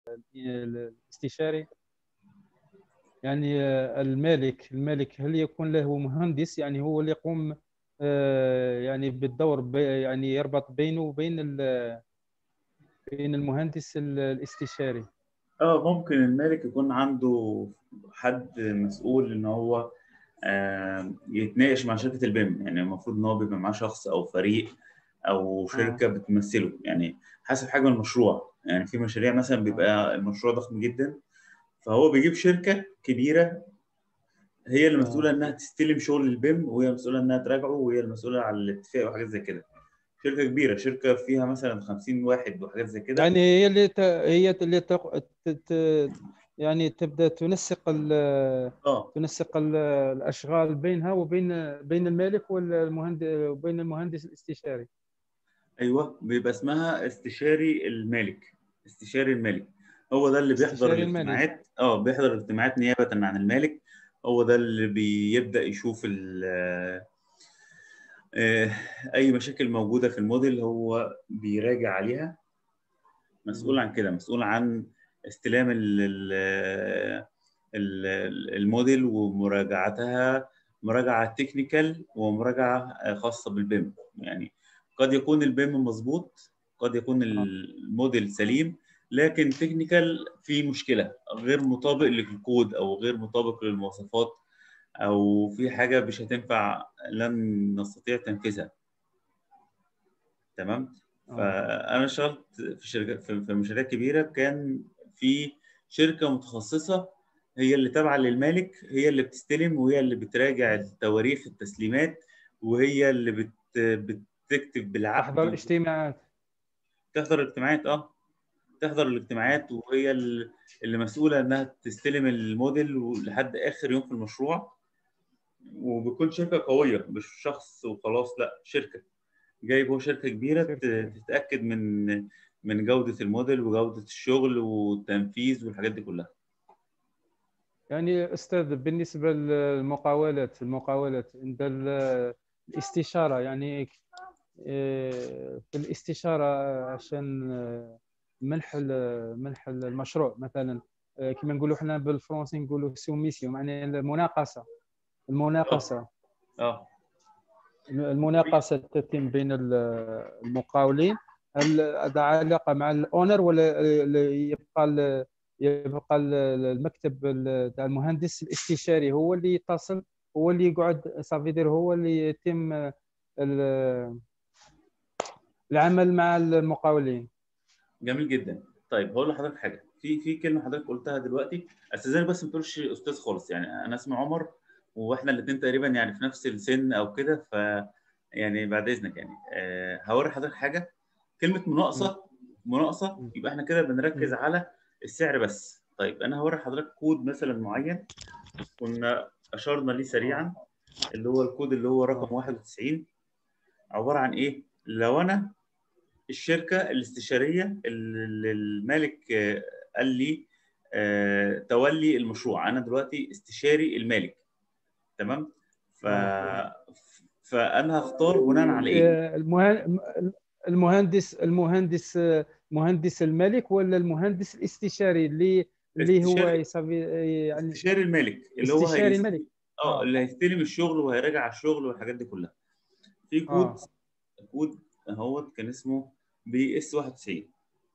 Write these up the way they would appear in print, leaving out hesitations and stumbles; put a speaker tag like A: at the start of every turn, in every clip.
A: الاستشاري؟ يعني المالك هل يكون له مهندس، يعني هو اللي يقوم يعني بالدور يعني يربط بينه وبين بين المهندس الاستشاري؟
B: ممكن المالك يكون عنده حد مسؤول ان هو يتناقش مع شركة البيم. يعني المفروض ان هو بيبقى معاه شخص او فريق او شركة بتمثله، يعني حسب حجم المشروع. يعني في مشاريع مثلا بيبقى المشروع ضخم جدا، فهو بيجيب شركة كبيرة هي اللي مسؤولة انها تستلم شغل البيم، وهي مسؤولة انها تراجعه، وهي المسؤولة على الاتفاق وحاجات زي كده. شركة كبيرة، شركة فيها مثلا 50 واحد وحاجات زي كده.
A: يعني هي اللي يعني تبدأ تنسق الأشغال بينها وبين المالك وبين المهندس الاستشاري.
B: ايوه، بيبقى اسمها استشاري المالك. استشاري المالك هو ده اللي بيحضر
A: استشاري المالك.
B: الاجتماعات. بيحضر الاجتماعات نيابة عن المالك. هو ده اللي بيبدأ يشوف آه، اي مشاكل موجودة في الموديل، هو بيراجع عليها. مسؤول عن كده، مسؤول عن استلام الموديل ومراجعتها، مراجعة تكنيكال ومراجعة خاصة بالبيم. يعني قد يكون البيم مظبوط، قد يكون الموديل سليم، لكن تكنيكال في مشكلة، غير مطابق للكود أو غير مطابق للمواصفات، أو في حاجة مش هتنفع، لن نستطيع تنفيذها. تمام. فانا اشتغلت في شركات، في مشاريع كبيره. كان في شركه متخصصه هي اللي تابعه للمالك، هي اللي بتستلم وهي اللي بتراجع تواريخ التسليمات، وهي اللي بتكتب بالعقد
A: تحضر اجتماعات.
B: تحضر الاجتماعات. تحضر الاجتماعات، وهي اللي مسؤوله انها تستلم الموديل لحد اخر يوم في المشروع. وبتكون شركه قويه، مش شخص وخلاص، لا، شركه جايب. هو شركة كبيرة تتأكد من جودة الموديل وجودة الشغل والتنفيذ والحاجات دي كلها.
A: يعني أستاذ، بالنسبة المقاولات عند الاستشارة، يعني في الاستشارة عشان منح المشروع مثلا، كما نقولوا احنا بالفرنسي نقولوا سوميسيون، يعني المناقصة.
B: اه اه
A: المناقصة تتم بين المقاولين. هل هذا علاقة مع الأونر، ولا يبقى المكتب تاع المهندس الاستشاري هو اللي يتصل، هو اللي يقعد صافي هو اللي يتم العمل مع المقاولين؟
B: جميل جدا. طيب هقول لحضرتك حاجة. في كلمة حضرتك قلتها دلوقتي، استاذني بس ما تقولش أستاذ خالص. يعني أنا اسمي عمر، واحنا الاثنين تقريبا يعني في نفس السن أو كده. يعني بعد إذنك، يعني هوري حضرتك حاجة. كلمة مناقصة يبقى احنا كده بنركز على السعر بس. طيب أنا هوري حضرتك كود مثلا معين كنا أشرنا ليه سريعا، اللي هو الكود اللي هو رقم 91. عبارة عن إيه؟ لو أنا الشركة الاستشارية اللي المالك قال لي تولي المشروع، أنا دلوقتي استشاري المالك. تمام؟ فأنا هختار بناء على إيه؟
A: المهندس مهندس الملك، ولا المهندس الاستشاري اللي هو
B: استشاري
A: يسوي يعني
B: استشاري المالك، اللي هو
A: استشاري الملك؟
B: اللي هيستلم الشغل وهيراجع على الشغل والحاجات دي كلها. في كود اهوت كان اسمه بي اس 91.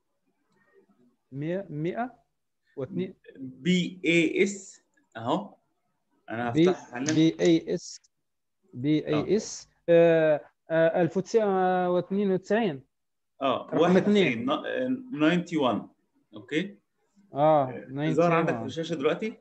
A: 102
B: بي اي اس اهو. انا
A: بي
B: هفتح حالا.
A: بي اي اس بي اي اس 1992 رقم 2.
B: 91. اوكي. ظهر عندك في
A: 91.
B: الشاشه دلوقتي.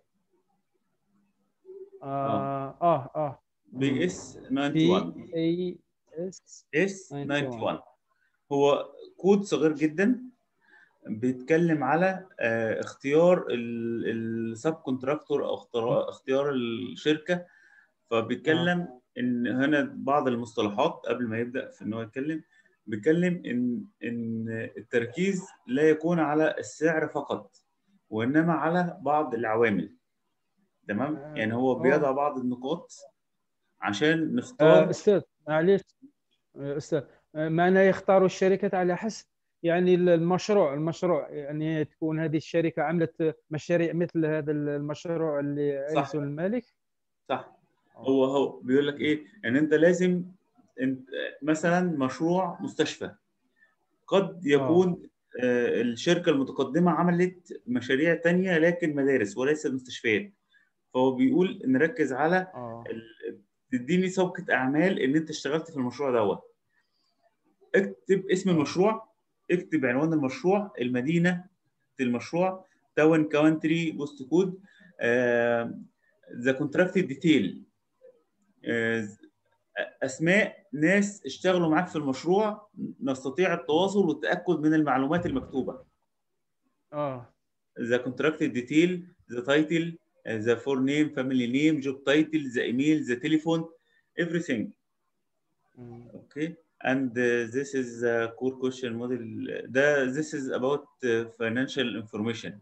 B: بي اس
A: بي
B: 91.
A: اي اس
B: اس
A: 91.
B: 91 هو كود صغير جدا، بيتكلم على اختيار السب كونتراكتور او اختيار الشركه. فبيتكلم ان هنا بعض المصطلحات قبل ما يبدا في ان هو يتكلم. بيتكلم ان التركيز لا يكون على السعر فقط، وانما على بعض العوامل. تمام. يعني هو بيضع بعض النقاط عشان نختار.
A: استاذ معلش، استاذ، معنى يختاروا الشركات على حسب يعني المشروع يعني تكون هذه الشركة عملت مشاريع مثل هذا المشروع اللي
B: صح
A: عايزه المالك.
B: صح.
A: اه.
B: هو بيقول لك ايه، ان انت لازم، انت مثلا مشروع مستشفى قد
A: اه.
B: يكون الشركه المتقدمه عملت مشاريع تانية لكن مدارس وليس مستشفيات. فهو بيقول نركز على
A: اه.
B: تديني سابقة اعمال ان انت اشتغلت في المشروع دوت. اكتب اسم
A: اه.
B: المشروع، اكتب عنوان المشروع، المدينه المشروع، تاون، كاونتري، بوست كود، ذا كونتراكتد ديتيل، اسماء ناس اشتغلوا معاك في المشروع نستطيع التواصل والتاكد من المعلومات المكتوبه.
A: اه.
B: ذا كونتراكتد ديتيل، ذا تايتل، ذا فور نيم، فاميلي نيم، جوب تايتل، ذا ايميل، ذا تليفون، everything.
A: مم.
B: Okay, and this is the core question model. This is about financial information.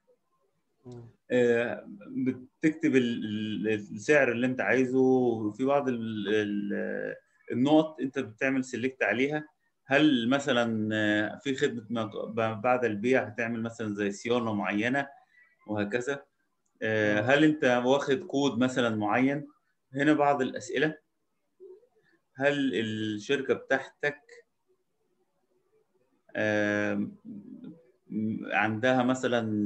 B: بتكتب السعر اللي انت عايزه، وفي بعض النقط انت بتعمل سيلكت عليها. هل مثلا في خدمة بعد البيع هتعمل مثلا زي صيانة معينة وهكذا.
A: اه.
B: هل انت واخد كود مثلا معين. هنا بعض الأسئلة: هل الشركة بتاعتك عندها مثلا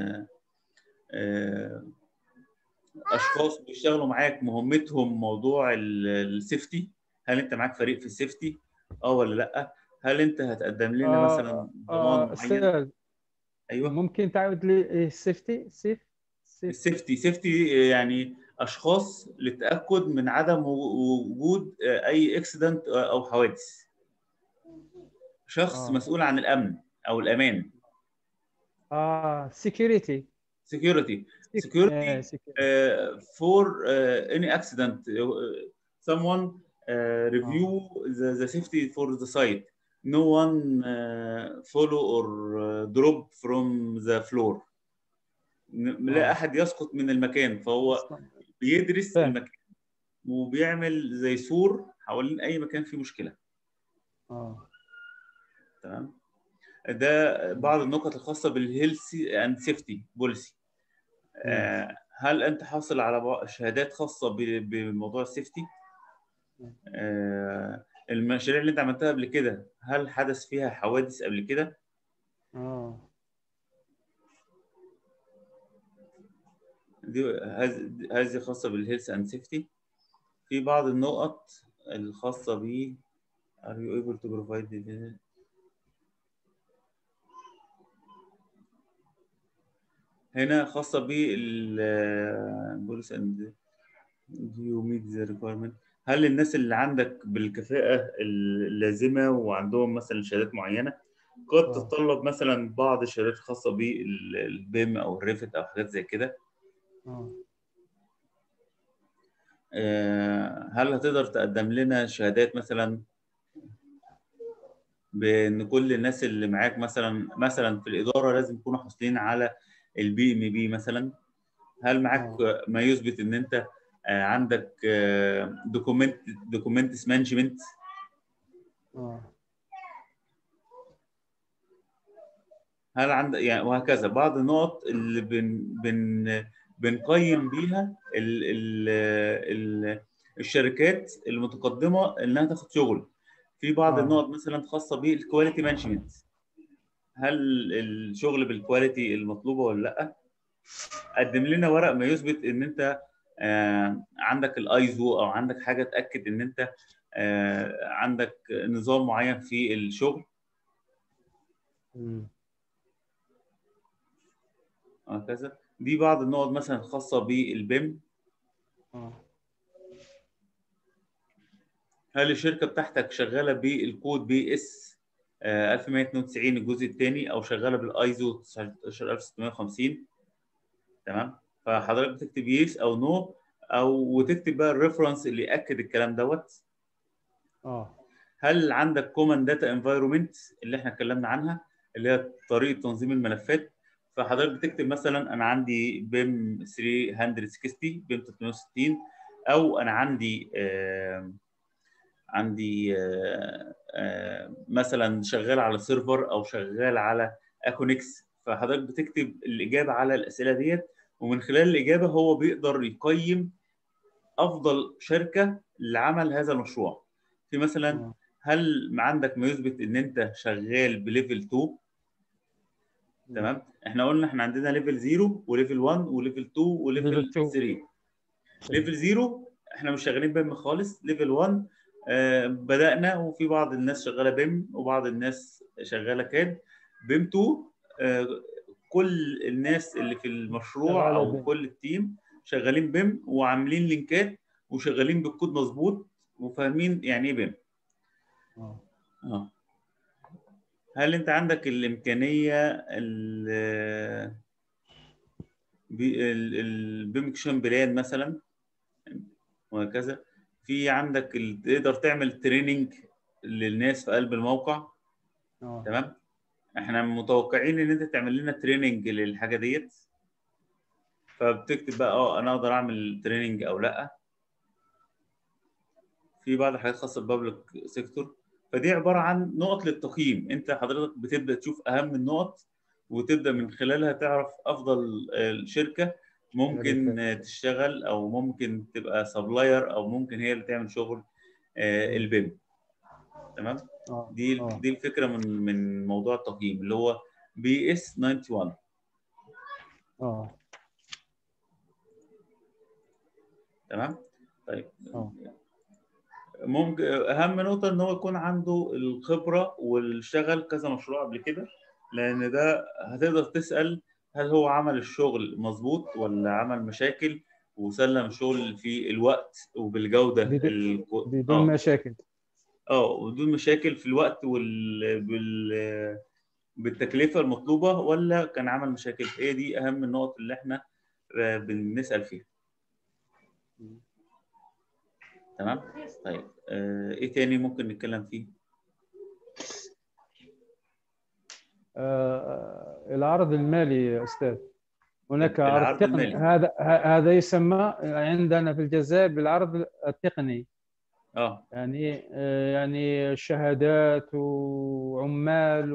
B: اشخاص بيشتغلوا معاك مهمتهم موضوع السيفتي؟ هل انت معاك فريق في السيفتي ولا لا؟ هل انت هتقدم لنا مثلا ضمان معين؟
A: أستاذ،
B: ايوه.
A: ممكن تعود لي إيه السيفتي؟ سيفتي.
B: السيفتي يعني اشخاص للتاكد من عدم وجود اي اكسيدنت او حوادث. شخص
A: اه.
B: مسؤول عن الامن او الامان.
A: security.
B: security. security
A: security.
B: for any accident. Someone
A: اه.
B: review the safety for the site. No one follow or drop from the floor. لا
A: اه.
B: أحد يسقط من المكان. فهو
A: أصلاً.
B: بيدرس
A: فاهم.
B: المكان وبيعمل زي سور حوالين أي مكان فيه مشكلة.
A: اه.
B: تمام. ده بعض النقط الخاصة بالهيلثي اند سيفتي بوليسي.
A: مم.
B: هل انت حاصل على شهادات خاصه بموضوع السيفتي؟ المشاريع اللي انت عملتها قبل كده هل حدث فيها حوادث قبل كده؟
A: اه.
B: هذه خاصه بالهيلث اند سيفتي. في بعض النقط الخاصه ب are you able to provide هنا خاصه بالبوليس اند you meet the requirement. هل الناس اللي عندك بالكفاءة اللازمة وعندهم مثلا شهادات معينة؟ قد
A: اه.
B: تتطلب مثلا بعض الشهادات الخاصة بالبيم أو الريفت أو حاجات زي كده.
A: اه.
B: هل هتقدر تقدم لنا شهادات مثلا بأن كل الناس اللي معاك مثلا في الإدارة لازم يكونوا حاصلين على الBMP مثلا؟ هل معاك
A: اه.
B: ما يثبت ان انت عندك دوكيومنتس مانجمنت؟
A: اه.
B: هل عندك يعني، وهكذا بعض النقط اللي بنقيم بيها ال الشركات المتقدمه انها تاخد شغل. في بعض
A: اه.
B: النقط مثلا خاصه بالكواليتي مانجمنت. هل الشغل بالكواليتي المطلوبه ولا لا؟ قدم لنا ورق ما يثبت ان انت عندك الايزو او عندك حاجه تاكد ان انت عندك نظام معين في الشغل.
A: مم.
B: وهكذا. دي بعض النقط مثلا خاصه بالبيم.
A: اه.
B: هل الشركه بتاعتك شغاله بالكود BS 1192 الجزء الثاني او شغاله بالايزو 19650؟ تمام. فحضرتك بتكتب يس او نو، او وتكتب بقى الريفرنس اللي ياكد الكلام دوت.
A: اه.
B: هل عندك كومن داتا انفايرمنت اللي احنا اتكلمنا عنها، اللي هي طريقه تنظيم الملفات؟ فحضرتك بتكتب مثلا انا عندي بيم 360، بيم 360، او انا عندي عندي مثلا شغال على سيرفر او شغال على اكونكس، فحضرتك بتكتب الاجابه على الاسئله ديت، ومن خلال الاجابه هو بيقدر يقيم افضل شركه لعمل هذا المشروع. في مثلا هل عندك ما يثبت ان انت شغال بليفل 2؟ تمام. احنا قلنا احنا عندنا ليفل 0 وليفل 1 وليفل 2
A: ليفل
B: وليفل
A: 2.
B: 3. ليفل 0 احنا مش شغالين بيم خالص. ليفل 1 بدأنا وفي بعض الناس شغاله بيم وبعض الناس شغاله كاد. بيم 2 كل الناس اللي في المشروع
A: شغاله
B: او
A: بين.
B: كل التيم شغالين بيم وعاملين لينكات وشغالين بالكود مظبوط وفاهمين يعني ايه بيم. هل انت عندك الامكانيه البيمكشن بلان مثلا وهكذا؟ في عندك تقدر تعمل تريننج للناس في قلب الموقع. تمام. احنا متوقعين ان انت تعمل لنا تريننج للحاجه ديت، فبتكتب بقى انا اقدر اعمل تريننج او لا. في بعض الحاجات خاصه بالبابليك سيكتور، فدي عباره عن نقط للتقييم. انت حضرتك بتبدا تشوف اهم النقط وتبدا من خلالها تعرف افضل شركه ممكن تشتغل او ممكن تبقى سبلاير او ممكن هي اللي تعمل شغل البيم. تمام. دي الفكره من موضوع التقييم اللي هو BS 91. تمام. طيب ممكن اهم نقطه ان هو يكون عنده الخبره والشغل كذا مشروع قبل كده، لان ده هتقدر تسال هل هو عمل الشغل مظبوط ولا عمل مشاكل وسلم الشغل في الوقت وبالجوده
A: بدون مشاكل.
B: بدون مشاكل في الوقت بالتكلفه المطلوبه، ولا كان عمل مشاكل. هي دي اهم النقط اللي احنا بنسال فيها. تمام. طيب ايه تاني ممكن نتكلم فيه؟
A: العرض المالي يا استاذ. هناك عرض تقني.
B: المالي.
A: هذا يسمى عندنا في الجزائر بالعرض التقني. يعني شهادات وعمال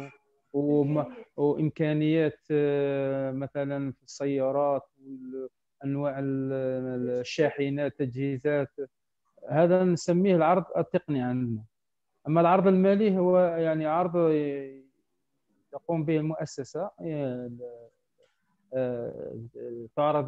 A: وامكانيات مثلا في السيارات وانواع الشاحنات تجهيزات. هذا نسميه العرض التقني عندنا. اما العرض المالي هو يعني عرض تقوم به المؤسسه، تعرض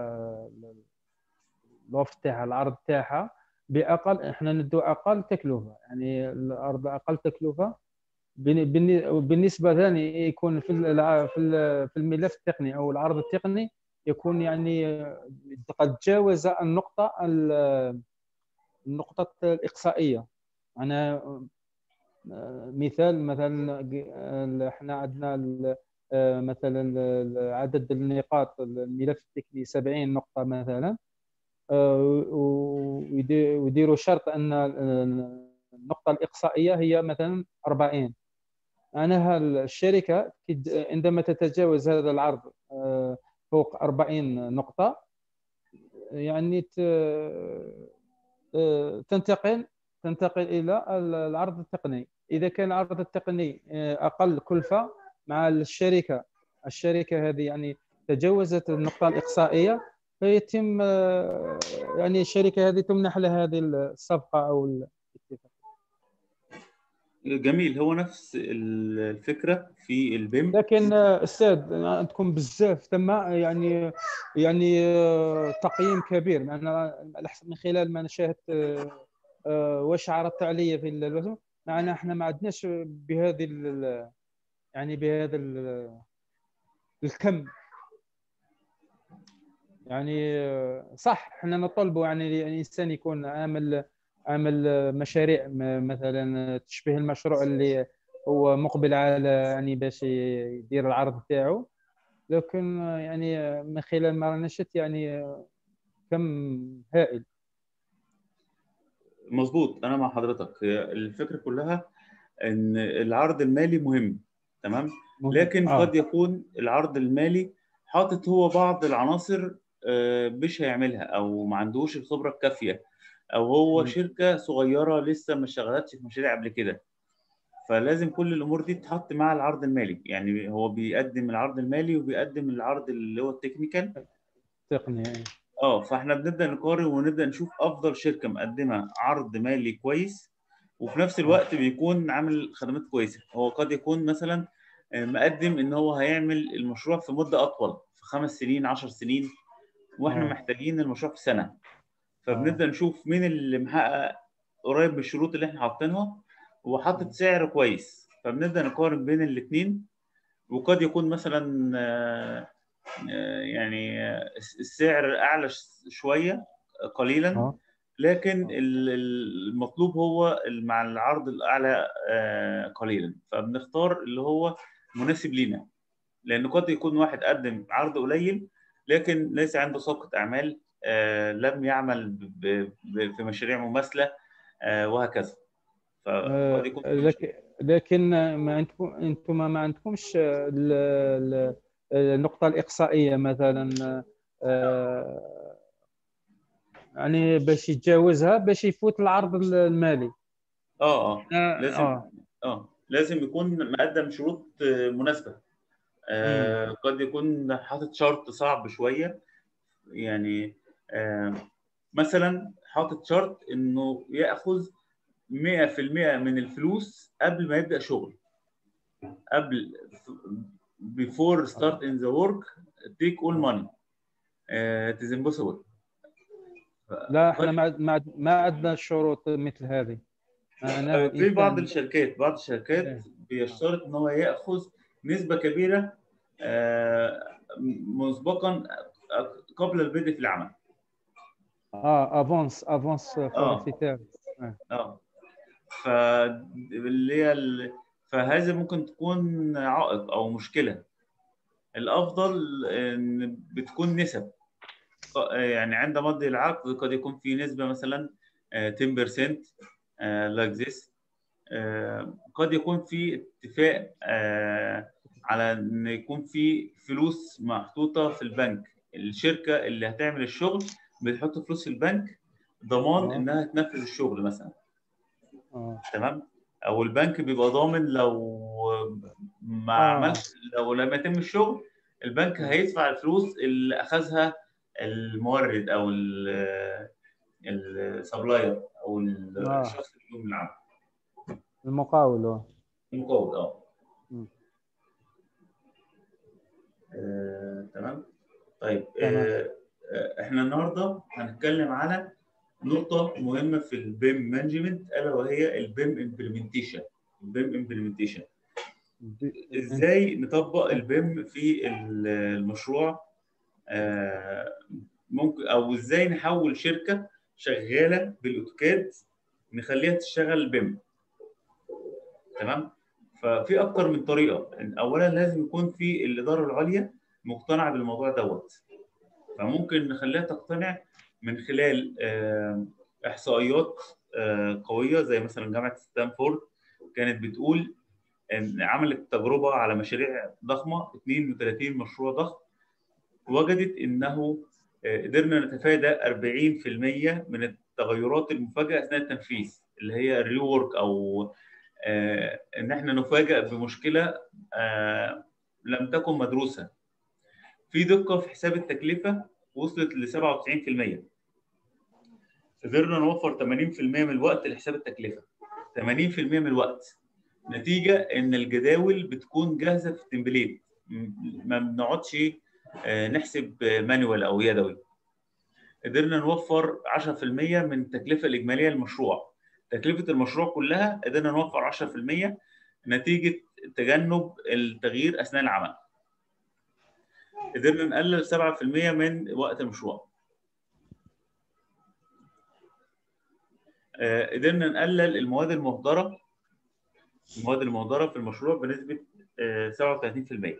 A: اللوفت تاعها، العرض تاعها باقل، احنا ندو اقل تكلفه، يعني الارض اقل تكلفه بالنسبه ثاني يكون في الملف التقني او العرض التقني يكون يعني قد جاوز النقطه الاقصائيه. انا مثلا احنا عندنا مثلا عدد النقاط الملف التقني 70 نقطه مثلا، ويديروا شرط ان النقطه الاقصائيه هي مثلا 40. معناها الشركه عندما تتجاوز هذا العرض فوق 40 نقطه يعني تنتقل الى العرض التقني. اذا كان العرض التقني اقل كلفه مع الشركه هذه يعني تجاوزت النقطه الاقصائيه، فيتم يعني الشركه هذه تمنح لها هذه الصفقه او الاتفاق.
B: جميل. هو نفس الفكره في البيم.
A: لكن استاذ عندكم بزاف ثم يعني تقييم كبير من خلال ما نشاهد واش عرضت علي في معنا احنا ما عندناش بهذه يعني بهذا الكم. يعني صح احنا نطلبوا يعني الانسان يكون عامل مشاريع مثلا تشبه المشروع اللي هو مقبل على يعني باش يدير العرض تاعو، لكن يعني من خلال ما نشت يعني كم هائل.
B: مظبوط. انا مع حضرتك. هي الفكره كلها ان العرض المالي مهم. تمام. لكن قد يكون العرض المالي حاطط هو بعض العناصر مش هيعملها او ما عندوش الخبره الكافيه. او هو شركه صغيره لسه ما اشتغلتش في مشاريع قبل كده. فلازم كل الامور دي تتحط مع العرض المالي، يعني هو بيقدم العرض المالي وبيقدم العرض اللي هو التكنيكال.
A: تقني.
B: فاحنا بنبدا نقارن ونبدا نشوف افضل شركه مقدمه عرض مالي كويس، وفي نفس الوقت بيكون عامل خدمات كويسه. هو قد يكون مثلا مقدم ان هو هيعمل المشروع في مده اطول، في 5 سنين 10 سنين، واحنا محتاجين المشروع في سنه. فبنبدا نشوف مين اللي محقق قريب من الشروط اللي احنا حاطينها وحاطط سعر كويس، فبنبدا نقارن بين الاثنين. وقد يكون مثلا يعني السعر اعلى شويه قليلا، لكن المطلوب هو مع العرض الاعلى قليلا، فبنختار اللي هو مناسب لينا. لان قد يكون واحد قدم عرض قليل لكن ليس عنده سابقه اعمال، لم يعمل في مشاريع مماثله، وهكذا. فقد يكون في مشكله.
A: لكن ما عندكم انتم ما عندكمش النقطة الإقصائية مثلا، يعني باش يتجاوزها باش يفوت العرض المالي.
B: لازم لازم يكون مقدم شروط مناسبه. قد يكون حاطط شرط صعب شويه، يعني مثلا حاطط شرط انه ياخذ 100% من الفلوس قبل ما يبدا شغل، قبل before start in the work take all money. it is impossible.
A: لا احنا ما عندنا شروط مثل هذه. انا
B: في بعض
A: انسان.
B: الشركات بيشترط ان هو ياخذ نسبه كبيره مسبقا قبل البدء في العمل.
A: افونس فورفيتير.
B: فاللي هي فهذا ممكن تكون عائق او مشكله. الافضل ان بتكون نسب، يعني عند مضي العقد قد يكون في نسبه مثلا 10% like this. قد يكون في اتفاق على ان يكون في فلوس محطوطه في البنك. الشركه اللي هتعمل الشغل بتحط فلوس في البنك ضمان انها تنفذ الشغل مثلا. تمام. او البنك بيبقى ضامن لو ما عملش، لو لم يتم الشغل البنك هيدفع الفلوس اللي اخذها المورد او السبلاير او الشخص اللي بيقوم بالعمل.
A: المقاول.
B: المقاول. تمام. طيب احنا النهارده هنتكلم على نقطة مهمة في البيم مانجمنت، ألا وهي البيم امبلمنتيشن. البيم امبلمنتيشن ازاي نطبق البيم في المشروع، ممكن، او ازاي نحول شركة شغالة بالاوتوكاد نخليها تشتغل بيم. تمام. ففي اكتر من طريقة. اولا لازم يكون في الإدارة العليا مقتنعة بالموضوع دوت، فممكن نخليها تقتنع من خلال احصائيات قويه، زي مثلا جامعه ستانفورد كانت بتقول ان عملت تجربه على مشاريع ضخمه، 32 مشروع ضخم، وجدت انه قدرنا نتفادى 40% من التغيرات المفاجئه اثناء التنفيذ، اللي هي الريورك، او ان احنا نفاجئ بمشكله لم تكن مدروسه. في دقه في حساب التكلفه وصلت ل 97%. قدرنا نوفر 80% من الوقت لحساب التكلفه. 80% من الوقت، نتيجه ان الجداول بتكون جاهزه في التمبليت، ما بنقعدش نحسب مانوال او يدوي. قدرنا نوفر 10% من التكلفه الاجماليه للمشروع. تكلفه المشروع كلها قدرنا نوفر 10% نتيجه تجنب التغيير اثناء العمل. قدرنا نقلل 7% من وقت المشروع. قدرنا نقلل المواد المهدرة في المشروع بنسبة 37%.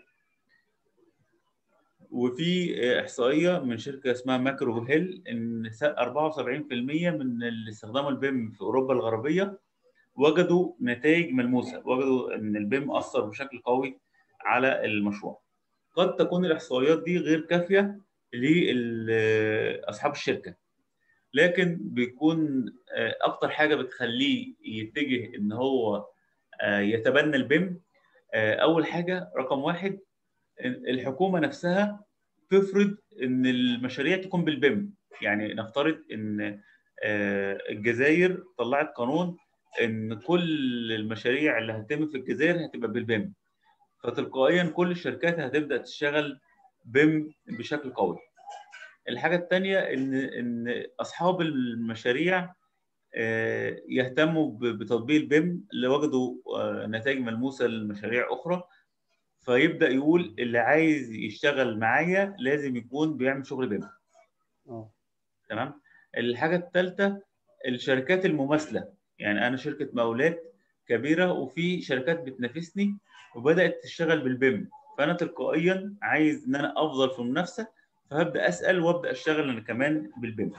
B: وفي إحصائية من شركة اسمها ماكرو هيل إن 74% من اللي استخدموا البيم في أوروبا الغربية وجدوا نتائج ملموسة، وجدوا إن البيم أثر بشكل قوي على المشروع. قد تكون الإحصائيات دي غير كافية لأصحاب الشركة، لكن بيكون اكتر حاجه بتخليه يتجه ان هو يتبنى البيم. اول حاجه رقم واحد، الحكومه نفسها تفرض ان المشاريع تكون بالبيم. يعني نفترض ان الجزائر طلعت قانون ان كل المشاريع اللي هتتم في الجزائر هتبقى بالبيم، فتلقائيا كل الشركات هتبدا تشتغل بيم بشكل قوي. الحاجه الثانيه ان اصحاب المشاريع يهتموا بتطبيق البيم اللي وجدوا نتائج ملموسه لمشاريع اخرى، فيبدا يقول اللي عايز يشتغل معايا لازم يكون بيعمل شغل بيم. تمام. الحاجه الثالثه الشركات المماثله، يعني انا شركه مقاولات كبيره وفي شركات بتنافسني وبدات تشتغل بالبيم، فانا تلقائيا عايز ان انا افضل في المنافسه، فهبدا اسال وابدا اشتغل انا كمان بالبيم.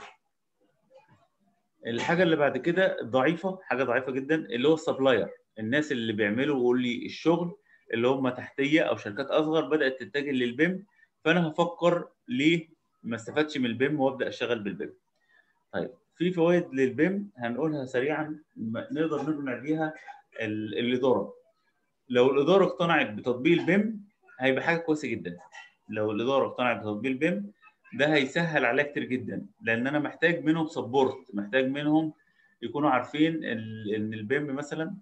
B: الحاجه اللي بعد كده ضعيفه، حاجه ضعيفه جدا، اللي هو السبلاير، الناس اللي بيعملوا يقول لي الشغل اللي هم تحتيه او شركات اصغر بدات تتجه للبيم، فانا هفكر ليه ما استفادش من البيم وابدا اشتغل بالبيم. طيب في فوائد للبيم هنقولها سريعا نقدر نقنع بيها الاداره. لو الاداره اقتنعت بتطبيق البيم هيبقى حاجه كويسه جدا. لو الاداره اقتنعت بتطبيق البيم ده هيسهل عليا كتير جدا، لان انا محتاج منهم سبورت، محتاج منهم يكونوا عارفين ان البيم مثلا.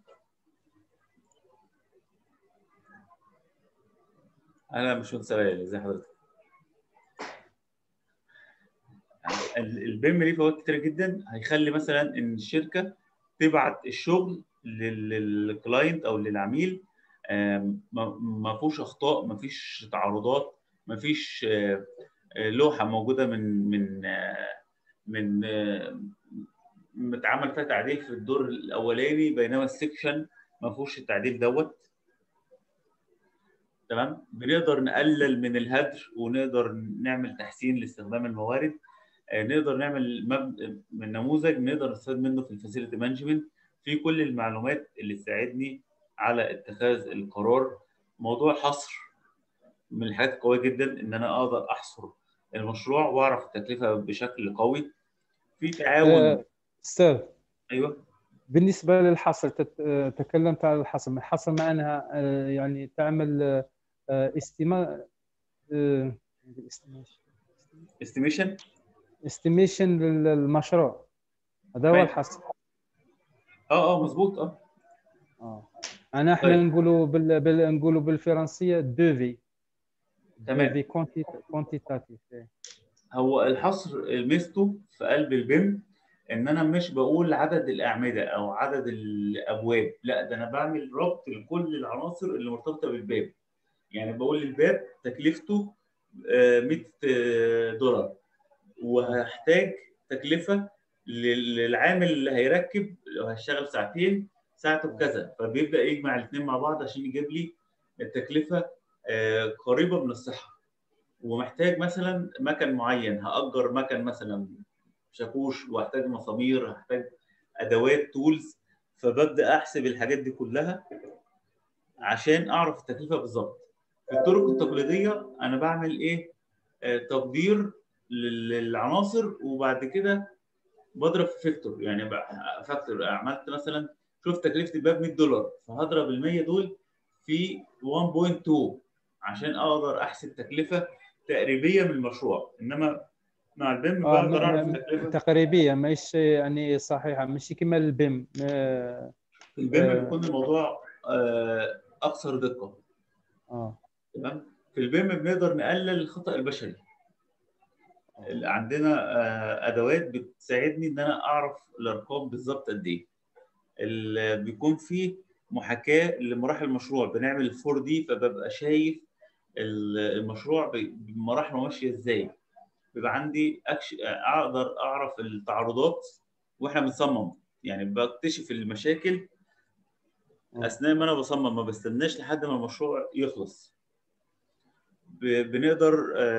B: انا مش متسائل ازي حضرتك. البيم ليه فوائد كتير جدا، هيخلي مثلا ان الشركه تبعت الشغل للكلاينت او للعميل ما فيهوش اخطاء، ما فيش تعارضات، ما فيش لوحه موجوده من متعمل فيها تعديل في الدور الاولاني بينما السكشن ما فيهوش التعديل دوت. تمام. بنقدر نقلل من الهدر ونقدر نعمل تحسين لاستخدام الموارد. نقدر نعمل من نموذج نقدر نستفاد منه في الفاسيلتي مانجمنت، في كل المعلومات اللي تساعدني على اتخاذ القرار. موضوع حصر من الحاجات القويه جدا، ان انا اقدر احصر المشروع واعرف التكلفه بشكل قوي. في تعاون.
A: استاذ،
B: ايوه.
A: بالنسبه للحصر، تكلمت عن الحصر. الحصر معناها يعني تعمل استيما
B: استيميشن.
A: استيميشن للمشروع، هذا هو
B: تمام.
A: الحصر.
B: مظبوط.
A: احنا
B: طيب.
A: نقولوا بالفرنسيه دوفي.
B: تمام.
A: دوفي كونتيتاتيف.
B: هو الحصر ميزته في قلب البيم ان انا مش بقول عدد الاعمده او عدد الابواب، لا ده انا بعمل ربط لكل العناصر اللي مرتبطه بالباب. يعني بقول الباب تكلفته $100 وهحتاج تكلفه للعامل اللي هيركب لو هشتغل ساعتين ساعته بكذا، فبيبدا يجمع الاثنين مع بعض عشان يجيب لي التكلفه قريبه من الصحه. ومحتاج مثلا مكن معين، هأجر مكن مثلا شاكوش واحتاج مسامير، هحتاج ادوات تولز، فببدا احسب الحاجات دي كلها عشان اعرف التكلفه بالظبط. في الطرق التقليديه انا بعمل ايه؟ تقدير للعناصر وبعد كده بضرب في فيكتور. يعني فاكتور عملت مثلا شوف تكلفه الباب $100 فهضرب ال 100 دول في 1.2 عشان اقدر احسب تكلفه تقريبيه من المشروع. انما مع البيم بقدر اعرف التكلفه.
A: تقريبيه، مش يعني صحيحه، مش كما البيم.
B: في البيم بيكون الموضوع اكثر دقه. تمام. في البيم بنقدر نقلل الخطا البشري. عندنا ادوات بتساعدني ان انا اعرف الارقام بالظبط قد ايه. بيكون فيه محاكاه لمراحل المشروع، بنعمل 4 دي فببقى شايف المشروع بمراحله ماشيه ازاي. بيبقى عندي اقدر اعرف التعارضات واحنا بنصمم، يعني بكتشف المشاكل اثناء ما انا بصمم، ما بستناش لحد ما المشروع يخلص. بنقدر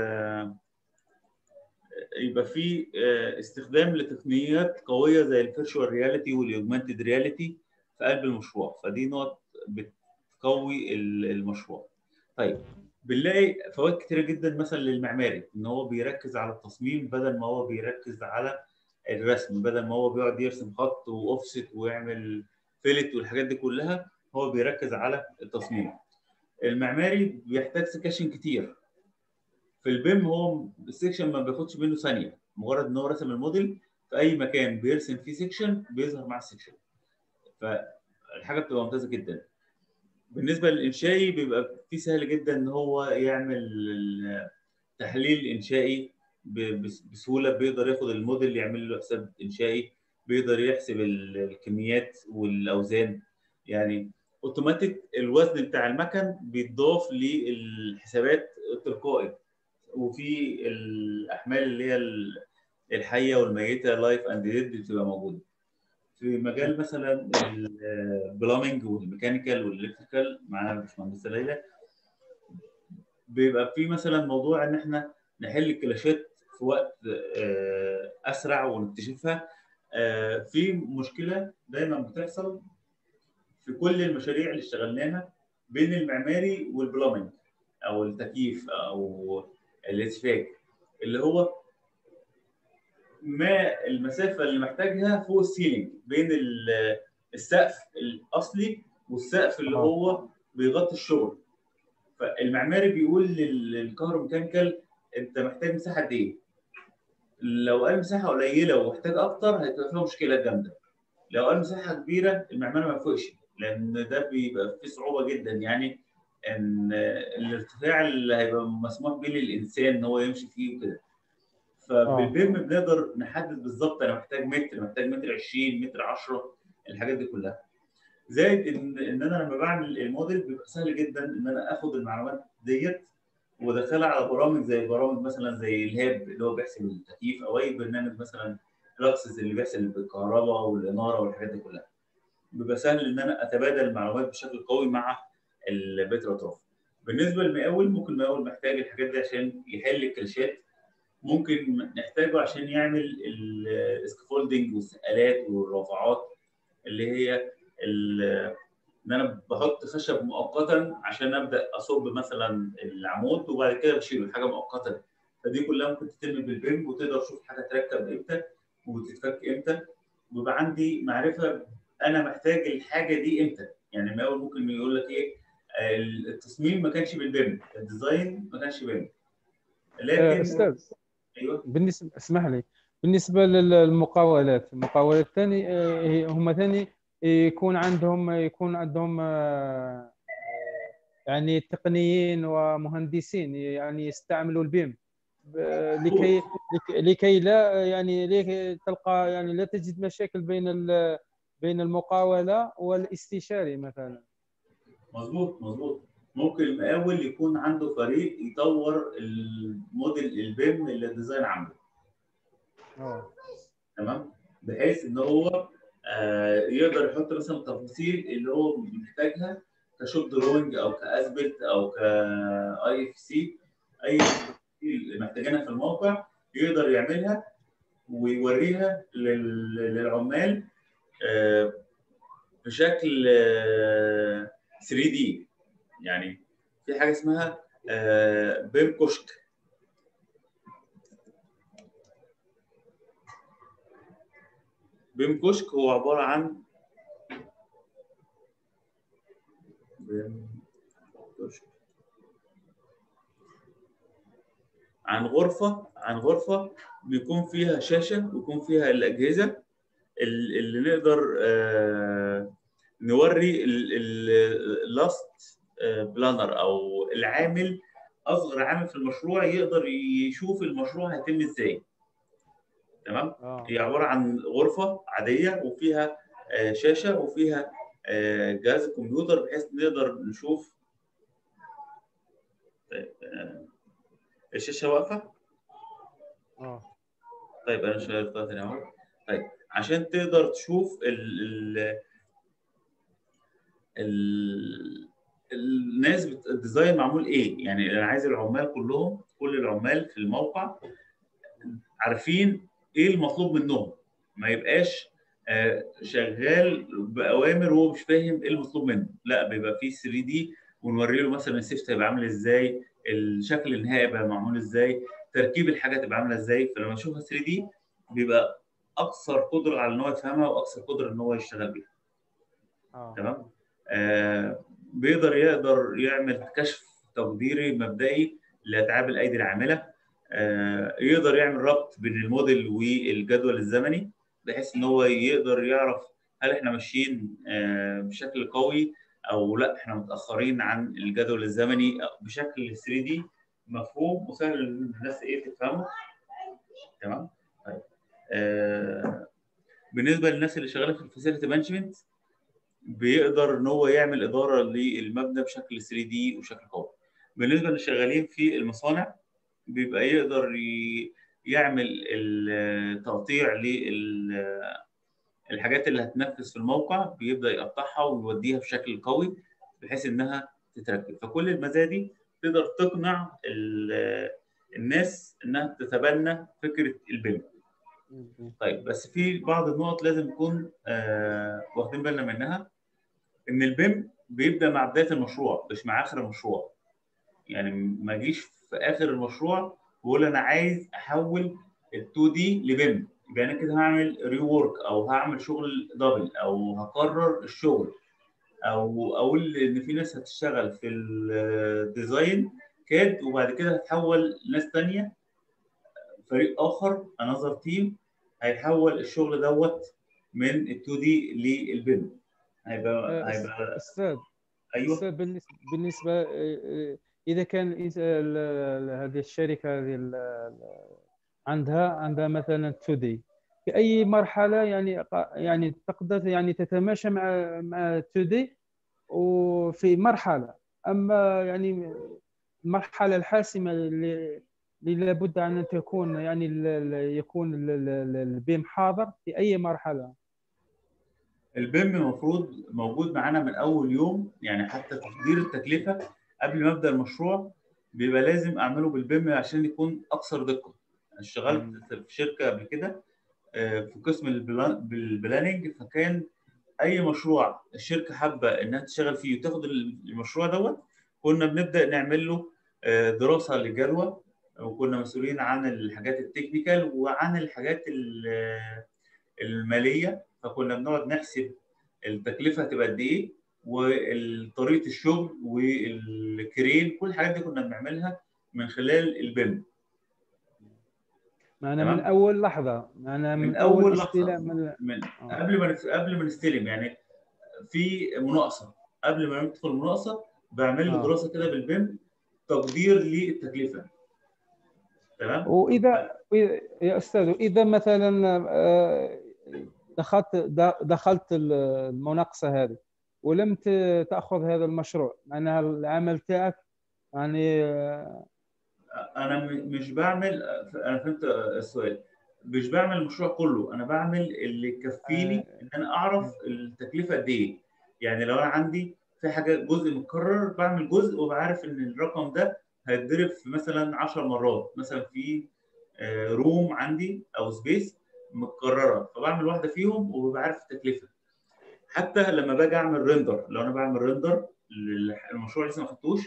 B: يبقى في استخدام لتقنيات قويه زي الفيرتشوال رياليتي والاوجمانتد رياليتي في قلب المشروع، فدي نقط بتقوي المشروع. طيب بنلاقي فوائد كتيره جدا مثلا للمعماري، ان هو بيركز على التصميم بدل ما هو بيركز على الرسم، بدل ما هو بيقعد يرسم خط واوفست ويعمل فيلت والحاجات دي كلها، هو بيركز على التصميم. المعماري بيحتاج سكاشن كتير. في البيم هو السكشن ما بياخدش منه ثانيه، مجرد ان هو رسم الموديل في اي مكان بيرسم فيه سكشن بيظهر مع السكشن، فالحاجه بتبقى ممتازه جدا. بالنسبه للانشائي بيبقى فيه سهل جدا ان هو يعمل تحليل انشائي بسهوله، بيقدر ياخد الموديل يعمل له حساب انشائي، بيقدر يحسب الكميات والاوزان، يعني اوتوماتيك الوزن بتاع المكن بيتضاف للحسابات تلقائي. وفي الاحمال اللي هي الحيه والميته لايف اند ديد بتبقى موجوده. في مجال مثلا البلامنج والميكانيكال والالكتريكال معانا الباشمهندسه ليلى، بيبقى في مثلا موضوع ان احنا نحل الكلاشات في وقت اسرع ونكتشفها. في مشكله دايما بتحصل في كل المشاريع اللي اشتغلناها بين المعماري والبلامنج او التكييف او الاسفاك، اللي هو ما المسافه اللي محتاجها فوق السيلينج بين السقف الاصلي والسقف اللي هو بيغطي الشغل. فالمعماري بيقول للكهروميكانيكال انت محتاج مساحه قد ايه؟ لو قال مساحه قليله ومحتاج اكتر هتبقى فيها مشكله جامده. لو قال مساحه كبيره المعماري ما يفوقش، لان ده بيبقى فيه صعوبه جدا، يعني ان الارتفاع اللي هيبقى مسموح به للانسان ان هو يمشي فيه وكده. فبالبيم بنقدر نحدد بالظبط انا محتاج متر، محتاج متر 20، متر 10، الحاجات دي كلها. زائد ان انا لما بعمل الموديل بيبقى سهل جدا ان انا اخد المعلومات ديت وادخلها على برامج زي برامج مثلا زي الهاب اللي هو بيحسب التكييف، او اي برنامج مثلا فلوكسز اللي بيحسب الكهرباء والاناره والحاجات دي كلها. بيبقى سهل ان انا اتبادل المعلومات بشكل قوي مع البيت الاطراف. بالنسبه للمقاول، ممكن المقاول محتاج الحاجات دي عشان يحل الكلاشات، ممكن نحتاجه عشان يعمل السكافولدنج والسقالات والرافعات، اللي هي ان انا بحط خشب مؤقتا عشان ابدا اصب مثلا العمود وبعد كده بشيله، حاجه مؤقته. فدي كلها ممكن تتم بالبيم، وتقدر تشوف حاجه تركب امتى وتتفك امتى، ويبقى عندي معرفه انا محتاج الحاجه دي امتى. يعني المقاول ممكن يقول لك ايه، التصميم ما كانش بالبيم، الديزاين ما كانش بيم، لكن
A: استاذ،
B: ايوه
A: بالنسبه اسمح لي، بالنسبه للمقاولات، المقاولات ثاني هم ثاني يكون عندهم يعني تقنيين ومهندسين يعني يستعملوا البيم لكي لكي لا يعني لكي تلقى يعني لا تجد مشاكل بين المقاولة والاستشاري مثلا.
B: مظبوط مظبوط. ممكن المقاول يكون عنده فريق يطور الموديل البيم اللي الديزاين عامله،
A: اه
B: تمام، بحيث ان هو يقدر يحط مثلا التفاصيل اللي هو محتاجها كشوب دروينج او كاسبلت او كاي اف سي، اي تفاصيل محتاجينها في الموقع يقدر يعملها ويوريها للعمال آه، بشكل 3 دي. يعني في حاجه اسمها بيم كشك. بيم كشك هو عباره عن بيم كشك عن غرفه بيكون فيها شاشه ويكون فيها الاجهزه اللي نقدر نوري اللاست بلانر او العامل، اصغر عامل في المشروع يقدر يشوف المشروع هيتم ازاي. تمام.
A: اه
B: هي عباره عن غرفه عاديه وفيها شاشه وفيها جهاز كمبيوتر بحيث نقدر نشوف. الشاشه واقفه.
A: اه
B: طيب انا شغلتها تاني اهو. طيب عشان تقدر تشوف ال الناس الديزاين معمول ايه. يعني انا عايز العمال كلهم، كل العمال في الموقع عارفين ايه المطلوب منهم، ما يبقاش شغال باوامر وهو مش فاهم ايه المطلوب منه. لا، بيبقى فيه 3 دي ونوري له مثلا السيفت هيبقى عامل ازاي، الشكل النهائي هيبقى معمول ازاي، تركيب الحاجه تبقى عامله ازاي. فلما نشوفها 3 دي بيبقى اكثر قدره على ان هو يفهمها واكثر قدره ان هو يشتغل بيها. تمام. يقدر يعمل كشف تقديري مبدئي لاتعاب الايدي العامله. يقدر يعمل ربط بين الموديل والجدول الزمني، بحيث ان هو يقدر يعرف هل احنا ماشيين بشكل قوي او لا احنا متاخرين عن الجدول الزمني بشكل 3 دي مفهوم وسهل ان الناس تفهمه. تمام. طيب بالنسبه للناس اللي شغاله في الفاسيلتي مانجمنت، بيقدر ان هو يعمل اداره للمبنى بشكل 3 دي وشكل قوي. بالنسبه للي شغالين في المصانع، بيبقى يقدر يعمل التقطيع للحاجات اللي هتنفذ في الموقع، بيبدا يقطعها ويوديها بشكل قوي بحيث انها تتركب. فكل المزايا دي تقدر تقنع الناس انها تتبنى فكره البيم. طيب بس في بعض النقط لازم نكون واخدين بالنا منها، ان البيم بيبدا مع بدايه المشروع مش مع اخر المشروع. يعني ما اجيش في اخر المشروع واقول انا عايز احول ال 2 دي لبيم، يبقى انا كده هعمل ري وورك او هعمل شغل دبل او هكرر الشغل، او اقول ان في ناس هتشتغل في الديزاين كاد وبعد كده هتحول ناس ثانيه، فريق اخر انذر تيم هيحول الشغل دوت من ال 2 دي للبيم. هيبقى
A: استاذ
B: ايوه.
A: بالنسبه اذا كان هذه الشركه هذه عندها مثلا 2 دي في اي مرحله يعني تقدر يعني تتماشى مع 2 دي وفي مرحله، اما يعني المرحله الحاسمه اللي لابد ان تكون يعني يكون البيم حاضر في اي مرحله.
B: البيم المفروض موجود معانا من اول يوم، يعني حتى تقدير التكلفه قبل ما ابدا المشروع بيبقى لازم اعمله بالبيم عشان يكون اكثر دقه. اشتغلت في شركه قبل كده في قسم البلاننج، فكان اي مشروع الشركه حابه انها تشتغل فيه وتاخد المشروع دوت، كنا بنبدا نعمل له دراسه للجدوى، وكنا مسؤولين عن الحاجات التكنيكال وعن الحاجات الماليه. فكنا بنقعد نحسب التكلفه هتبقى قد ايه وطريقه الشغل والكرين، كل الحاجات دي كنا بنعملها من خلال البيم.
A: معنا من
B: تمام.
A: اول لحظه، معنا
B: من
A: من اول
B: اول لحظه،
A: استلام
B: من قبل ما نستلم، يعني في مناقصه قبل ما ندخل المناقصه بعمل له دراسه كده بالبيم تقدير للتكلفه. تمام.
A: واذا يا استاذ اذا مثلا دخلت المناقصه هذه ولم تاخذ هذا المشروع، معناها العمل تاعك يعني
B: انا مش بعمل، انا فهمت السؤال. مش بعمل المشروع كله، انا بعمل اللي يكفيني ان انا اعرف التكلفه قد ايه. يعني لو انا عندي في حاجه جزء متكرر بعمل جزء وبعرف ان الرقم ده هيتضرب في مثلا 10 مرات، مثلا في روم عندي او سبيس متكرره فبعمل واحده فيهم وببقى عارف التكلفه. حتى لما باجي اعمل ريندر، لو انا بعمل ريندر للمشروع لسه ما خدتوش،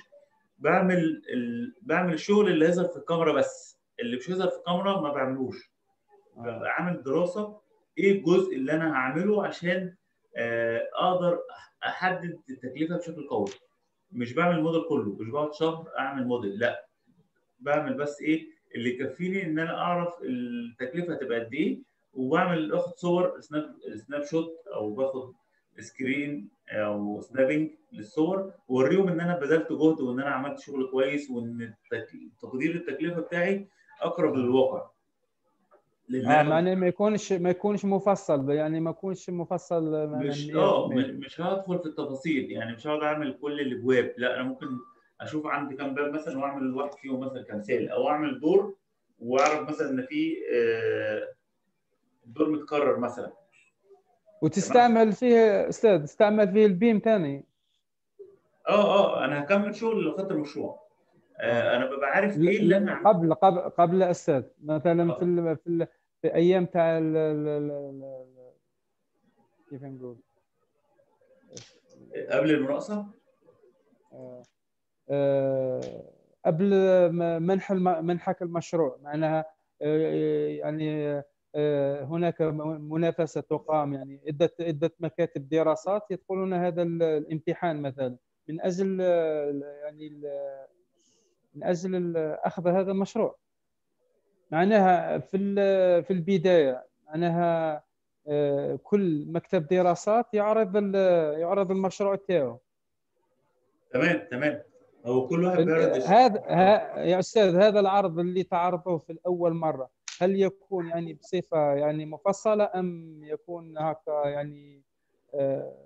B: بعمل الشغل اللي هيظهر في الكاميرا بس، اللي مش هيظهر في الكاميرا ما بعملوش. ببقى عامل دراسه ايه الجزء اللي انا هعمله عشان اقدر احدد التكلفه بشكل قوي. مش بعمل الموديل كله، مش بقعد شهر اعمل موديل، لا، بعمل بس ايه اللي يكفيني ان انا اعرف التكلفه هتبقى قد ايه. باخد صور سناب شوت او باخد سكرين او سنابنج للصور واوريهم ان انا بذلت جهد وان انا عملت شغل كويس وان تقدير التكلفه بتاعي اقرب للواقع.
A: معناه ما يكونش مفصل، يعني ما يكونش مفصل معناها 100%.
B: مش هدخل في التفاصيل، يعني مش هقعد اعمل كل الابواب، لا، انا ممكن اشوف عندي كام باب مثلا واعمل واحد فيهم مثلا كمثال، او اعمل دور واعرف مثلا ان في دور متكرر مثلا. تمام.
A: وتستعمل فيه استاذ، تستعمل فيه البيم ثاني.
B: انا هكمل شغل لو خدت المشروع. انا ببقى عارف ايه اللي
A: لا،
B: انا عملته.
A: قبل استاذ مثلا
B: آه.
A: في ايام تاع كيف نقول
B: قبل المناقصه.
A: قبل منحك المشروع، معناها يعني هناك منافسة تقام، يعني عدة مكاتب دراسات يدخلون هذا الامتحان مثلا من أجل يعني من أجل أخذ هذا المشروع. معناها في البداية معناها كل مكتب دراسات يعرض المشروع تاعو.
B: تمام تمام. هو كل واحد بيعرض
A: يا أستاذ، هذا العرض اللي تعرضوه في الأول مرة هل يكون يعني بصفة يعني مفصلة، أم يكون هكا يعني آه،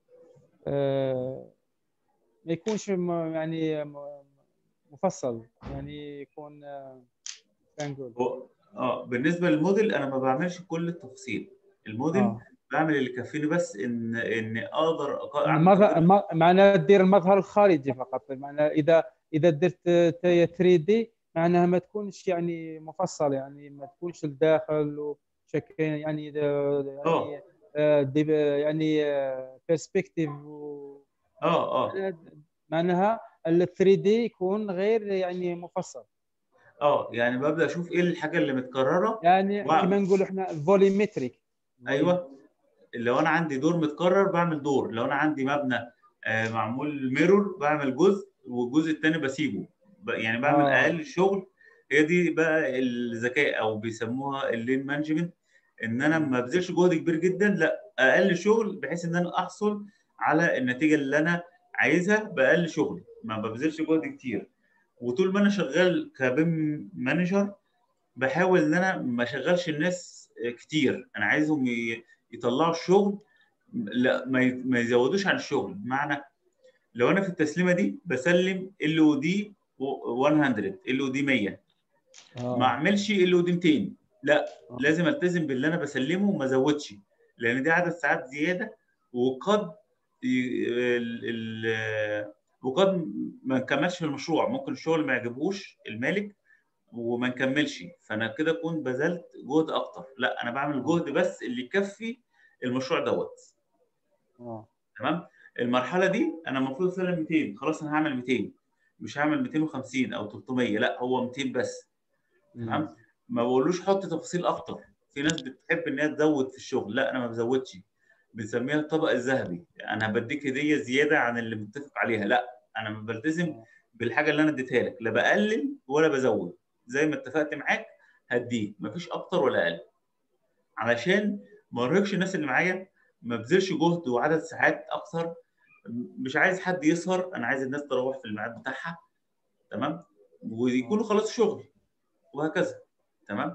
A: ما يكونش يعني مفصل، يعني يكون نقول
B: بالنسبه للموديل انا ما بعملش كل التفاصيل. الموديل
A: اه
B: بعمل اللي يكفيني بس ان اقدر اعمل تقدير.
A: معناها دير المظهر الخارجي فقط، معناها اذا درت 3 دي معناها ما تكونش يعني مفصل، يعني ما تكونش الداخل وشكل يعني
B: اه
A: يعني يعني بيرسبكتيف
B: اه
A: معناها ال 3 دي يكون غير يعني مفصل،
B: يعني ببدا اشوف ايه الحاجه اللي متكرره
A: يعني كما
B: واعمل.
A: نقول احنا فوليمتريك.
B: ايوه، لو انا عندي دور متكرر بعمل دور، لو انا عندي مبنى معمول ميرور بعمل جزء والجزء الثاني بسيبه. يعني بعمل
A: اه
B: اقل شغل. هي دي بقى الذكاء او بيسموها اللين مانجمنت، ان انا ما ابذلش جهد كبير جدا، لا اقل شغل بحيث ان انا احصل على النتيجه اللي انا عايزها باقل شغل، ما ببذلش جهد كتير. وطول ما انا شغال كبيم مانجر بحاول ان انا ما اشغلش الناس كتير، انا عايزهم يطلعوا الشغل، لا ما يزودوش عن الشغل. بمعنى لو انا في التسليمه دي بسلم ال او دي 100، ال او دي 100، ما
A: اه
B: اعملش ال او دي 200، لا لازم التزم باللي انا بسلمه وما ازودش، لان دي عدد ساعات زياده. وقد وقد ما نكملش في المشروع، ممكن الشغل ما يعجبهوش المالك وما نكملش، فانا كده اكون بذلت جهد اكتر. لا انا بعمل
A: اه
B: جهد بس اللي يكفي المشروع دوت.
A: اه
B: تمام. المرحله دي انا المفروض اسلم 200، خلاص انا هعمل 200، مش هعمل 250 او 300، لا هو 200 بس. تمام. ما بقولوش حط تفاصيل اكتر. في ناس بتحب ان هي تزود في الشغل، لا انا ما بزودش، بنسميها الطبق الذهبي. انا بديك هديه زياده عن اللي متفق عليها، لا انا بلتزم بالحاجه اللي انا اديتها لك، لا بقلل ولا بزود، زي ما اتفقت معاك هديك، مفيش اكتر ولا اقل، علشان ما ارهقش الناس اللي معايا، ما بذلش جهد وعدد ساعات اكثر. مش عايز حد يسهر، انا عايز الناس تروح في الميعاد بتاعها. تمام. ويكونوا خلاص شغل، وهكذا. تمام.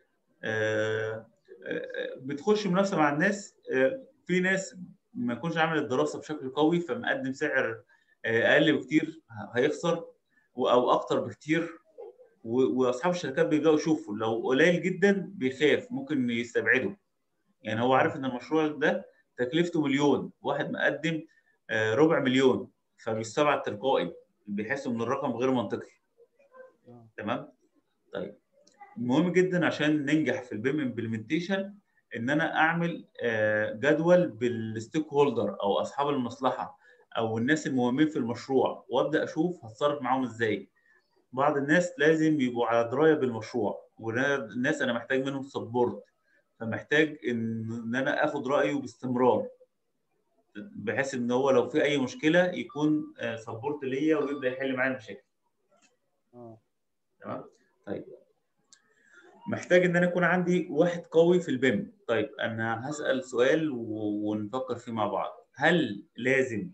B: بتخش منافسه مع الناس. في ناس ما يكونش عامل الدراسه بشكل قوي فمقدم سعر اقل بكتير هيخسر، او اكتر بكتير. واصحاب الشركات بيبداوا يشوفوا لو قليل جدا بيخاف ممكن يستبعده. يعني هو عارف ان المشروع ده تكلفته مليون، واحد مقدم ربع مليون، فبيستبعد تلقائي، بيحس ان الرقم غير منطقي. تمام. طيب، مهم جدا عشان ننجح في البيم امبلمنتيشن ان انا اعمل جدول بالستيك هولدر او اصحاب المصلحه او الناس المهمين في المشروع، وابدا اشوف هتصرف معاهم ازاي. بعض الناس لازم يبقوا على درايه بالمشروع، والناس انا محتاج منهم سبورت، فمحتاج ان انا اخد رايه باستمرار، بحيث ان هو لو في اي مشكله يكون سبورت ليا ويبدا يحل معايا المشاكل. تمام. طيب، محتاج ان انا يكون عندي واحد قوي في البيم. طيب انا هسأل سؤال ونفكر فيه مع بعض. هل لازم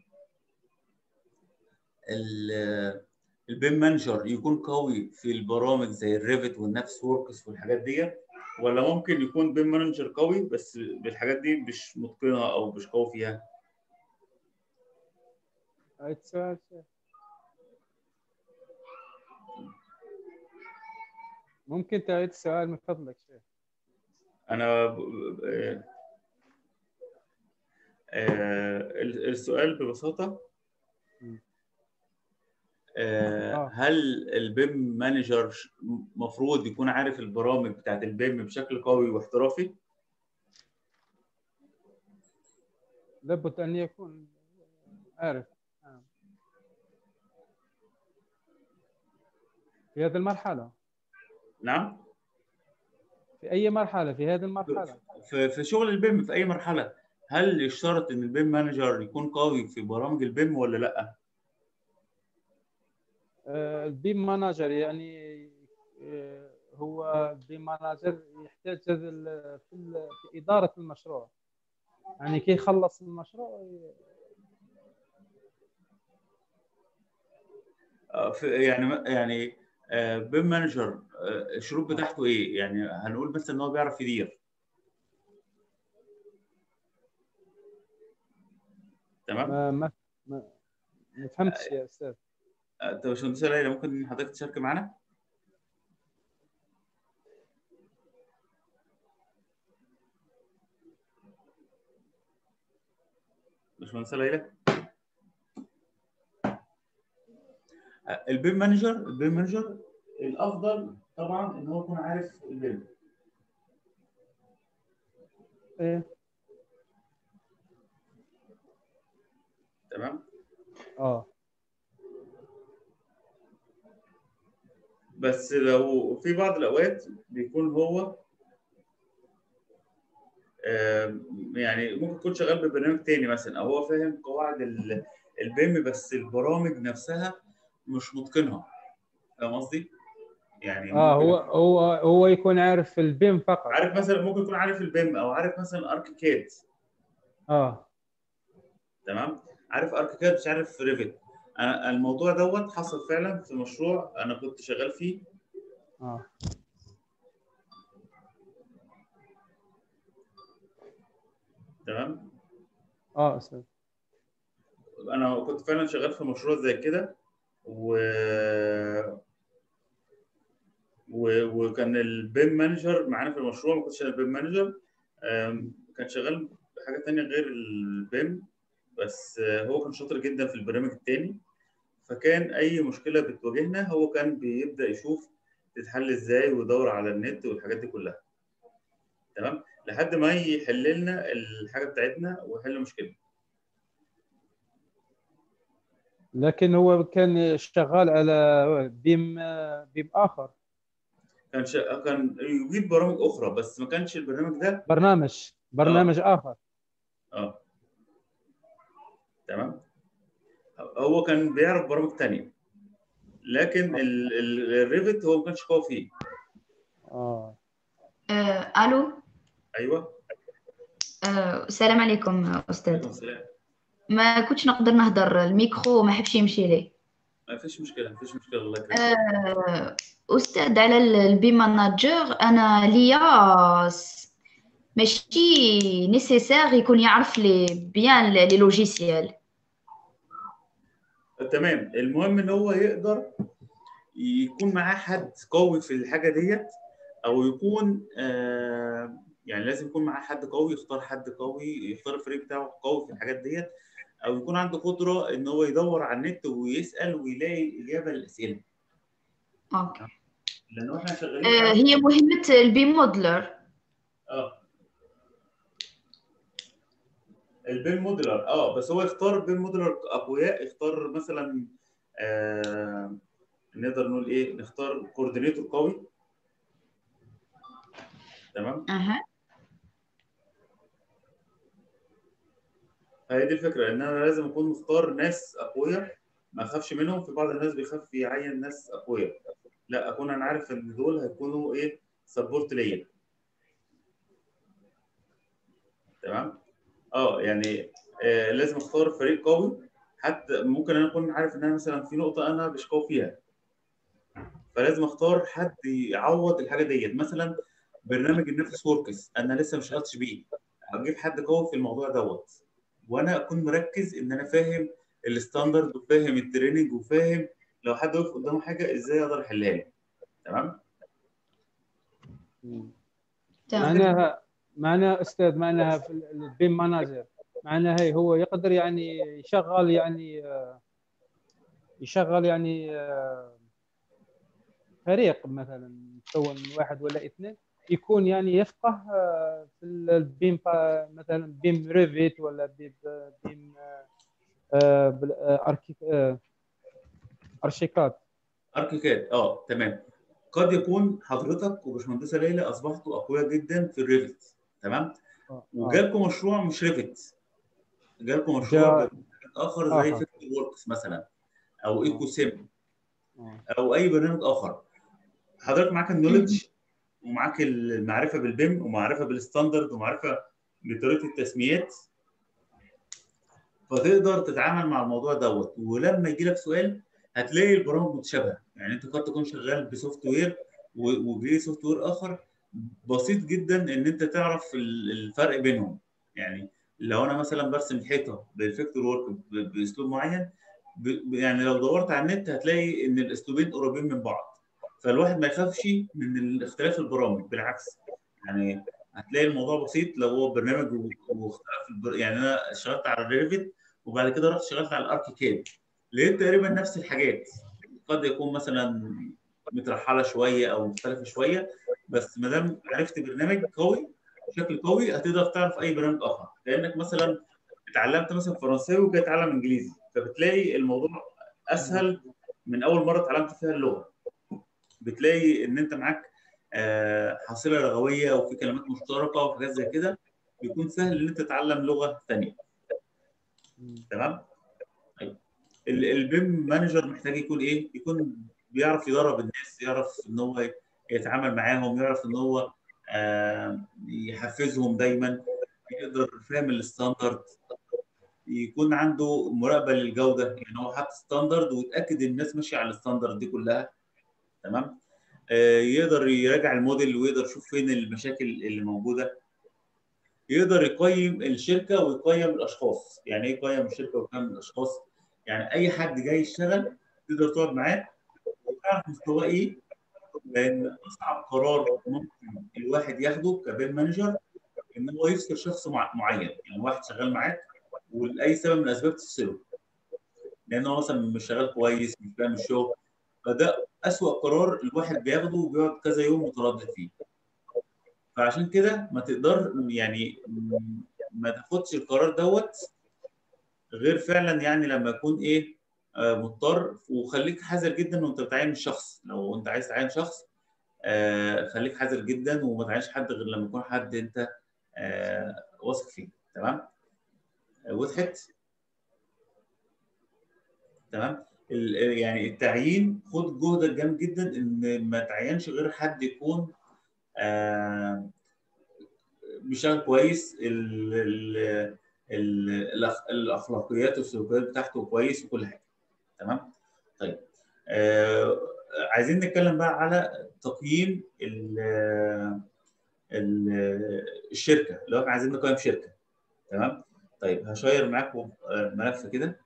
B: البيم مانجر يكون قوي في البرامج زي الريفت والنفس وركس والحاجات دي، ولا ممكن يكون بيم مانجر قوي بس بالحاجات دي مش متقنها او مش قوي فيها؟
A: ممكن تعيد السؤال من فضلك شيخ؟
B: انا السؤال ببساطة، هل البيم مانجر مفروض يكون عارف البرامج بتاعت البيم بشكل قوي واحترافي؟
A: لابد أن يكون عارف في هذه المرحلة.
B: نعم.
A: في اي مرحله في هذه المرحله؟
B: في شغل البيم في اي مرحله، هل يشترط ان البيم مانجر يكون قوي في برامج البيم ولا لا؟
A: البيم مانجر يعني هو البيم مانجر يحتاج في اداره المشروع، يعني كي يخلص المشروع
B: يعني بيم مانجر الشروط بتاعته ايه؟ يعني هنقول مثلا ان هو بيعرف يدير. تمام.
A: ما ما فهمتش يا استاذ.
B: طب يا باشمهندس ليلى، ممكن حضرتك تشارك معانا؟ باشمهندس ليلى، البيم مانجر الافضل طبعا ان هو يكون عارف البيم.
A: ايه.
B: تمام.
A: اه.
B: بس لو في بعض الاوقات بيكون هو يعني ممكن يكون شغال ببرنامج تاني مثلا، او هو فاهم قواعد البيم بس البرامج نفسها مش متقنها. فاهم قصدي؟ يعني
A: اه،
B: ممكن
A: هو يكون عارف البيم فقط.
B: عارف مثلا، ممكن يكون عارف البيم او عارف مثلا اركيكاد.
A: اه.
B: تمام. عارف اركيكاد مش عارف ريفت. انا الموضوع دوت حصل فعلا في مشروع انا كنت شغال فيه.
A: اه.
B: تمام.
A: اه استاذ.
B: انا كنت فعلا شغال في مشروع زي كده و... وكان البيم مانجر معانا في المشروع، ما كنتش انا البيم مانجر. كان شغال بحاجه تانية غير البيم. بس هو كان شاطر جدا في البرنامج التاني. فكان اي مشكله بتواجهنا هو كان بيبدا يشوف تتحل ازاي ويدور على النت والحاجات دي كلها. تمام. لحد ما يحل لنا الحاجه بتاعتنا ويحل المشكله.
A: لكن هو كان شغال على بيم اخر.
B: كان يجيب برامج اخرى بس ما كانش البرنامج ده.
A: برنامج
B: اه.
A: اخر.
B: اه. تمام. هو كان بيعرف برامج تانية، لكن الريفت هو ما كانش قوي فيه.
A: اه.
C: الو.
B: ايوه.
C: السلام عليكم استاذ.
B: عليكم السلام.
C: ما كنتش نقدر نهضر، الميكرو ما حبش يمشي لي.
B: ما فيش مشكله، ما فيش مشكله، الله يكرمك.
C: استاذ، على البي مانجر انا ليا ماشي نيسيسير يكون يعرف لي بيان لي لوجيسيال.
B: تمام. المهم ان هو يقدر يكون معاه حد قوي في الحاجه ديت، او يكون يعني لازم يكون معاه حد قوي، يختار حد قوي، يختار الفريق بتاعه قوي في الحاجات ديت، او يكون عنده قدره ان هو يدور على النت ويسال ويلاقي الاجابه للاسئله.
C: اوكي.
B: لان احنا شغالين ساعات.
C: هي مهمة البي موديلر.
B: اه. البيم موديلر، بس هو يختار بيم موديلر اقوياء، يختار مثلا نقدر نقول ايه، نختار كوردينيتور قوي. تمام.
C: اها.
B: هي دي الفكره، ان انا لازم اكون مختار ناس اقوياء ما اخافش منهم. في بعض الناس بيخاف يعين ناس اقوياء، لا، اكون انا عارف ان دول هيكونوا ايه، سبورت ليا. تمام. يعني لازم اختار فريق قوي. حتى ممكن انا اكون عارف ان انا مثلا في نقطه انا مش قوي فيها، فلازم اختار حد يعوض الحاجه ديت. مثلا برنامج النفس وركس انا لسه ما اشتغلتش بيه، هجيب حد قوي في الموضوع دوت، وانا اكون مركز ان انا فاهم الستاندرد وفاهم التريننج وفاهم لو حد وقف قدامه حاجه ازاي اقدر احلها له. تمام.
C: تمام.
A: معناها استاذ، معناها في البيم مانجر، معناها هي هو يقدر يعني يشغل يعني فريق مثلا مكون من واحد ولا اثنين، يكون يعني يفقه في البيم، مثلا بيم ريفيت ولا بيم ارشيكاد.
B: اركيكاد. تمام. قد يكون حضرتك وباشمهندسه ليلى اصبحتوا اقوياء جدا في الريفت، تمام؟ وجالكم مشروع مش ريفت، جالكم مشروع
A: جاء
B: بحاجات اخر زي
A: اخر.
B: فيكتور وركس مثلا، او ايكو سيم،
A: آه.
B: او اي برنامج اخر. حضرتك معاك النولج ومعاك المعرفه بالبيم ومعرفه بالستاندرد ومعرفه بطريقه التسميات، فتقدر تتعامل مع الموضوع دوت. ولما يجي لك سؤال هتلاقي البرامج متشابهه، يعني انت قد تكون شغال بسوفت وير وجاي سوفت وير اخر، بسيط جدا ان انت تعرف الفرق بينهم. يعني لو انا مثلا برسم الحيطه بالفيكتور ورك باسلوب معين، يعني لو دورت على النت هتلاقي ان الاسلوبين قريبين من بعض، فالواحد ما يخافش من اختلاف البرامج، بالعكس يعني هتلاقي الموضوع بسيط لو هو برنامج واختلاف يعني انا اشتغلت على الريفت وبعد كده رحت اشتغلت على الاركيكاد، لقيت تقريبا نفس الحاجات، قد يكون مثلا مترحله شويه او مختلفه شويه، بس ما دام عرفت برنامج قوي بشكل قوي هتقدر تعرف اي برنامج اخر. كانك مثلا اتعلمت مثلا فرنساوي وجاي تتعلم انجليزي، فبتلاقي الموضوع اسهل من اول مره اتعلمت فيها اللغه. بتلاقي ان انت معاك حصيله لغويه وفي كلمات مشتركه وحاجات زي كده، بيكون سهل ان انت تتعلم لغه ثانيه. تمام؟ طيب البيم مانجر محتاج يكون ايه؟ يكون بيعرف يدرب الناس، يعرف ان هو يتعامل معاهم، يعرف ان هو يحفزهم دايما، يقدر فاهم الستاندرد، يكون عنده مراقبه للجوده، يعني هو حاطط ستاندرد ويتاكد ان الناس ماشيه على الستاندرد دي كلها. تمام؟ يقدر يراجع الموديل ويقدر يشوف فين المشاكل اللي موجوده، يقدر يقيم الشركه ويقيم الاشخاص. يعني ايه يقيم الشركه ويقيم الاشخاص؟ يعني اي حد جاي يشتغل تقدر تقعد معاه وتعرف مستواه ايه، لان اصعب قرار ممكن الواحد ياخده كبيم مانجر ان هو يفصل شخص معين، يعني واحد شغال معاك ولاي سبب من الاسباب تفصله، لان هو مثلا مش شغال كويس، مش فاهم الشغل، فده اسوأ قرار الواحد بياخده وبيقعد كذا يوم متردد فيه. فعشان كده ما تقدر يعني ما تاخدش القرار دوت غير فعلا يعني لما يكون ايه مضطر. وخليك حذر جدا وانت بتعين الشخص، لو انت عايز تعين شخص خليك حذر جدا وما تعينش حد غير لما يكون حد انت واثق فيه. تمام؟ وضحت؟ تمام؟ يعني التعيين خد جهدك جامد جدا ان ما تعينش غير حد يكون بيشتغل كويس، الاخلاقيات والسلوكيات بتاعته كويس وكل حاجه. تمام؟ طيب عايزين نتكلم بقى على تقييم ال الشركه، لو احنا عايزين نقيم شركه. تمام؟ طيب هشير معاكم ملف كده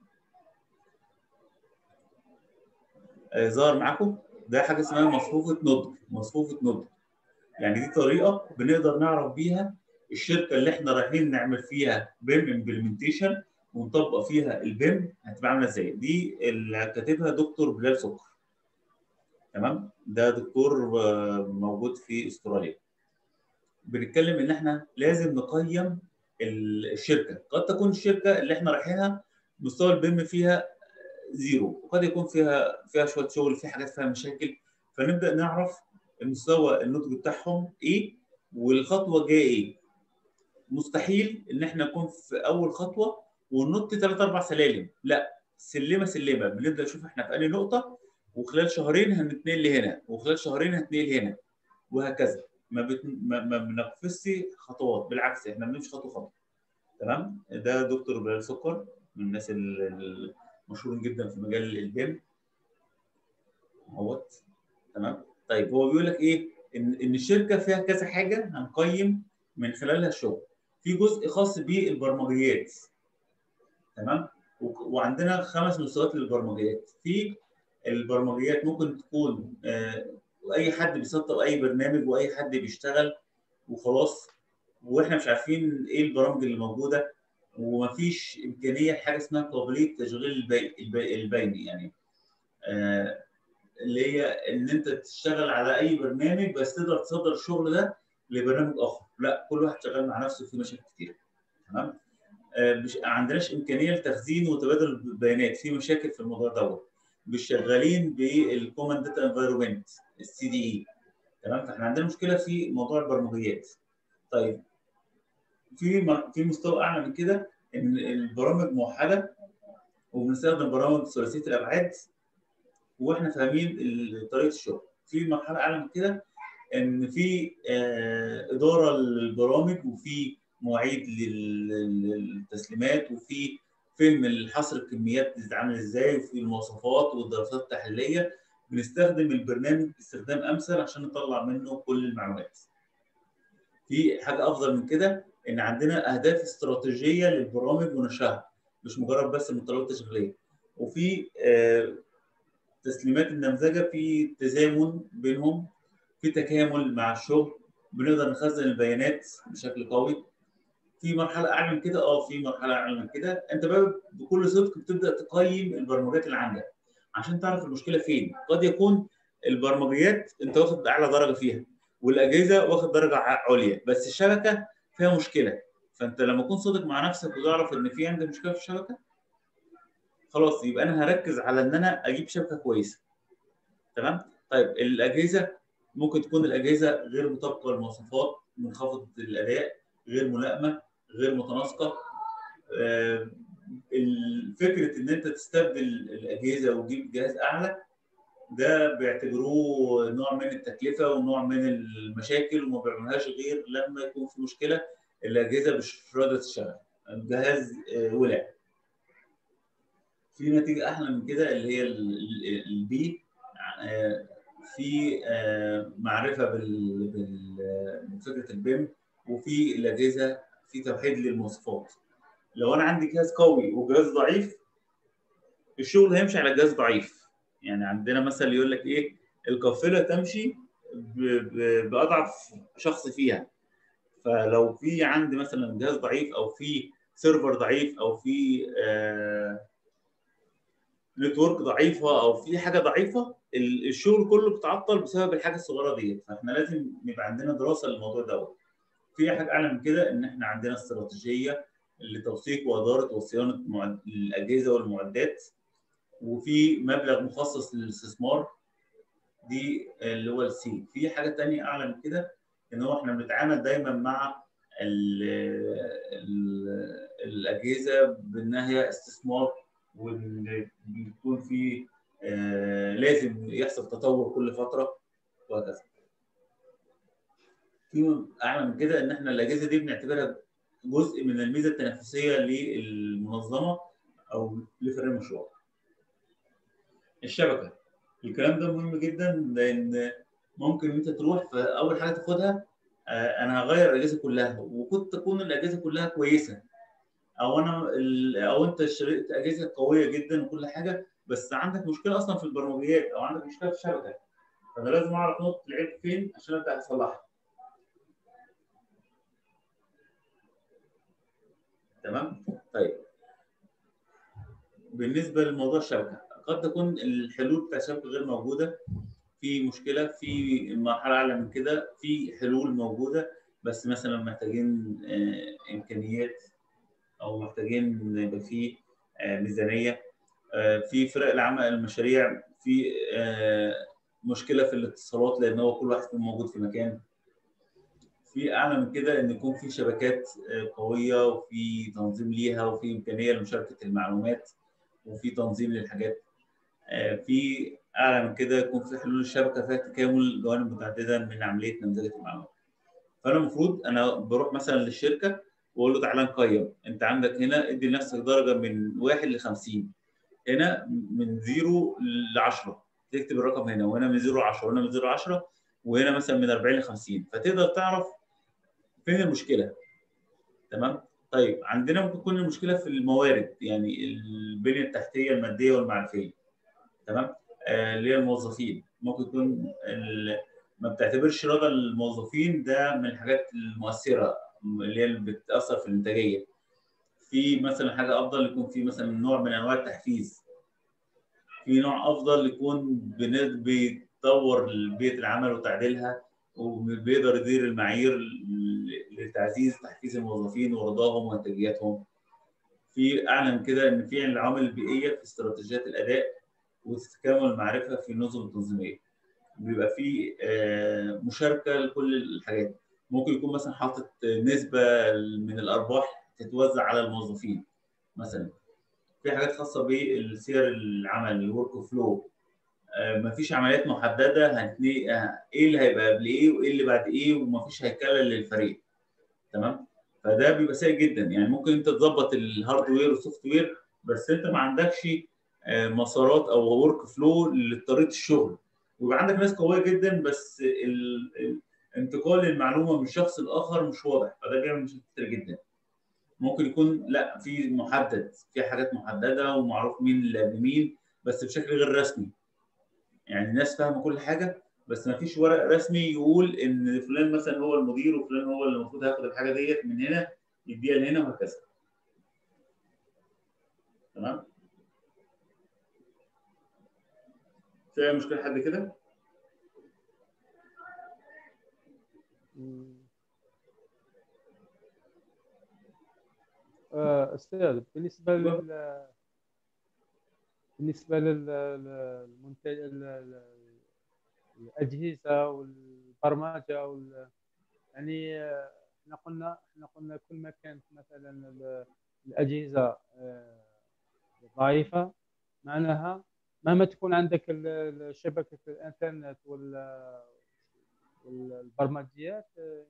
B: ظهر معاكم، ده حاجه اسمها مصفوفه نضج. مصفوفه نضج يعني دي طريقه بنقدر نعرف بيها الشركه اللي احنا رايحين نعمل فيها بيم امبلمنتيشن ونطبق فيها البيم هتبقى عامله ازاي. دي اللي كاتبها دكتور بلال سكر. تمام؟ ده دكتور موجود في استراليا. بنتكلم ان احنا لازم نقيم الشركه. قد تكون الشركه اللي احنا رايحينها مستوى البيم فيها زيرو، وقد يكون فيها شويه شغل، في حاجات فيها مشاكل، فنبدا نعرف مستوى النضج بتاعهم ايه والخطوه جايه ايه. مستحيل ان احنا نكون في اول خطوه وننط 3 4 سلالم، لا، سلمه سلمه بنبدا نشوف احنا في انهي نقطه، وخلال شهرين هنتنقل لهنا، وخلال شهرين هنتنقل هنا، وهكذا. ما بنقفزش خطوات، بالعكس احنا بنمشي خطوه خطوه. تمام؟ ده دكتور بلال سكر من الناس المشهورين جدا في مجال البيم اهوت. تمام؟ طيب هو بيقول لك ايه؟ ان الشركه فيها كذا حاجه هنقيم من خلالها الشغل. في جزء خاص بالبرمجيات. تمام؟ وعندنا 5 مستويات للبرمجيات. في البرمجيات ممكن تكون اي حد بيسطب اي برنامج واي حد بيشتغل وخلاص، واحنا مش عارفين ايه البرامج اللي موجوده، ومفيش امكانيه لحاجه اسمها قابليه تشغيل البياني، يعني اللي هي ان انت تشتغل على اي برنامج بس تقدر تصدر الشغل ده لبرنامج اخر. لا، كل واحد شغال مع نفسه في مشاكل كتير. تمام؟ مش عندناش امكانيه لتخزين وتبادل البيانات، في مشاكل في الموضوع دوت. مش شغالين بالكومن داتا انفايرمنت السي دي اي. تمام. فاحنا عندنا مشكله في موضوع البرمجيات. طيب في مستوى اعلى من كده ان البرامج موحده وبنستخدم برامج ثلاثيه الابعاد واحنا فاهمين طريقه الشغل. في مرحله اعلى من كده ان في اداره للبرامج وفي مواعيد للتسليمات وفي فهم الحصر الكميات بتتعمل ازاي وفي المواصفات والدراسات التحليليه. بنستخدم البرنامج باستخدام امثل عشان نطلع منه كل المعلومات. في حاجه افضل من كده ان عندنا اهداف استراتيجيه للبرامج ونشرها مش مجرد بس المتطلبات التشغيليه. وفي تسليمات النمذجه في تزامن بينهم، في تكامل مع الشغل، بنقدر نخزن البيانات بشكل قوي. في مرحله اعلى من كده في مرحله اعلى من كده انت بقى بكل صدق بتبدا تقيم البرمجيات اللي عندك عشان تعرف المشكله فين. قد يكون البرمجيات انت واخد اعلى درجه فيها والاجهزه واخد درجه عليا بس الشبكه فيها مشكله. فانت لما تكون صادق مع نفسك وتعرف ان في عندك مشكله في الشبكه خلاص يبقى انا هركز على ان انا اجيب شبكه كويسه. تمام. طيب الاجهزه ممكن تكون الاجهزه غير مطابقه للمواصفات، منخفضه الاداء، غير ملائمه، غير متناسقه. فكره ان انت تستبدل الاجهزه وتجيب جهاز اعلى ده بيعتبروه نوع من التكلفه ونوع من المشاكل وما بيعملوهاش غير لما يكون في مشكله الاجهزه مش راضيه تشتغل، الجهاز ولع. في نتيجه احلى من كده اللي هي البي، في معرفه بفكره البيم، وفي الاجهزه في توحيد للمواصفات. لو انا عندي جهاز قوي وجهاز ضعيف الشغل هيمشي على جهاز ضعيف. يعني عندنا مثل يقول لك ايه، القافله تمشي باضعف شخص فيها. فلو في عندي مثلا جهاز ضعيف او في سيرفر ضعيف او في نتورك ضعيفه او في حاجه ضعيفه الشغل كله بيتعطل بسبب الحاجه الصغيره ديت. فاحنا لازم يبقى عندنا دراسه للموضوع دوت. في حاجه اعلى من كده ان احنا عندنا استراتيجيه لتوثيق واداره وصيانه الاجهزه والمعدات، وفي مبلغ مخصص للاستثمار دي اللي هو السي. في حاجه ثانيه اعلى من كده ان هو احنا بنتعامل دايما مع الاجهزه بانها هي استثمار وان بيكون في لازم يحصل تطور كل فتره وهكذا. في اعلى من كده ان احنا الاجهزه دي بنعتبرها جزء من الميزه التنافسيه للمنظمه او لفريق المشروع. الشبكه، الكلام ده مهم جدا لان ممكن انت تروح فاول حاجه تاخدها انا هغير الاجهزه كلها وكنت تكون الاجهزه كلها كويسه، او انت اشتريت اجهزه قويه جدا وكل حاجه بس عندك مشكله اصلا في البرمجيات او عندك مشكله في الشبكه. فانا لازم اعرف نقطه العيب فين عشان ابدا اصلحها. تمام. طيب بالنسبه لموضوع الشبكه قد تكون الحلول بتاع الشبكه غير موجوده. في مشكله في مرحله اعلى من كده في حلول موجوده بس مثلا محتاجين امكانيات او محتاجين يبقى في ميزانيه. في فرق العمل المشاريع في مشكله في الاتصالات لان هو كل واحد يكون موجود في مكان. في اعلى من كده ان يكون في شبكات قويه وفي تنظيم ليها وفي امكانيه لمشاركه المعلومات وفي تنظيم للحاجات. في اعلى من كده يكون في حلول الشبكه فيها تكامل جوانب متعدده من عمليه نمذجه المعلومات. فانا المفروض انا بروح مثلا للشركه واقول له تعالى نقيم، انت عندك هنا ادي لنفسك درجه من 1 ل 50، هنا من 0 ل 10 تكتب الرقم هنا، وهنا من 0 ل 10 وهنا من 0 ل 10 وهنا مثلا من 40 ل 50 فتقدر تعرف فين المشكله. تمام. طيب عندنا ممكن تكون المشكله في الموارد يعني البنيه التحتيه الماديه والمعرفيه. تمام. اللي هي الموظفين ممكن يكون ما بتعتبرش رضا الموظفين ده من الحاجات المؤثره اللي هي اللي بتاثر في الانتاجيه. في مثلا حاجه افضل يكون في مثلا نوع من انواع التحفيز، في نوع افضل يكون بيطور بيئه العمل وتعديلها وبيقدر يدير المعايير لتعزيز تحفيز الموظفين ورضاهم وانتاجيتهم. في اعلى من كده ان في العوامل البيئيه في استراتيجيات الاداء وتتكامل المعرفه في النظم التنظيميه. بيبقى في مشاركه لكل الحاجات. ممكن يكون مثلا حاطط نسبه من الارباح تتوزع على الموظفين مثلا. في حاجات خاصه بالسير العمل، الورك فلو. مفيش عمليات محدده ايه اللي هيبقى قبل ايه وايه اللي بعد ايه، ومفيش هيكله للفريق. تمام. فده بيبقى سيء جدا. يعني ممكن انت تظبط الهاردوير والسوفت وير، بس انت ما عندكش مسارات او ورك فلو لطريقه الشغل. ويبقى عندك ناس قويه جدا، بس انتقال المعلومه من شخص لاخر مش واضح، فده بيعمل مشاكل كتير جدا. ممكن يكون لا، في محدد، في حاجات محدده ومعروف مين اللي قبل مين، بس بشكل غير رسمي. يعني الناس فاهمه كل حاجه، بس ما فيش ورق رسمي يقول ان فلان مثلا هو المدير وفلان هو اللي المفروض هياخد الحاجه ديت من هنا يديها لهنا وهكذا. تمام. في اي مشكله حد كده؟
A: استاذ، بالنسبه الاجهزه والبرمجه يعني احنا قلنا كل ما كانت مثلا الاجهزه ضعيفه، معناها مهما تكون عندك شبكه الانترنت والبرمجيات،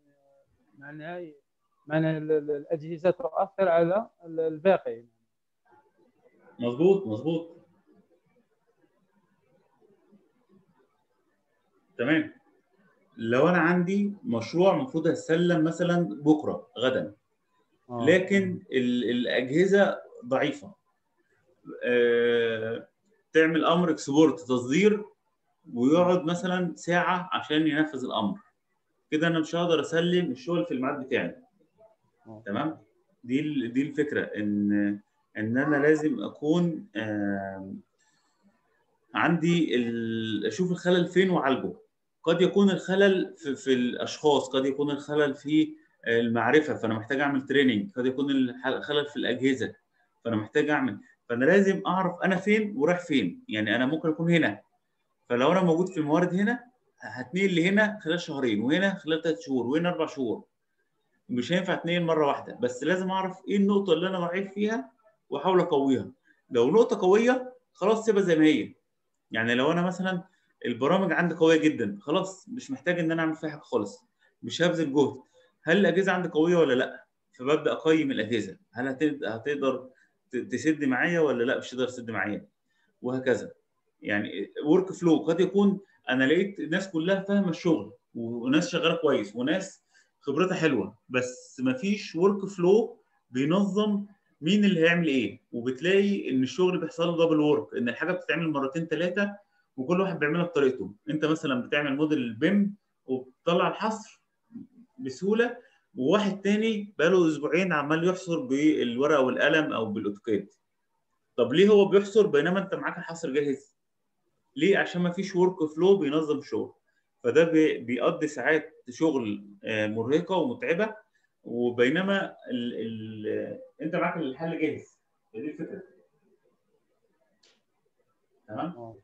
A: معناها الاجهزه تؤثر على الباقي.
B: مظبوط مظبوط. تمام. لو انا عندي مشروع المفروض هيسلم مثلا بكره غدا، لكن الاجهزه ضعيفه، تعمل امر اكسبورت تصدير ويقعد مثلا ساعه عشان ينفذ الامر، كده انا مش هقدر اسلم الشغل في الميعاد بتاعي. تمام. دي الفكره، ان انا لازم اكون عندي اشوف الخلل فين واعالجه. قد يكون الخلل في الاشخاص، قد يكون الخلل في المعرفه، فانا محتاج اعمل تريننج. قد يكون الخلل في الاجهزه، فانا محتاج اعمل. فانا لازم اعرف انا فين ورايح فين. يعني انا ممكن اكون هنا، فلو انا موجود في الموارد هنا هتنقل لهنا خلال شهرين، وهنا خلال 3 شهور، وهنا 4 شهور. مش هينفع اتنقل مره واحده، بس لازم اعرف ايه النقطه اللي انا ضعيف فيها واحاول اقويها. لو نقطه قويه خلاص سيبها زي ما هي. يعني لو انا مثلا البرامج عندي قويه جدا، خلاص مش محتاج ان انا اعمل فيها حاجه خالص، مش هبذل جهد. هل الاجهزه عندي قويه ولا لا؟ فببدا اقيم الاجهزه، هل هتقدر تسد معايا ولا لا، مش هتقدر تسد معايا، وهكذا. يعني ورك فلو، قد يكون انا لقيت الناس كلها فاهمه الشغل وناس شغاله كويس وناس خبرتها حلوه، بس مفيش ورك فلو بينظم مين اللي هيعمل ايه. وبتلاقي ان الشغل بيحصل له دبل ورك، ان الحاجه بتتعمل مرتين ثلاثه وكل واحد بيعملها بطريقته. انت مثلا بتعمل موديل البيم وبتطلع الحصر بسهوله، وواحد تاني بقاله اسبوعين عمال يحصر بالورقه والقلم او بالاوتوكاد. طب ليه هو بيحصر بينما انت معاك الحصر جاهز؟ ليه؟ عشان ما فيش ورك فلو بينظم الشغل. فده بيقضي ساعات شغل مرهقه ومتعبه، وبينما انت معاك الحل جاهز. دي الفكره. تمام.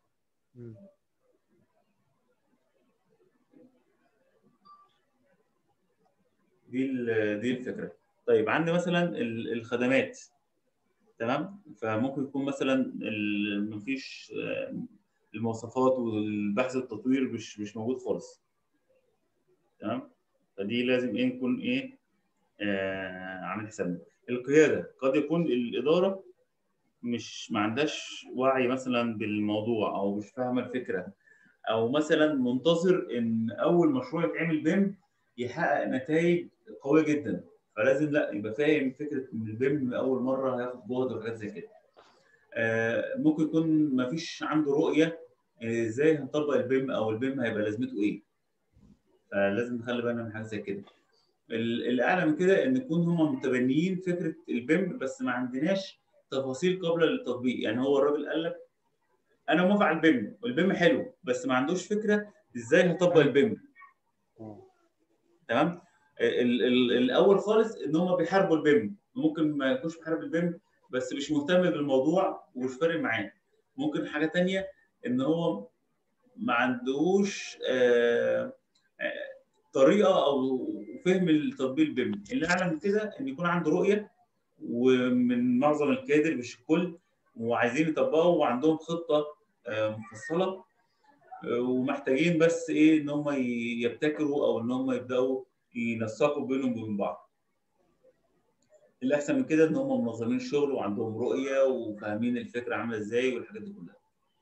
B: دي الفكره. طيب عندي مثلا الخدمات. تمام. فممكن يكون مثلا مفيش المواصفات والبحث التطوير مش موجود خالص. تمام. فدي لازم نكون عامل حسابنا. القياده، قد يكون الاداره مش ما عندهاش وعي مثلا بالموضوع، او مش فاهمه الفكره، او مثلا منتظر ان اول مشروع يتعمل بيم يحقق نتائج قويه جدا، فلازم لا يبقى فاهم فكره ان البيم من اول مره هياخد جهد وحاجات زي كده. ممكن يكون ما فيش عنده رؤيه ازاي هنطبق البيم، او البيم هيبقى لازمته ايه. فلازم نخلي بالنا من حاجه زي كده. الاعلى من كده ان يكون هم متبنيين فكره البيم، بس ما عندناش تفاصيل قابله للتطبيق. يعني هو الراجل قال لك انا موافق على البيم والبيم حلو، بس ما عندوش فكره ازاي هطبق البيم. تمام. الاول خالص ان هم بيحاربوا البيم، ممكن ما يكونش بيحارب البيم بس مش مهتم بالموضوع ومش فارق معاه. ممكن حاجه ثانيه ان هو ما عندهوش طريقه او فهم التطبيق البيم. اللي اعلى من كده ان يكون عنده رؤيه، ومن معظم الكادر مش الكل، وعايزين يطبقوا وعندهم خطه مفصله، ومحتاجين بس ايه ان هم يبتكروا او ان هم يبداوا ينسقوا بينهم وبين بعض. اللي احسن من كده ان هم منظمين الشغل وعندهم رؤيه وفاهمين الفكره عامله ازاي والحاجات دي كلها.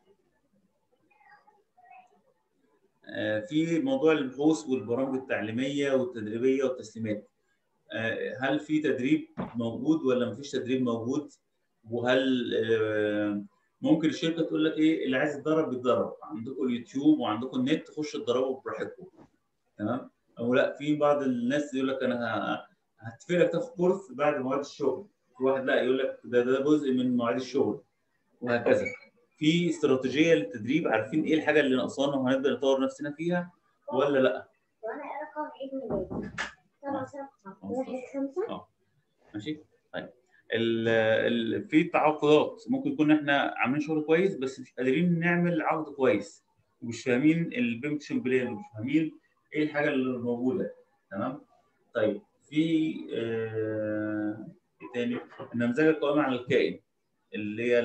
B: في موضوع البحوث والبرامج التعليميه والتدريبيه والتسليمات، هل في تدريب موجود ولا مفيش تدريب موجود؟ وهل ممكن الشركه تقول لك ايه اللي عايز يتدرب بيتدرب، عندكم اليوتيوب وعندكم النت تخشوا تدربوا براحتكم، تمام؟ او لا، في بعض الناس يقول لك انا هتفق لك تاخد كورس بعد مواعيد الشغل، في واحد لا يقول لك ده جزء من مواعيد الشغل، وهكذا. في استراتيجيه للتدريب، عارفين ايه الحاجه اللي ناقصانا وهنبدا نطور نفسنا فيها ولا لا؟
C: وانا رقم عيد ميلادي 7/5
B: ماشي. طيب في تعاقدات ممكن يكون احنا عاملين شغل كويس بس مش قادرين نعمل عقد كويس، ومش فاهمين البيمكشن بلان، ومش فاهمين ايه الحاجه اللي موجوده، تمام؟ طيب في ايه تاني؟ النمذجه القائمه على الكائن، اللي هي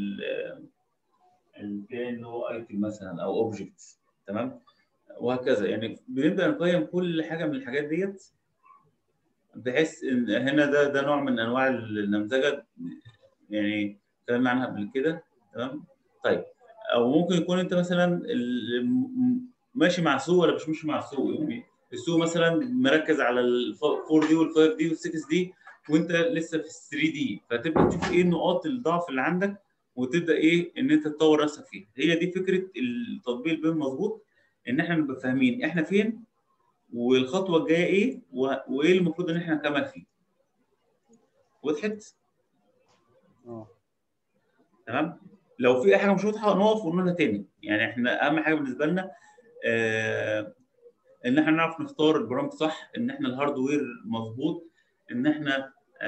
B: الكائن اللي هو ايتم مثلا او اوبجكت، تمام؟ وهكذا. يعني بنبدا نقيم كل حاجه من الحاجات ديت، بحيث ان هنا ده نوع من انواع النمذجه، يعني اتكلمنا عنها قبل كده، تمام؟ طيب، او ممكن يكون انت مثلا ماشي مع سوق ولا مش ماشي مع سوق. يعني السوق مثلا مركز على ال 4 دي وال 5 دي وال 6 دي، وانت لسه في ال 3 دي، فتبدا تشوف ايه نقاط الضعف اللي عندك وتبدا ايه ان انت تطور نفسك فيها. هي دي فكره التطبيق البيم مظبوط، ان احنا نبقى فاهمين احنا فين والخطوه الجايه ايه وايه المفروض ان احنا نكمل فيه. وضحت؟ تمام. لو في اي حاجه مش واضحه نقف ونقولها تاني. يعني احنا اهم حاجه بالنسبه لنا ان احنا نعرف نختار البرامج صح، ان احنا الهاردوير مظبوط، ان احنا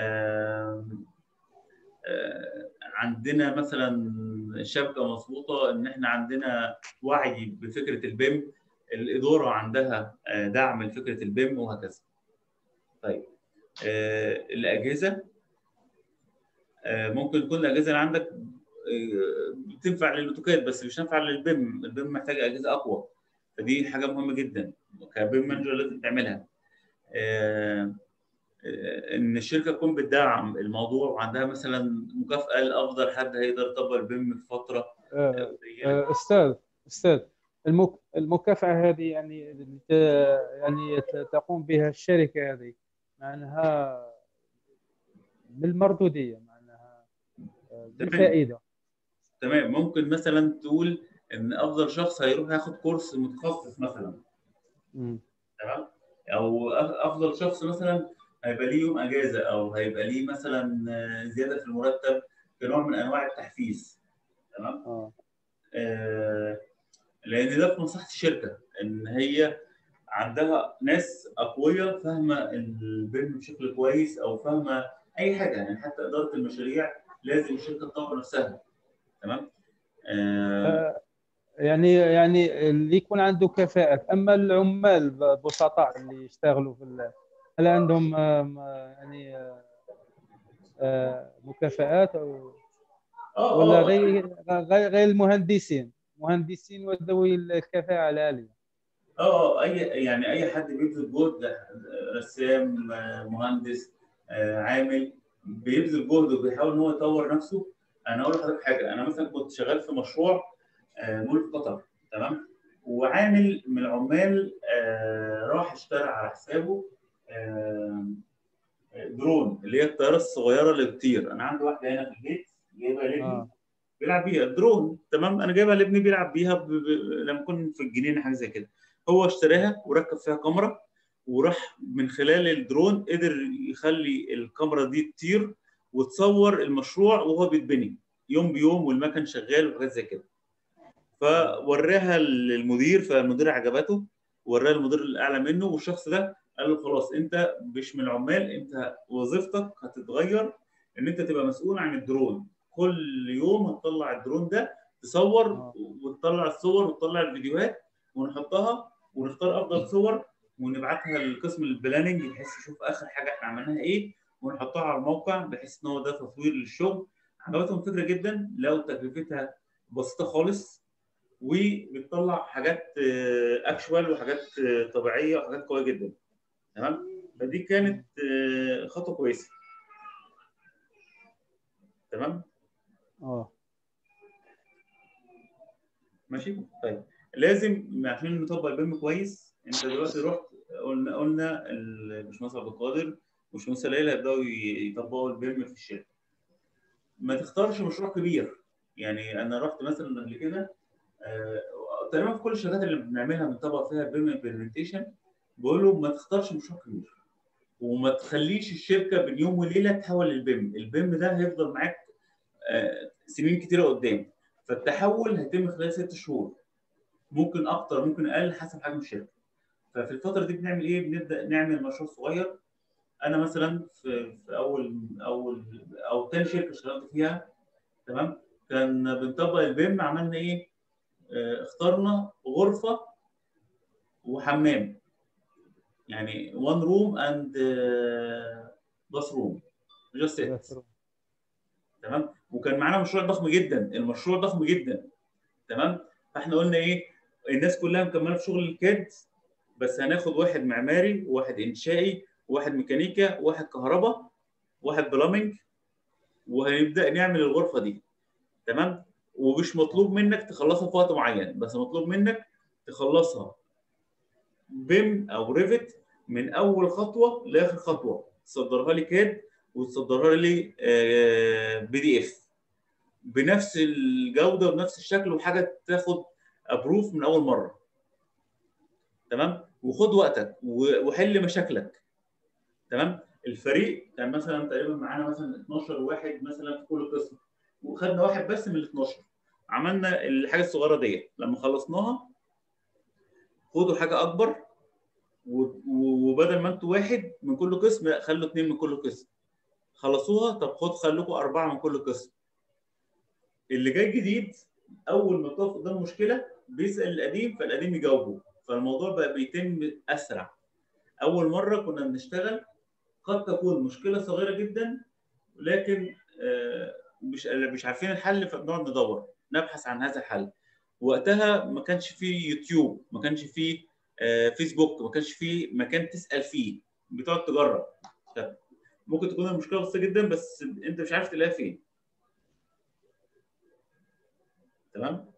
B: عندنا مثلا شبكه مظبوطه، ان احنا عندنا وعي بفكره البيم، الاداره عندها دعم لفكره البيم، وهكذا. طيب الاجهزه، ممكن تكون الاجهزه اللي عندك بتنفع للاوتوكاد بس مش هتنفع للبيم. البيم محتاج اجهزه اقوى، فدي حاجه مهمه جدا كبيم مانجر لازم تعملها. ان الشركه تكون بتدعم الموضوع وعندها مثلا مكافاه لافضل حد هيقدر يطبق البيم في فتره قليله.
A: استاذ المكافاه هذه يعني تقوم بها الشركه هذه معناها بالمردوديه، معناها بالفائده.
B: تمام. ممكن مثلا تقول ان افضل شخص هيروح ياخد كورس متخصص مثلا، تمام؟ او افضل شخص مثلا هيبقى ليه يوم اجازه، او هيبقى ليه مثلا زياده في المرتب كنوع من انواع التحفيز، تمام؟ لان ده في مصلحه الشركه، ان هي عندها ناس اقوياء فاهمه البيم بشكل كويس، او فاهمه اي حاجه. يعني حتى اداره المشاريع لازم الشركه تطور نفسها، تمام؟
A: يعني اللي يكون عنده كفاءة. أما العمال بسطاء اللي يشتغلوا هل عندهم يعني مكافآت أو ولا غير المهندسين، مهندسين وذوي الكفاءة العالية؟
B: اي حد بيبذل جهد، رسام، مهندس، عامل، بيبذل جهد وبيحاول ان هو يطور نفسه. انا اقول لحضرتك حاجه، انا مثلا كنت شغال في مشروع مول في قطر، تمام؟ وعامل من العمال راح اشترى على حسابه درون، اللي هي الطياره الصغيره اللي بتطير. انا عندي واحده هنا في البيت جايبها لابني بيلعب بيها درون، تمام؟ انا جايبها لابني بيلعب بيها لما كنا في الجنينه حاجه زي كده. هو اشتراها وركب فيها كاميرا، وراح من خلال الدرون قدر يخلي الكاميرا دي تطير وتصور المشروع وهو بيتبني يوم بيوم والمكن شغال وحاجات زي كده. فوراها للمدير، فالمدير عجبته، وراها المدير الاعلى منه، والشخص ده قال له خلاص انت مش من العمال، انت وظيفتك هتتغير ان انت تبقى مسؤول عن الدرون. كل يوم هتطلع الدرون ده تصور وتطلع الصور وتطلع الفيديوهات ونحطها ونختار افضل صور ونبعتها لقسم البلاننج بحيث يشوف اخر حاجه احنا عملناها ايه ونحطها على الموقع بحيث ان هو ده تطوير للشغل. عجبتهم فكره جدا، لو تكلفتها بسيطه خالص وبتطلع حاجات اكشوال وحاجات طبيعيه وحاجات قويه جدا. تمام، فدي كانت خطوه كويسه. تمام. ماشي. طيب لازم عشان نطبق البيم كويس، انت دلوقتي رحت قلنا الباشمهندس عبد القادر والباشمهندس ليلى هيبداوا يطبقوا البيم في الشركه. ما تختارش مشروع كبير. يعني انا رحت مثلا قبل كده تقريبا في كل الشركات اللي بنعملها بنطبق فيها البيم امبلمنتيشن بيقولوا ما تختارش مشروع كبير وما تخليش الشركه بين يوم وليله تحول للبيم. البيم ده هيفضل معاك سنين كتيره قدام، فالتحول هيتم خلال 6 شهور، ممكن اكتر ممكن اقل حسب حجم الشركه. ففي الفتره دي بنعمل ايه؟ بنبدا نعمل مشروع صغير. انا مثلا في اول او ثاني شركه اشتغلت فيها، تمام، كان بنطبق البيم. عملنا ايه؟ اخترنا غرفه وحمام، يعني one room and bathroom just it. تمام، وكان معانا مشروع ضخم جدا، المشروع ضخم جدا. تمام، فاحنا قلنا ايه؟ الناس كلها مكمله في شغل الكاد، بس هناخد واحد معماري وواحد انشائي وواحد ميكانيكا وواحد كهرباء وواحد بلامنج وهنبدا نعمل الغرفه دي. تمام، ومش مطلوب منك تخلصها في وقت معين، بس مطلوب منك تخلصها بيم او ريفت من اول خطوه لاخر خطوه، تصدرها لي كاد وتصدرها لي PDF بنفس الجوده وبنفس الشكل وحاجه تاخد ابروف من اول مره. تمام، وخد وقتك وحل مشاكلك. تمام، الفريق كان مثلا تقريبا معانا مثلا 12 واحد مثلا في كل قسم، وخدنا واحد بس من ال 12 عملنا الحاجه الصغيره دي. لما خلصناها خدوا حاجه اكبر، وبدل ما انتوا واحد من كل قسم لا خلوا 2 من كل قسم. خلصوها، طب خلوكم 4 من كل قسم. اللي جاي جديد اول ما تقف قدام مشكله بيسال القديم فالقديم يجاوبه، فالموضوع بقى بيتم اسرع. اول مره كنا بنشتغل قد تكون مشكله صغيره جدا لكن مش عارفين الحل، فبنقعد ندور نبحث عن هذا الحل. وقتها ما كانش فيه يوتيوب، ما كانش فيه فيسبوك، ما كانش فيه مكان تسال فيه، بتقعد تجرب. ممكن تكون المشكله بسيطه جدا بس انت مش عارف تلاقيها فين. تمام؟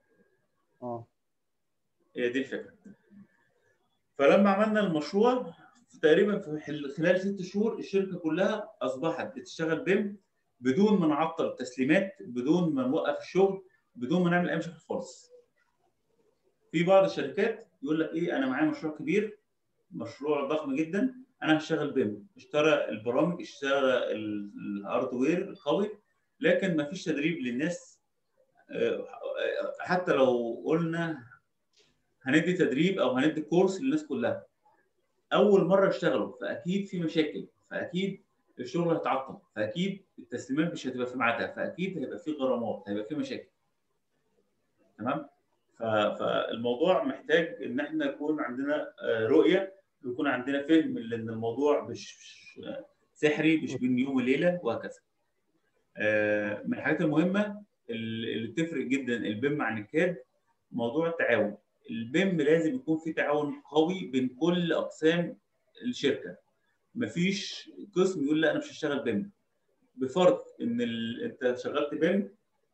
B: هي دي الفكره. فلما عملنا المشروع تقريبا في خلال 6 شهور الشركه كلها اصبحت بتشتغل بيم بدون ما نعطل التسليمات، بدون ما نوقف الشغل، بدون ما نعمل اي مشاكل خالص. في بعض الشركات يقول لك ايه؟ انا معايا مشروع كبير، مشروع ضخم جدا، انا هشتغل بيم، اشترى البرامج، اشترى الهاردوير القوي، لكن ما فيش تدريب للناس. حتى لو قلنا هندي تدريب او هندي كورس للناس كلها، اول مره يشتغلوا فاكيد في مشاكل، فاكيد الشغل هيتعطل، فاكيد التسليمات مش هتبقى في ميعادها، فاكيد هيبقى في غرامات، هيبقى في مشاكل. تمام؟ فالموضوع محتاج ان احنا يكون عندنا رؤيه ويكون عندنا فهم لان الموضوع مش سحري، مش بين يوم وليله وهكذا. من الحاجات المهمه اللي بتفرق جدا البيم عن الكاد موضوع التعاون. البيم لازم يكون في تعاون قوي بين كل اقسام الشركه. مفيش قسم يقول لا انا مش هشتغل بيم، بفرض ان انت شغلت بيم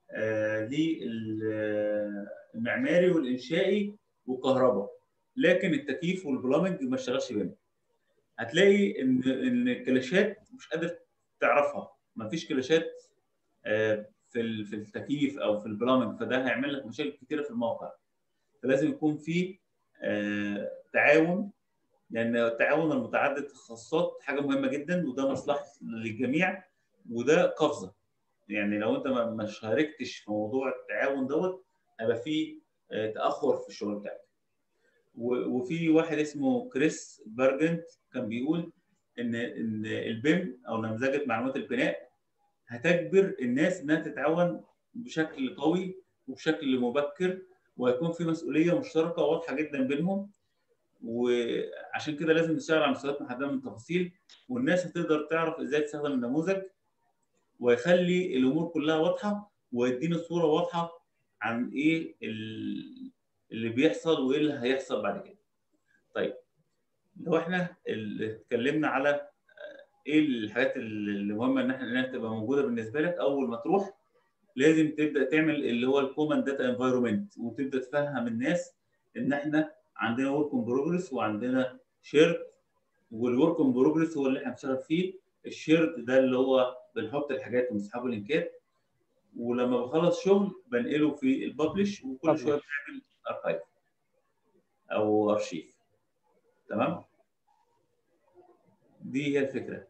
B: للمعماري والانشائي والكهرباء، لكن التكييف والبلامنج ما اشتغلش بيم. هتلاقي ان الكلاشات مش قادر تعرفها، مفيش كلاشات في التكييف او في البلامنج، فده هيعمل لك مشاكل كتيره في الموقع. فلازم يكون في تعاون، لان التعاون المتعدد التخصصات حاجه مهمه جدا وده مصلحه للجميع وده قفزه. يعني لو انت ما شاركتش في موضوع التعاون دوت هيبقى في تاخر في الشغل بتاعك. وفي واحد اسمه كريس بارجنت كان بيقول ان البيم او نمذجه معلومات البناء هتجبر الناس انها تتعاون بشكل قوي وبشكل مبكر، وهيكون في مسؤوليه مشتركه واضحه جدا بينهم. وعشان كده لازم نشتغل على مستويات محدده من التفاصيل، والناس هتقدر تعرف ازاي تستخدم النموذج، ويخلي الامور كلها واضحه، ويدينا صوره واضحه عن ايه اللي بيحصل وايه اللي هيحصل بعد كده. طيب لو احنا اتكلمنا على ايه الحاجات اللي مهمه انها تبقى موجوده بالنسبه لك اول ما تروح، لازم تبدا تعمل اللي هو الكومن داتا انفايرمنت، وتبدا تفهم الناس ان احنا عندنا ورك ان بروجرس وعندنا شيرد، والورك ان بروجرس هو اللي احنا بنشتغل فيه، الشيرد ده اللي هو بنحط الحاجات ونسحبه لينكات، ولما بخلص شغل بنقله في الببلش، وكل شويه بنعمل اركايف او ارشيف. تمام؟ دي هي الفكره.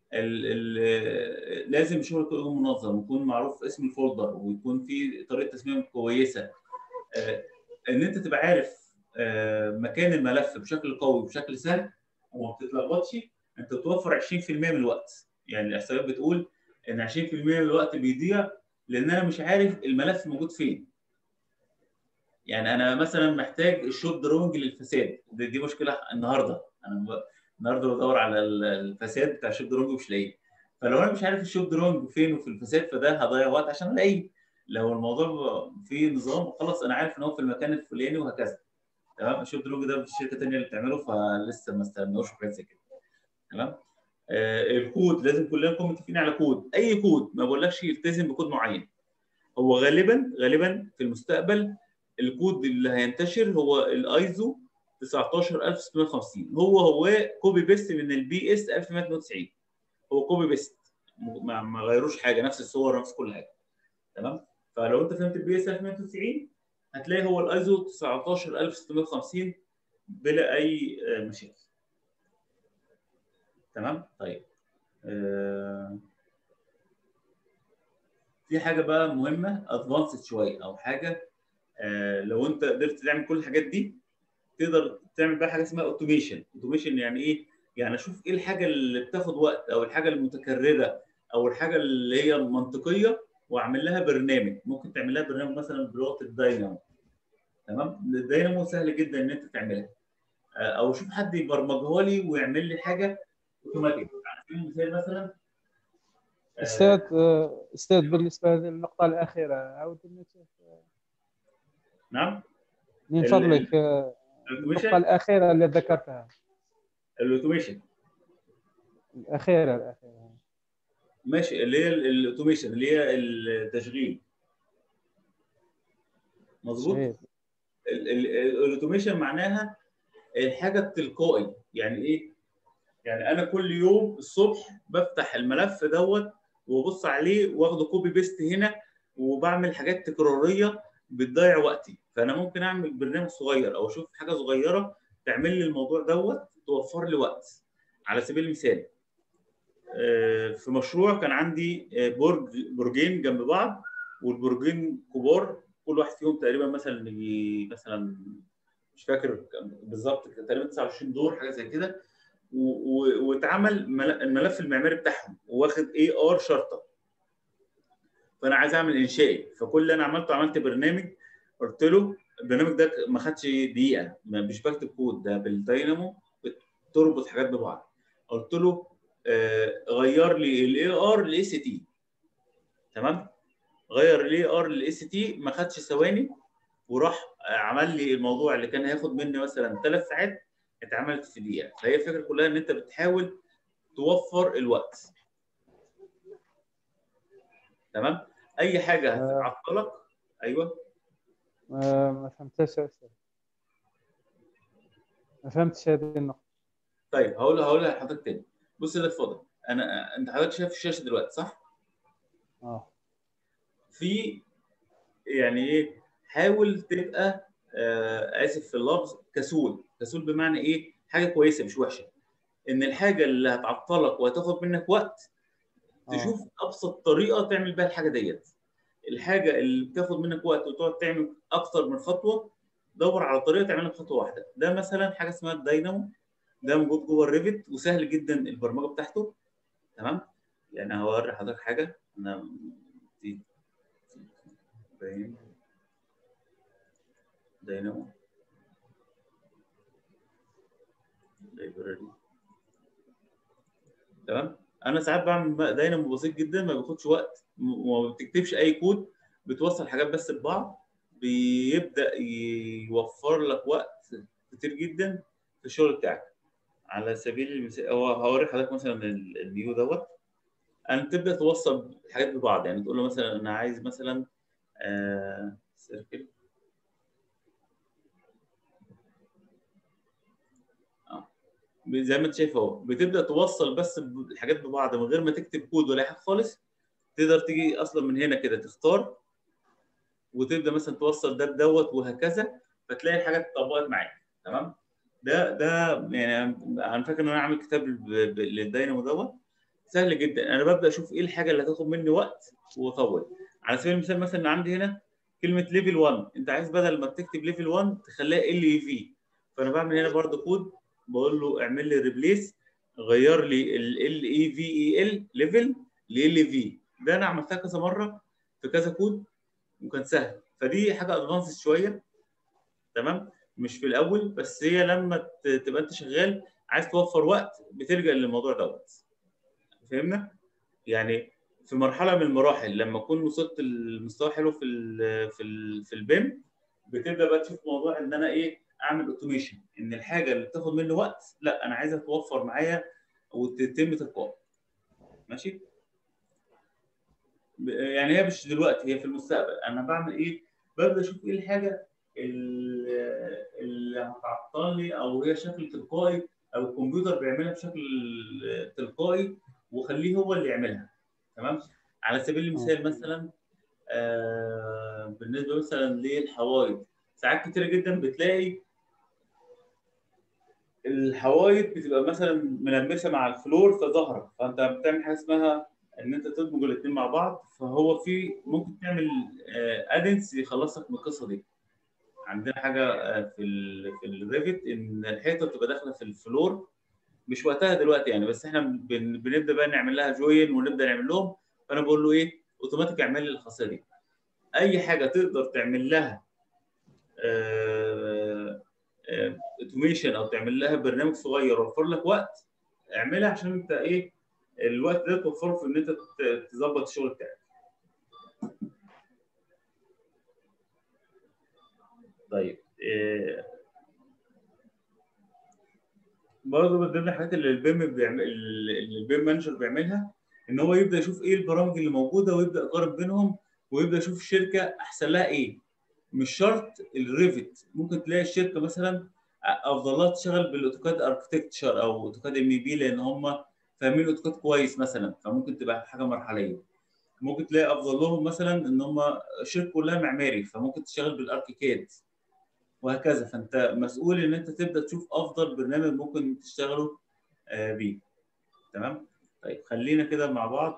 B: لازم الشغل يكون منظم، ويكون معروف اسم الفولدر، ويكون في طريقه تصميم كويسه، ان انت تبقى عارف مكان الملف بشكل قوي وبشكل سهل وما بتتلخبطش. انت بتوفر 20% من الوقت. يعني الاحصائيات بتقول ان 20% من الوقت بيضيع لان انا مش عارف الملف موجود فين. يعني انا مثلا محتاج الشوب درونج للفساد، دي مشكله النهارده. انا النهارده بدور على الفساد بتاع الشوب درونج ومش لاقيه. فلو انا مش عارف الشوب درونج فين وفي الفساد، فده هضيع وقت عشان الاقيه. لو الموضوع فيه نظام خلاص انا عارف ان هو في المكان الفلاني وهكذا. تمام؟ الشوب درونج ده الشركه الثانيه اللي بتعمله، فلسه ما استنوش حاجات زي كده. تمام؟ الكود لازم كلنا نكون متفقين على كود. اي كود، ما بقولكش يلتزم بكود معين. هو غالبا في المستقبل الكود اللي هينتشر هو الايزو 19650، هو كوبي بيست من البي اس 1192. هو كوبي بيست، ما غيروش حاجه، نفس الصور نفس كل حاجه. تمام؟ فلو انت فهمت البي اس 1192 هتلاقي هو الايزو 19650 بلا اي مشاكل. تمام؟ طيب في حاجه بقى مهمه ادفانسد شويه، او حاجه لو انت قدرت تعمل كل الحاجات دي تقدر تعمل بقى حاجه اسمها اوتوميشن. اوتوميشن يعني ايه؟ يعني اشوف ايه الحاجه اللي بتاخد وقت، او الحاجه المتكرره، او الحاجه اللي هي منطقيه، واعمل لها برنامج. ممكن تعمل لها برنامج مثلا بلغه الداينامو. تمام؟ الداينامو سهل جدا ان انت تعملها، او اشوف حد يبرمجها لي ويعمل لي حاجه اوتوماتيك. على سبيل المثال مثلا
A: استاذ بالنسبه للنقطه الاخيره عاود لنا.
B: نعم؟
A: من فضلك النقطه الاخيره اللي ذكرتها.
B: الاوتوميشن
A: الاخيره
B: ماشي، اللي هي الاوتوميشن اللي هي التشغيل. مظبوط. الاوتوميشن معناها الحاجه التلقائي. يعني ايه؟ يعني انا كل يوم الصبح بفتح الملف دوت وابص عليه واخده كوبي بيست هنا، وبعمل حاجات تكراريه بتضيع وقتي. فانا ممكن اعمل برنامج صغير او اشوف حاجه صغيره تعمل لي الموضوع دوت، توفر لي وقت. على سبيل المثال في مشروع كان عندي برجين جنب بعض، والبرجين كبار، كل واحد فيهم تقريبا مثلا يجي مثلا مش فاكر بالظبط، تقريبا 29 دور حاجه زي كده. واتعمل الملف المعماري بتاعهم واخد اي ار شرطه. فانا عايز اعمل انشائي، فكل اللي انا عملت برنامج. قلت له البرنامج ده ما خدش دقيقه، مش بكتب كود، ده بالداينامو بتربط حاجات ببعض. قلت له غير لي الاي ار لاي سي تي. تمام؟ غير الاي ار لاي سي تي، ما خدش ثواني، وراح عمل لي الموضوع اللي كان هياخد مني مثلا 3 ساعات اتعملت في دقيقه. فهي الفكره كلها ان انت بتحاول توفر الوقت. تمام؟ اي حاجه هتعطلك. ايوه
A: ما فهمتش يا استاذ، ما فهمتش هذه النقطه.
B: طيب هقول لحضرتك تاني. بص يا اتفضل. انت حضرتك شايف الشاشه دلوقتي صح؟ في يعني ايه، حاول تبقى اسف في اللفظ كسول. كسول بمعنى ايه؟ حاجه كويسه مش وحشه. ان الحاجه اللي هتعطلك وهتاخد منك وقت تشوف ابسط طريقه تعمل بيها الحاجه ديت. الحاجه اللي بتاخد منك وقت وتقعد تعمل اكتر من خطوه، دور على طريقه تعملها بخطوه واحده. ده مثلا حاجه اسمها الداينامو، ده موجود جوه الريفت وسهل جدا البرمجه بتاعته. تمام؟ يعني هوري حضرتك حاجه. انا داينامو لايبراري. تمام. انا ساعات بعمل داينامو بسيط جدا ما بياخدش وقت وما بتكتبش اي كود، بتوصل حاجات بس ببعض، بيبدا يوفر لك وقت كتير جدا في الشغل بتاعك. على سبيل المثال هو هوري حضرتك مثلا النيو دوت، ان تبدا توصل حاجات ببعض. يعني تقول له مثلا انا عايز مثلا سيركل زي ما انت شايف اهو، بتبدا توصل بس الحاجات ببعض من غير ما تكتب كود ولا حاجه خالص. تقدر تيجي اصلا من هنا كده تختار وتبدا مثلا توصل ده بدوت وهكذا، فتلاقي الحاجات اتطبقت معاك. تمام. ده يعني انا فاكر ان انا عامل كتاب للداينامو دوت سهل جدا. انا ببدا اشوف ايه الحاجه اللي هتاخد مني وقت واطول. على سبيل المثال مثلا عندي هنا كلمه ليفل 1، انت عايز بدل ما تكتب ليفل 1 تخليها ال اي في، فانا بعمل هنا برده كود بقول له اعمل لي ريبليس، غير لي ال اي في اي ال ليفل ل في. ده انا عملتها كذا مره في كذا كود وكان سهل. فدي حاجه ادفانس شويه. تمام. مش في الاول، بس هي لما تبقى انت شغال عايز توفر وقت بتلجأ للموضوع دوت. فهمنا؟ يعني في مرحله من المراحل لما اكون وصلت لمستوى حلو في البيم، بتبدا بقى تشوف موضوع ان انا ايه اعمل اوتوميشن، ان الحاجه اللي بتاخد مني وقت لا انا عايزها توفر معايا وتتم تلقائي. ماشي؟ يعني هي مش دلوقتي، هي في المستقبل. انا بعمل ايه؟ ببدا اشوف ايه الحاجه اللي هتعطلني او هي شكل تلقائي او الكمبيوتر بيعملها بشكل تلقائي وخليه هو اللي يعملها. تمام. على سبيل المثال مثلا بالنسبه مثلا للحوائط، ساعات كتيره جدا بتلاقي الحوايط بتبقى مثلا ملمسه مع الفلور فظهرت، فانت بتعمل حاجه اسمها ان انت تدمج الاثنين مع بعض. فهو في ممكن تعمل ادنس يخلصك من القصه دي. عندنا حاجه في الريفت ان الحيطه بتبقى داخله في الفلور، مش وقتها دلوقتي يعني، بس احنا بنبدا بقى نعمل لها جوين ونبدا نعمل لهم. فانا بقول له ايه اوتوماتيك اعمل لي الخاصيه دي. اي حاجه تقدر تعمل لها اوتوميشن او تعمل لها برنامج صغير يوفر لك وقت، اعملها عشان انت ايه الوقت ده توفره في ان انت تظبط الشغل بتاعك. طيب برضه من ضمن الحاجات اللي البيم مانجر بيعملها ان هو يبدا يشوف ايه البرامج اللي موجوده ويبدا يقارن بينهم ويبدا يشوف الشركه احسن لها ايه. مش شرط الريفت، ممكن تلاقي الشركه مثلا افضل لها تشتغل بالاوتوكاد اركتكتشر او اوتوكاد ام بي لان هم فاهمين الاوتوكاد كويس مثلا، فممكن تبقى حاجه مرحليه. ممكن تلاقي افضل لهم مثلا ان هم الشركه كلها معماري فممكن تشتغل بالاركيكاد وهكذا. فانت مسؤول ان انت تبدا تشوف افضل برنامج ممكن تشتغله بيه. تمام. طيب خلينا كده مع بعض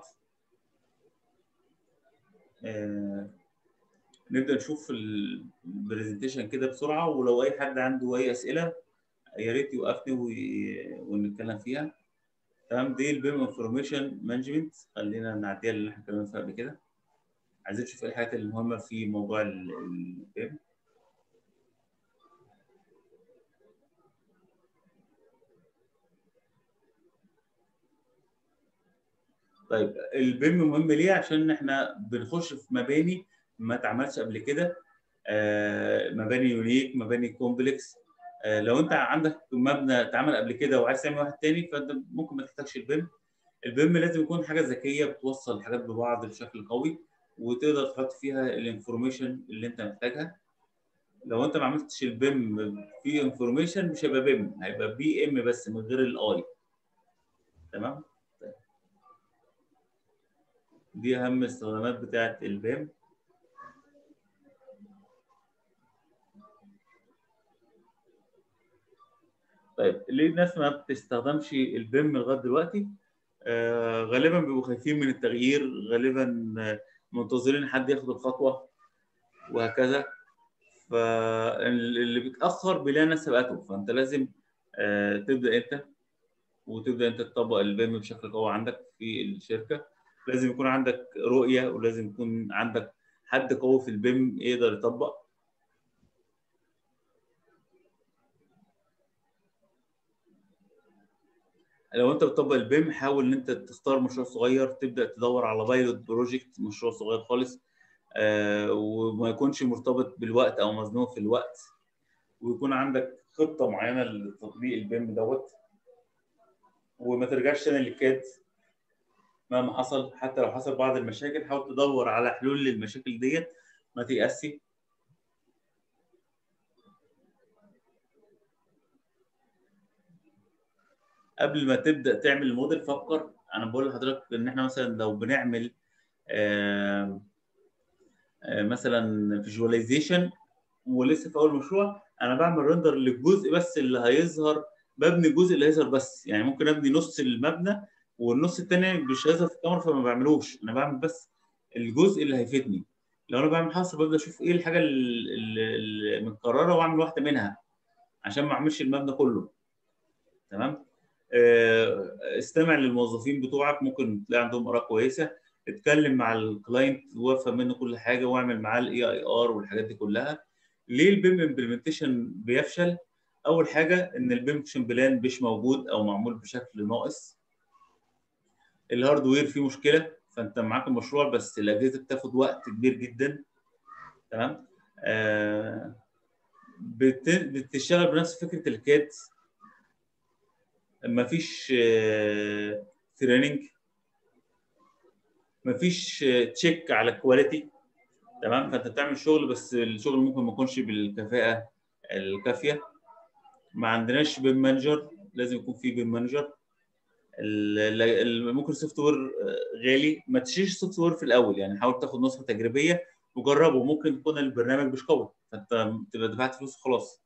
B: نبدا نشوف البرزنتيشن كده بسرعه، ولو اي حد عنده اي اسئله يا ريت يوقفني ونتكلم فيها. تمام. دي البيم انفورميشن مانجمنت، خلينا نعديها اللي احنا اتكلمنا فيها قبل كده. عايزين نشوف ايه الحاجات المهمه في موضوع البيم. طيب البيم مهم ليه؟ عشان احنا بنخش في مباني ما اتعملش قبل كده، مباني يونيك، مباني كومبلكس. لو انت عندك مبنى اتعمل قبل كده وعايز تعمل واحد تاني فانت ممكن ما تحتاجش البيم. البيم لازم يكون حاجه ذكيه بتوصل الحاجات ببعض بشكل قوي وتقدر تحط فيها الانفورميشن اللي انت محتاجها. لو انت ما عملتش البيم في انفورميشن مش هيبقى بيم، هيبقى بي ام بس من غير الاي. تمام. دي اهم الاستخدامات بتاعه البيم. طيب ليه الناس ما بتستخدمش البيم لغايه دلوقتي؟ غالبا بيبقوا خايفين من التغيير، غالبا منتظرين حد ياخد الخطوه وهكذا. فاللي بيتاخر بيلاقي ناس سبقته. فانت لازم تبدا انت وتبدا انت تطبق البيم بشكل قوي عندك في الشركه. لازم يكون عندك رؤيه ولازم يكون عندك حد قوي في البيم يقدر يطبق. لو انت بتطبق البيم حاول ان انت تختار مشروع صغير، تبدا تدور على بايلوت بروجكت، مشروع صغير خالص، وما يكونش مرتبط بالوقت او مزنوق في الوقت، ويكون عندك خطه معينه لتطبيق البيم دوت، وما ترجعش تاني للكاد مهما حصل. حتى لو حصل بعض المشاكل حاول تدور على حلول للمشاكل ديت، ما تيأسي. قبل ما تبدا تعمل الموديل فكر. انا بقول لحضرتك ان احنا مثلا لو بنعمل مثلا فيجواليزيشن ولسه في اول مشروع، انا بعمل رندر للجزء بس اللي هيظهر، ببني الجزء اللي هيظهر بس. يعني ممكن ابني نص المبنى والنص الثاني مش هيظهر في الكاميرا فما بعملوش، انا بعمل بس الجزء اللي هيفيدني. لو انا بعمل حصر ببدا اشوف ايه الحاجه اللي متكرره واعمل واحده منها عشان ما اعملش المبنى كله. تمام. استمع للموظفين بتوعك، ممكن تلاقي عندهم اراء كويسه. اتكلم مع الكلاينت وافهم منه كل حاجه، واعمل معاه الاي اي ار والحاجات دي كلها. ليه البيم امبلمنتيشن بيفشل؟ اول حاجه ان البيم بلان مش موجود او معمول بشكل ناقص. الهاردوير فيه مشكله، فانت معاك المشروع بس الاجهزه بتاخد وقت كبير جدا. تمام. بتشتغل بنفس فكره الكاد، مفيش تريننج، مفيش تشيك على الكواليتي. تمام. فانت بتعمل شغل بس الشغل ممكن ما يكونش بالكفاءه الكافيه. ما عندناش بيم مانجر، لازم يكون في بيم مانجر. ممكن السوفت وير غالي، ما تشتريش سوفت وير في الاول، يعني حاول تاخد نسخه تجريبيه وجربه. ممكن يكون البرنامج مش قوي فانت تبقى دفعت فلوس وخلاص.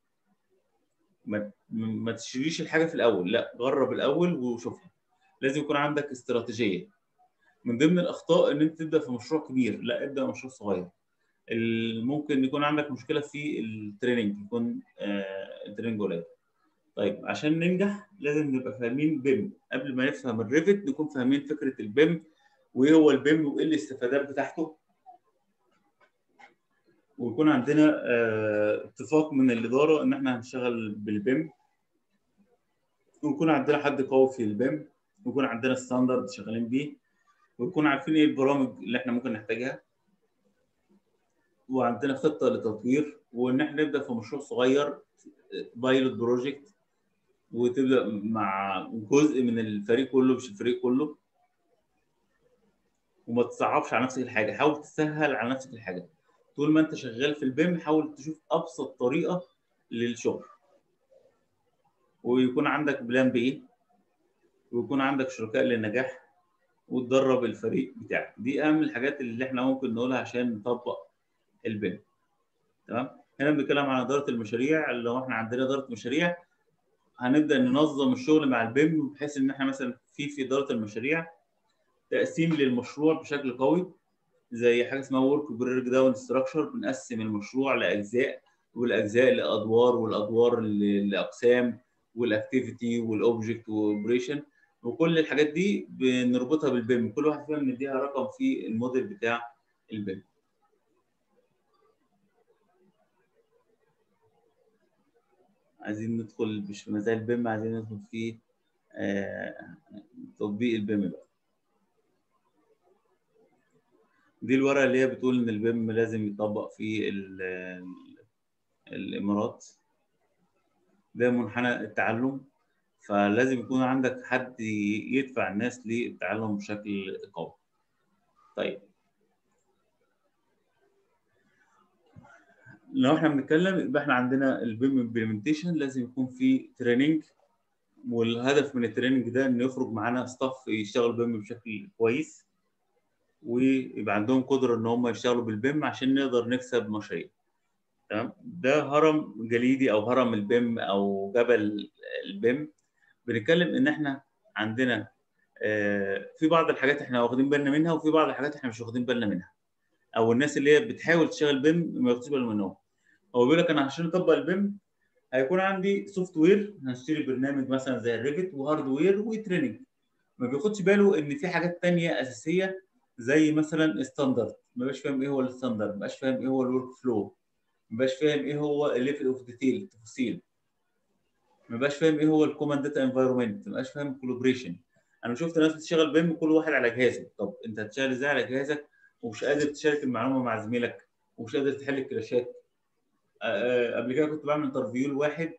B: ما تشتريش الحاجه في الاول، لا جرب الاول وشوفها. لازم يكون عندك استراتيجيه. من ضمن الاخطاء ان انت تبدا في مشروع كبير، لا ابدا مشروع صغير. ممكن يكون عندك مشكله في التريننج، يكون التريننج قليل. طيب عشان ننجح لازم نبقى فاهمين بيم. قبل ما نفهم الريفت نكون فاهمين فكره البيم وايه هو البيم وايه الاستفادات بتاعته، ويكون عندنا اتفاق من الاداره ان احنا هنشتغل بالبيم، ويكون عندنا حد قوي في البيم، ويكون عندنا ستاندرد شغالين بيه، ويكون عارفين ايه البرامج اللي احنا ممكن نحتاجها، وعندنا خطه للتطوير، وان احنا نبدا في مشروع صغير بايلوت بروجكت، وتبدا مع جزء من الفريق كله مش الفريق كله. وما تصعبش على نفسك الحاجه، حاول تسهل على نفسك الحاجه. طول ما انت شغال في البيم حاول تشوف ابسط طريقه للشغل، ويكون عندك بلان بي، ويكون عندك شركاء للنجاح، وتدرب الفريق بتاعك. دي اهم الحاجات اللي احنا ممكن نقولها عشان نطبق البيم. تمام. هنا بنتكلم عن اداره المشاريع. لو احنا عندنا اداره مشاريع هنبدا ننظم الشغل مع البيم، بحيث ان احنا مثلا في اداره المشاريع تقسيم للمشروع بشكل قوي، زي حاجه اسمها ورك بريك داون ستراكشر. بنقسم المشروع لاجزاء، والاجزاء لادوار، والادوار لاقسام، والاكتيفيتي والاوبجكت واوبريشن، وكل الحاجات دي بنربطها بالبيم. كل واحد فيهم نديها رقم في الموديل بتاع البيم. عايزين ندخل مش في مجال البيم، عايزين ندخل في تطبيق البيم بقى. دي الورقه اللي هي بتقول ان البيم لازم يطبق في الامارات. ده منحنى التعلم، فلازم يكون عندك حد يدفع الناس للتعلم بشكل قوي. طيب لو احنا بنتكلم يبقى احنا عندنا البيم امبلمنتيشن لازم يكون في تريننج، والهدف من التريننج ده انه يخرج معانا ستاف يشتغل بيم بشكل كويس، ويبقى عندهم قدره ان هم يشتغلوا بالبيم عشان نقدر نكسب مشاريع. تمام. ده هرم جليدي او هرم البيم او جبل البيم. بنتكلم ان احنا عندنا في بعض الحاجات احنا واخدين بالنا منها، وفي بعض الحاجات احنا مش واخدين بالنا منها، او الناس اللي هي بتحاول تشتغل بيم ما ياخدوش بالهم منهم. هو بيقول لك انا عشان اطبق البيم هيكون عندي سوفت وير، هنشتري برنامج مثلا زي الريفت، وهاردوير وتريننج. ما بياخدش باله ان في حاجات تانية اساسيه زي مثلا ستاندرد. ما بقاش فاهم ايه هو الستاندرد، ما بقاش فاهم ايه هو الورك فلو، ما بقاش فاهم ايه هو الليفل اوف ديتيل، التفاصيل. ما يبقاش فاهم ايه هو الكوماند داتا انفايرمنت، ما يبقاش فاهم كولابريشن. انا شفت ناس بتشتغل بيم كل واحد على جهازه. طب انت هتشتغل ازاي على جهازك ومش قادر تشارك المعلومه مع زميلك ومش قادر تحل الكلاشات؟ قبل كده كنت بعمل انترفيو لواحد،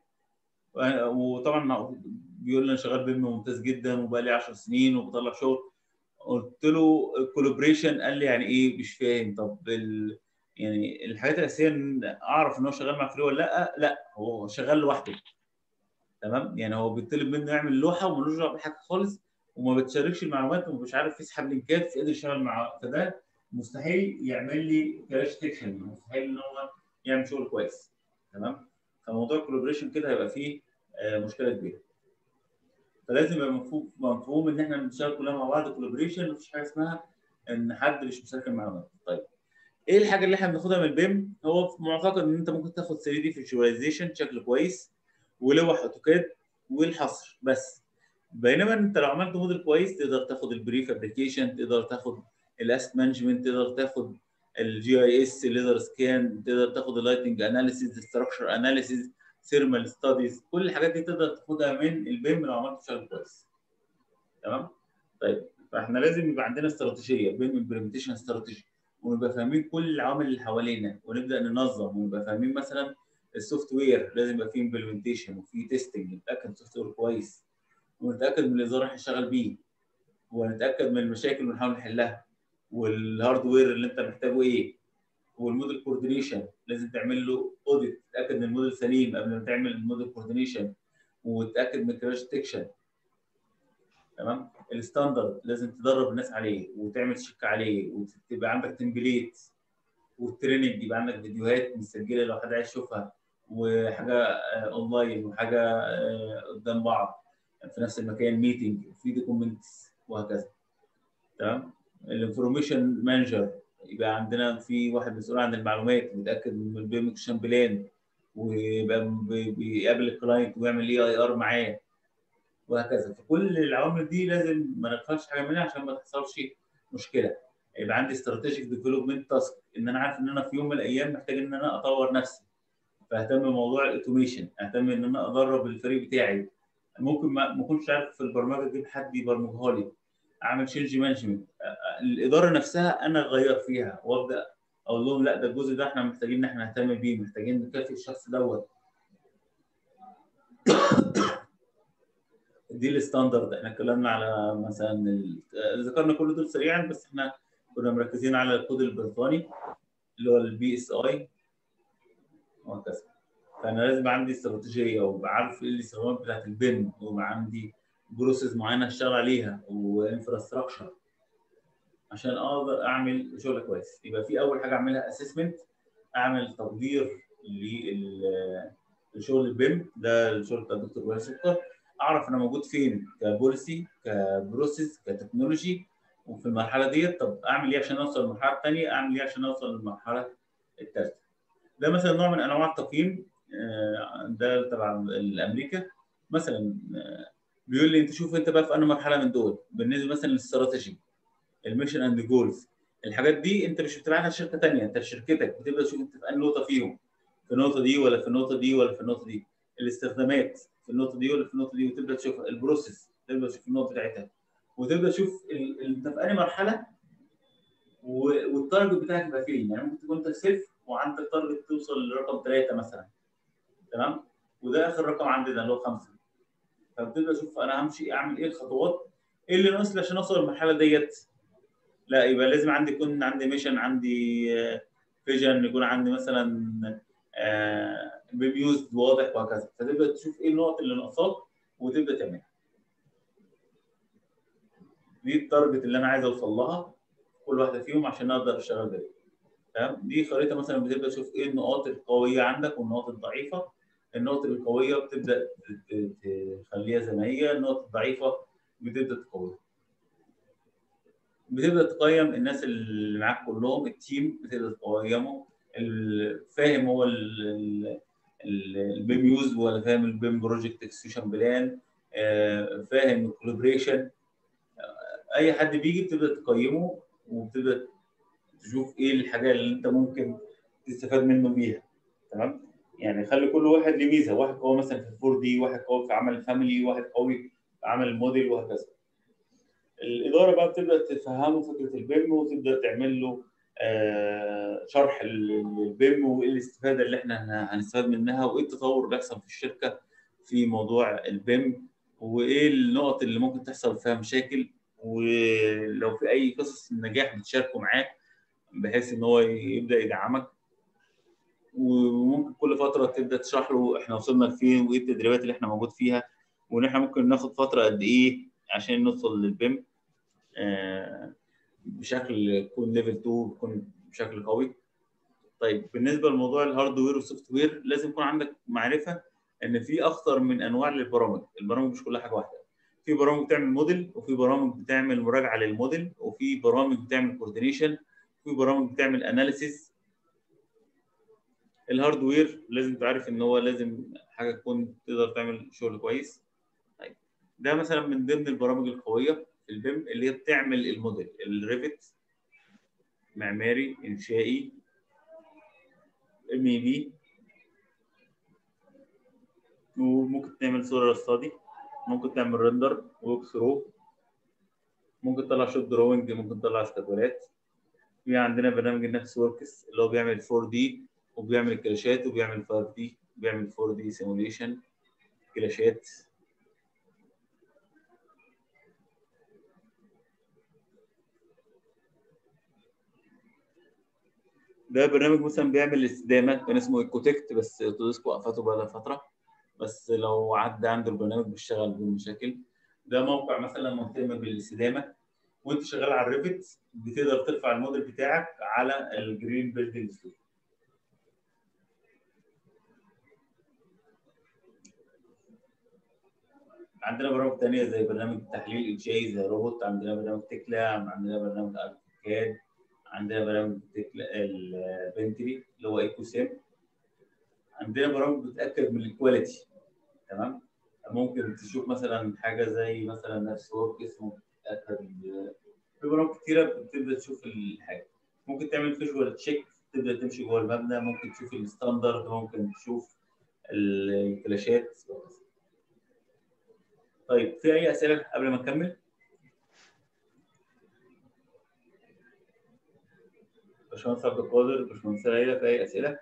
B: وطبعا بيقول لي انا شغال بيم ممتاز جدا وبقى لي 10 سنين وبطلع شغل. قلت له الكولابريشن، قال لي يعني ايه؟ مش فاهم. طب يعني الحاجات الاساسيه ان اعرف ان هو شغال مع فري ولا لا؟ لا، هو شغال لوحده. تمام، يعني هو بيطلب منه يعمل لوحه وملوش دعوه بحاجه خالص، وما بتشاركش المعلومات ومش عارف يسحب لينكات، مش قادر يشتغل مع، فده مستحيل يعمل لي كراش تكشن، مستحيل ان هو يعمل شغل كويس. تمام، فموضوع الكولابريشن كده هيبقى فيه مشكله كبيره. فلازم يبقى مفهوم ان احنا بنشتغل كلنا مع بعض كولابريشن، مفيش حاجه اسمها ان حد مش مشارك المعلومات. طيب ايه الحاجه اللي احنا بناخدها من البيم؟ هو معتقد ان انت ممكن تاخد 3 دي فيجواليزيشن شكل كويس ولوح اوتوكاد والحصر بس. بينما انت لو عملت موديل كويس تقدر تاخد البري فابريكيشن، تقدر تاخد الاسيت مانجمنت، تقدر تاخد الجي اي اس ليزر سكان، تقدر تاخد اللايتنج اناليسيز، ستراكشر اناليسيز، ثيرمال ستاديز. كل الحاجات دي تقدر تاخدها من البيم لو عملت شغل كويس. تمام. طيب فاحنا لازم يبقى عندنا استراتيجيه، بيم امبلمنتيشن استراتيجي، ونبقى فاهمين كل العوامل اللي حوالينا ونبدا ننظم، ونبقى فاهمين مثلا السوفت وير لازم يبقى فيه امبلمنتيشن وفيه تيستنج، نتاكد السوفت وير كويس، ونتاكد من النظام اللي هنشتغل بيه، ونتاكد من المشاكل اللي بنحاول نحلها، والهاردوير اللي انت محتاجه ايه، والموديل كوردينيشن لازم تعمل له اوديت، تتاكد ان الموديل سليم قبل ما تعمل الموديل كوردينيشن، وتتاكد من الكراش ديتكشن. تمام. الستاندرد لازم تدرب الناس عليه وتعمل تشيك عليه، وتبقى عندك تمبليت، والتريننج يبقى عندك فيديوهات مسجله لو حد عايز يشوفها، وحاجه اونلاين، وحاجه قدام بعض في نفس المكان، ميتنج، في دوكيومنتس، وهكذا. تمام. الانفورميشن مانجر يبقى عندنا في واحد مسؤول عن المعلومات، بيتاكد من البيمكشن بلان، ويبقى بيقابل الكلاينت ويعمل اي اي ار معاه، وهكذا. فكل العوامل دي لازم ما نغفلش حاجه منها عشان ما تحصلش مشكله. يبقى عندي استراتيجيك ديفلوبمنت تاسك، ان انا عارف ان انا في يوم من الايام محتاج ان انا اطور نفسي، فاهتم بموضوع الاوتوميشن، اهتم ان انا ادرب الفريق بتاعي. ممكن ما اكونش عارف في البرمجه اجيب حد يبرمجها لي، اعمل تشينج مانجمنت، الاداره نفسها انا اغير فيها، وابدا اقول لهم لا ده الجزء ده احنا محتاجين ان احنا نهتم بيه، محتاجين نكافئ الشخص دوت. دي الستاندرد. احنا اتكلمنا على مثلا ذكرنا كل دول سريعا، بس احنا كنا مركزين على الكود البريطاني اللي هو البي اس اي وهكذا. فانا لازم عندي استراتيجيه، وابقى عارف ايه الاستخدامات بتاعت البيم، ويبقى عندي بروسيس معينه اشتغل عليها، وانفراستراكشر عشان اقدر اعمل شغل كويس. يبقى في اول حاجه اعملها اسسمنت، اعمل تقدير لشغل البيم ده، الشغل بتاع الدكتور وائل سكر، اعرف انا موجود فين كبوليسي، كبروسيس، كتكنولوجي، وفي المرحله ديت طب اعمل ايه عشان اوصل للمرحله الثانيه، اعمل ايه عشان اوصل للمرحله الثالثه. ده مثلا نوع من انواع التقييم، ده تبع الامريكا مثلا. بيقول لي انت شوف انت بقى في انهي مرحله من دول، بالنسبه مثلا للاستراتيجي، الميشن اند جولز، الحاجات دي انت مش بتبعتها لشركه ثانيه، انت في شركتك بتبدا تشوف انت في انهي نقطه فيهم، في النقطه دي ولا في النقطه دي ولا في النقطه دي، الاستخدامات في النقطه دي ولا في النقطه دي، وتبدا تشوف البروسيس، تبدا تشوف النقطه بتاعتها، وتبدا تشوف انت في انهي مرحله، والتارجت بتاعك يبقى فين. يعني ممكن تكون انت صفر وعندك تارجت توصل لرقم 3 مثلا، تمام، وده اخر رقم عندي ده اللي هو 5. فبتبدا تشوف انا همشي اعمل ايه الخطوات، ايه اللي ناقص لي عشان اوصل للمرحله ديت. لا، يبقى لازم يكون عندي ميشن، عندي فيجن، يكون عندي مثلا بيبيوز واضح، وهكذا. فتبدا تشوف ايه النقط اللي ناقصاك وتبدا تعملها. دي التارجت اللي انا عايز اوصل لها كل واحده فيهم عشان اقدر اشتغل بيها. تمام. دي خريطه مثلا بتبدا تشوف ايه النقاط القويه عندك والنقاط الضعيفه. النقط القويه بتبدا تخليها زي ما هي، النقط الضعيفه بتبدا تقويها. بتبدا تقيم الناس اللي معاك كلهم، التيم بتبدا تقيمه، فاهم هو البيم يوز ولا فاهم البيم بروجكت اكسكيوشن بلان، فاهم الكولابريشن. اي حد بيجي بتبدا تقيمه، وبتبدا تشوف ايه الحاجه اللي انت ممكن تستفاد منه بيها. تمام. يعني خلي كل واحد ليه ميزه، واحد قوي مثلا في الفور دي، واحد قوي في عمل الفاميلي، واحد قوي في عمل الموديل، وهكذا. الاداره بقى بتبدا تفهمه فكره البيم، وتبدا تعمل له شرح للبيم، وايه الاستفاده اللي احنا هنستفاد منها، وايه التطور اللي بيحصل في الشركه في موضوع البيم، وايه النقط اللي ممكن تحصل فيها مشاكل، ولو في اي قصص نجاح بتشاركوا معاه بحيث ان هو يبدا يدعمك. وممكن كل فتره تبدا تشرح له احنا وصلنا لفين، وايه التدريبات اللي احنا موجود فيها، وان احنا ممكن ناخد فتره قد ايه عشان نوصل للبيم بشكل يكون ليفل 2، يكون بشكل قوي. طيب بالنسبه لموضوع الهاردوير والسوفت وير، لازم يكون عندك معرفه ان في اكثر من انواع للبرامج، البرامج مش كلها حاجه واحده. في برامج بتعمل موديل، وفي برامج بتعمل مراجعه للموديل، وفي برامج بتعمل كوردينيشن، وفي برامج بتعمل اناليسيس. الهاردوير لازم تعرف ان هو لازم حاجه تكون تقدر تعمل شغل كويس. طيب ده مثلا من ضمن البرامج القويه في البيم اللي هي بتعمل الموديل، الريفت، معماري، انشائي، MEP، وممكن تعمل سولار ستادي، ممكن تعمل ريندر، ووك ثرو، ممكن تطلع شوب دروينج، ممكن تطلع استقبالات. في عندنا برنامج النفس وركس اللي هو بيعمل 4D، وبيعمل كلاشات، وبيعمل 5D، بيعمل 4D سيموليشن كلاشات. ده برنامج مثلا بيعمل الاستدامه، كان اسمه ايكوتكت بس اوتوديسك وقفته بقى لها فتره، بس لو عدى عنده البرنامج بيشتغل بدون مشاكل. ده موقع مثلا مهتم بالاستدامه، وانت شغال على الريفت بتقدر ترفع الموديل بتاعك على الجرين بيلدينج ستوديو. عندنا برامج ثانيه زي برنامج تحليل انشائي زي روبوت، عندنا برنامج تكلا، عندنا برنامج اركاد، عندنا برنامج تكلا البنتلي اللي هو ايكو سيم. عندنا برامج بتاكد من الكواليتي، تمام. ممكن تشوف مثلا حاجه زي مثلا نفس وركس، ممكن تتاكد. في برامج كتيره بتبدا تشوف الحاجه. ممكن تعمل فيجوال تشيك، تبدا تمشي جوه المبنى، ممكن تشوف الستاندرد، ممكن تشوف الفلاشات. طيب في اي اسئله قبل ما نكمل؟ باشمهندس عبد القادر، باشمهندس ليلى، في اي اسئله؟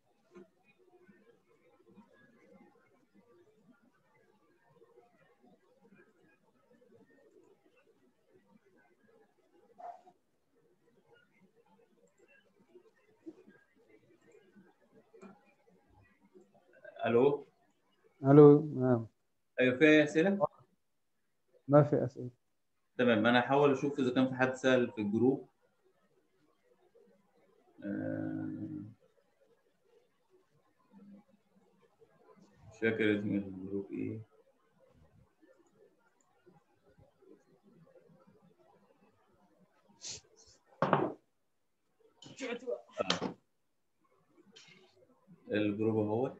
B: الو.
A: الو. نعم.
B: ايوه في اي اسئله؟
A: ما في اسئله.
B: تمام، انا هحاول اشوف اذا كان في حد سال في الجروب. مش فاكر اسم الجروب ايه. الجروب اهو.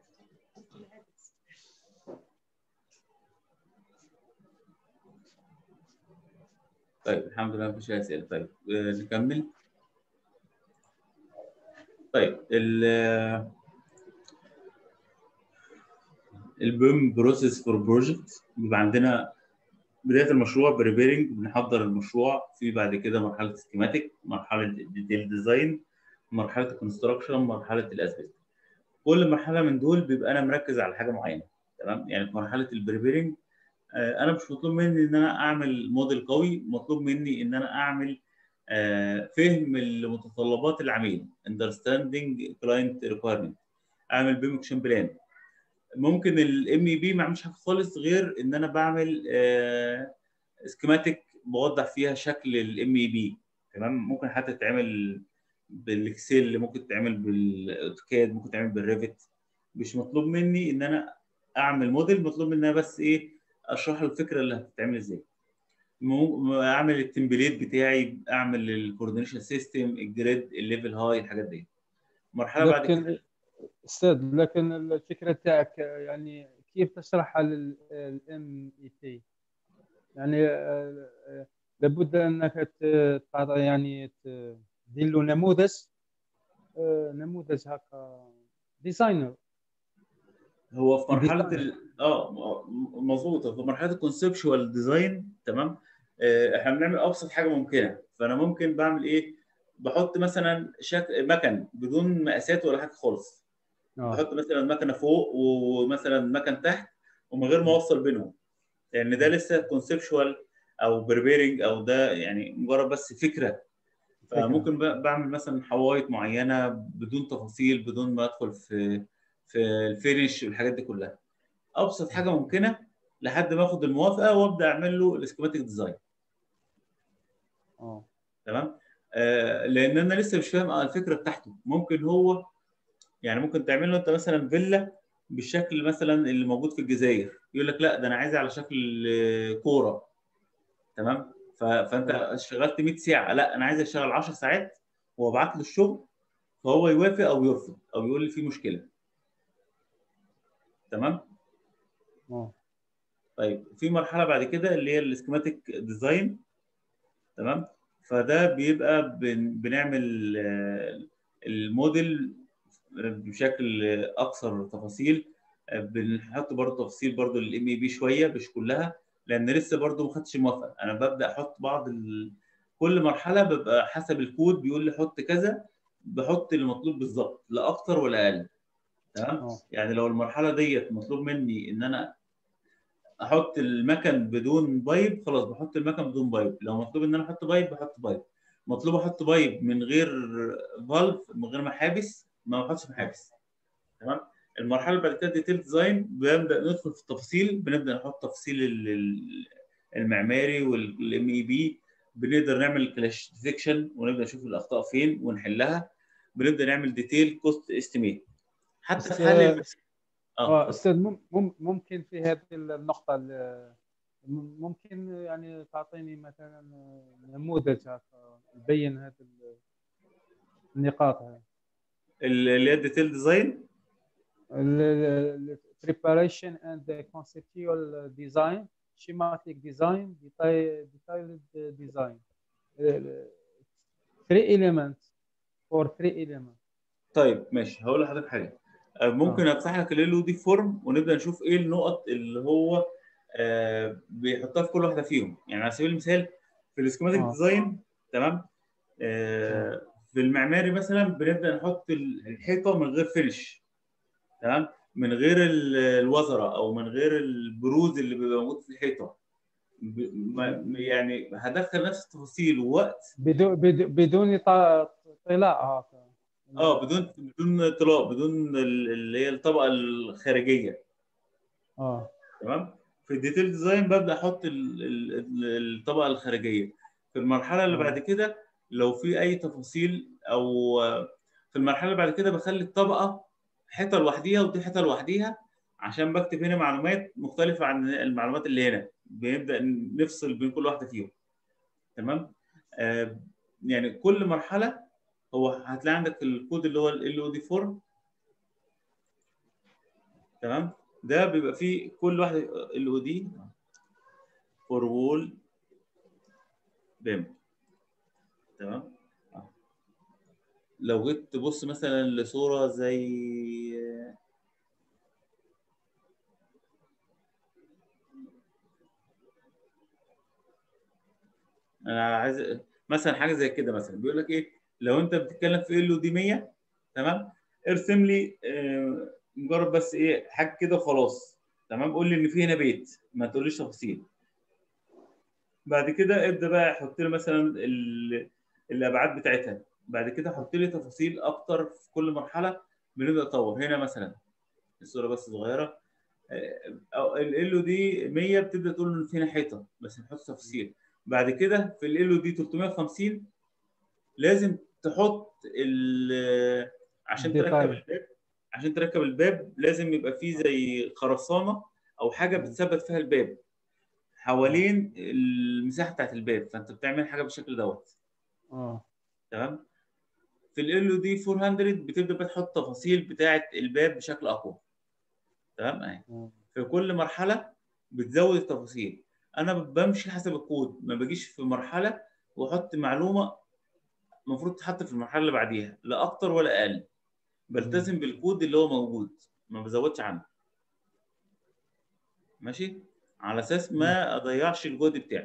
B: طيب الحمد لله مفيش اسئله. طيب نكمل. طيب البيم بروسيس فور بروجكت، بيبقى عندنا بدايه المشروع بريبيرنج، بنحضر المشروع، في بعد كده مرحله سكيماتيك، مرحله الديتيل ديزاين، مرحله الكونستراكشن، مرحله الاسبكت. كل مرحله من دول بيبقى انا مركز على حاجه معينه، تمام. يعني في مرحله البريبيرنج انا مش مطلوب مني ان انا اعمل موديل قوي، مطلوب مني ان انا اعمل فهم لمتطلبات العميل، understanding client requirement، اعمل بيم اكشن بلان. ممكن الام اي بي ما اعملش حاجه خالص غير ان انا بعمل سكيماتيك بوضح فيها شكل الام اي بي، تمام. ممكن حتى تتعمل بالاكسل، ممكن تتعمل بالاوتوكاد، ممكن تتعمل بالريفت. مش مطلوب مني ان انا اعمل موديل، مطلوب مني انا بس ايه، اشرح له الفكره اللي هتتعمل ازاي. اعمل التمبليت بتاعي، اعمل الكوردينيشن سيستم، الجريد، الليفل هاي، الحاجات دي. مرحله بعد كده.
A: لكن استاذ، لكن الفكره تاعك يعني كيف تشرحها للام اي تي؟ يعني لابد انك يعني تدير له نموذج، نموذج هكا ديزاينر
B: هو في مرحله
A: الديزاين.
B: مظبوط، في مرحله الكونسبشوال ديزاين. تمام. احنا بنعمل ابسط حاجه ممكنه. فانا ممكن بعمل ايه؟ بحط مثلا مكن بدون مقاسات ولا حاجه خالص.
A: اه.
B: بحط مثلا مكنه فوق ومثلا مكن تحت، ومن غير ما اوصل بينهم، لان ده لسه كونسبشوال او بريبيرنج، او ده يعني مجرد بس فكره.
A: فكره.
B: فممكن بعمل مثلا حوايط معينه بدون تفاصيل، بدون ما ادخل في الفينش والحاجات دي كلها. ابسط حاجه ممكنه لحد ما اخد الموافقه وابدا اعمل له السكيماتيك ديزاين.
A: اه.
B: تمام. لان انا لسه مش فاهم الفكره بتاعته. ممكن هو يعني ممكن تعمل له انت مثلا فيلا بالشكل مثلا اللي موجود في الجزائر، يقول لك لا ده انا عايزها على شكل كوره. تمام. فانت اشتغلت 100 ساعه، لا انا عايز اشتغل 10 ساعات وابعت له الشغل، فهو يوافق او يرفض او يقول لي في مشكله. تمام.
A: اه.
B: طيب في مرحله بعد كده اللي هي السكيماتيك ديزاين. تمام. فده بيبقى بنعمل الموديل بشكل اكثر تفاصيل. بنحط برضه تفاصيل برضه للام اي بي شويه، مش كلها، لان لسه برضه ما خدتش موافقه. انا ببدا احط كل مرحله ببقى حسب الكود بيقول لي حط كذا، بحط المطلوب بالظبط، لا اكتر ولا اقل. تمام.
A: اه.
B: يعني لو المرحله ديت مطلوب مني ان انا احط المكن بدون بايب، خلاص بحط المكن بدون بايب. لو مطلوب ان انا احط بايب بحط بايب. مطلوب احط بايب من غير فالف، من غير محابس، ما بحطش محابس. تمام. المرحله اللي بعد كده ديتيل ديزاين، بنبدا ندخل في التفاصيل، بنبدا نحط تفاصيل المعماري والام اي بي. بنقدر نعمل كلاش ديتكشن ونبدا نشوف الاخطاء فين ونحلها. بنبدا نعمل ديتيل كوست استيميت حتى
A: بس
B: في حل اتفضل.
A: استاذ، ممكن في هذه النقطه ممكن يعني تعطيني مثلا نموذج هكا يبين هذه النقاط هذه.
B: اللي هي الديتيل ديزاين.
A: preparation and conceptual design, schematic design, detailed design. Three elements or three elements.
B: طيب ماشي، هقول لحضرتك حاجه.
A: اه.
B: ممكن افتح لك ال او دي فورم ونبدا نشوف ايه النقط اللي هو بيحطها في كل واحده فيهم. يعني على سبيل المثال في السكيماتيك
A: اه.
B: ديزاين. تمام.
A: اه.
B: في المعماري مثلا بنبدا نحط الحيطه من غير فينش. تمام. من غير الوزره او من غير البروز اللي بيبقى موجود في الحيطه. يعني هدخل نفس التفاصيل ووقت.
A: بدون طلاء هكا.
B: بدون طلاء، بدون اللي هي الطبقه الخارجيه.
A: اه.
B: تمام. في الديتيل ديزاين ببدا احط الطبقه الخارجيه. في المرحله اللي بعد
A: اه.
B: كده لو في اي تفاصيل او في المرحله اللي بعد كده بخلي الطبقه حته لوحديها ودي حته لوحديها، عشان بكتب هنا معلومات مختلفه عن المعلومات اللي هنا. بنبدا نفصل بين كل واحده فيهم. تمام. آه يعني كل مرحله هو هتلاقي عندك الكود اللي هو ال او دي فورم. تمام. ده بيبقى فيه كل واحده ال او دي فور وول بيم. تمام. لو جيت تبص مثلا لصوره زي انا عايز مثلا حاجه زي كده، مثلا بيقول لك ايه لو انت بتتكلم في ال او دي 100. تمام. ارسم لي مجرد بس ايه حاجه كده وخلاص. تمام. قول لي ان في هنا بيت، ما تقوليش تفاصيل. بعد كده ابدا بقى حط لي مثلا الابعاد بتاعتها. بعد كده حط لي تفاصيل اكتر في كل مرحله. بنبدا نطور هنا مثلا الصوره بس صغيره. ال او دي 100 بتبدا تقول ان في هنا حيطه بس نحط تفاصيل. بعد كده في ال او دي 350 لازم تحط عشان تركب
A: ديتايل.
B: الباب. عشان تركب الباب لازم يبقى فيه زي خرسانه او حاجه بتثبت فيها الباب
A: اه.
B: حوالين المساحه بتاعت الباب، فانت بتعمل حاجه بالشكل دوت.
A: اه.
B: تمام. في ال او دي 400 بتبدا بقى تحط تفاصيل بتاعه الباب بشكل اقوى. تمام اهي. في كل مرحله بتزود التفاصيل. انا بمشي حسب الكود، ما بجيش في مرحله واحط معلومه المفروض تتحط في المرحله اللي بعديها، لا اكتر ولا اقل. بلتزم بالكود اللي هو موجود، ما بزودش عنه. ماشي، على اساس ما اضيعش الجهد بتاعي.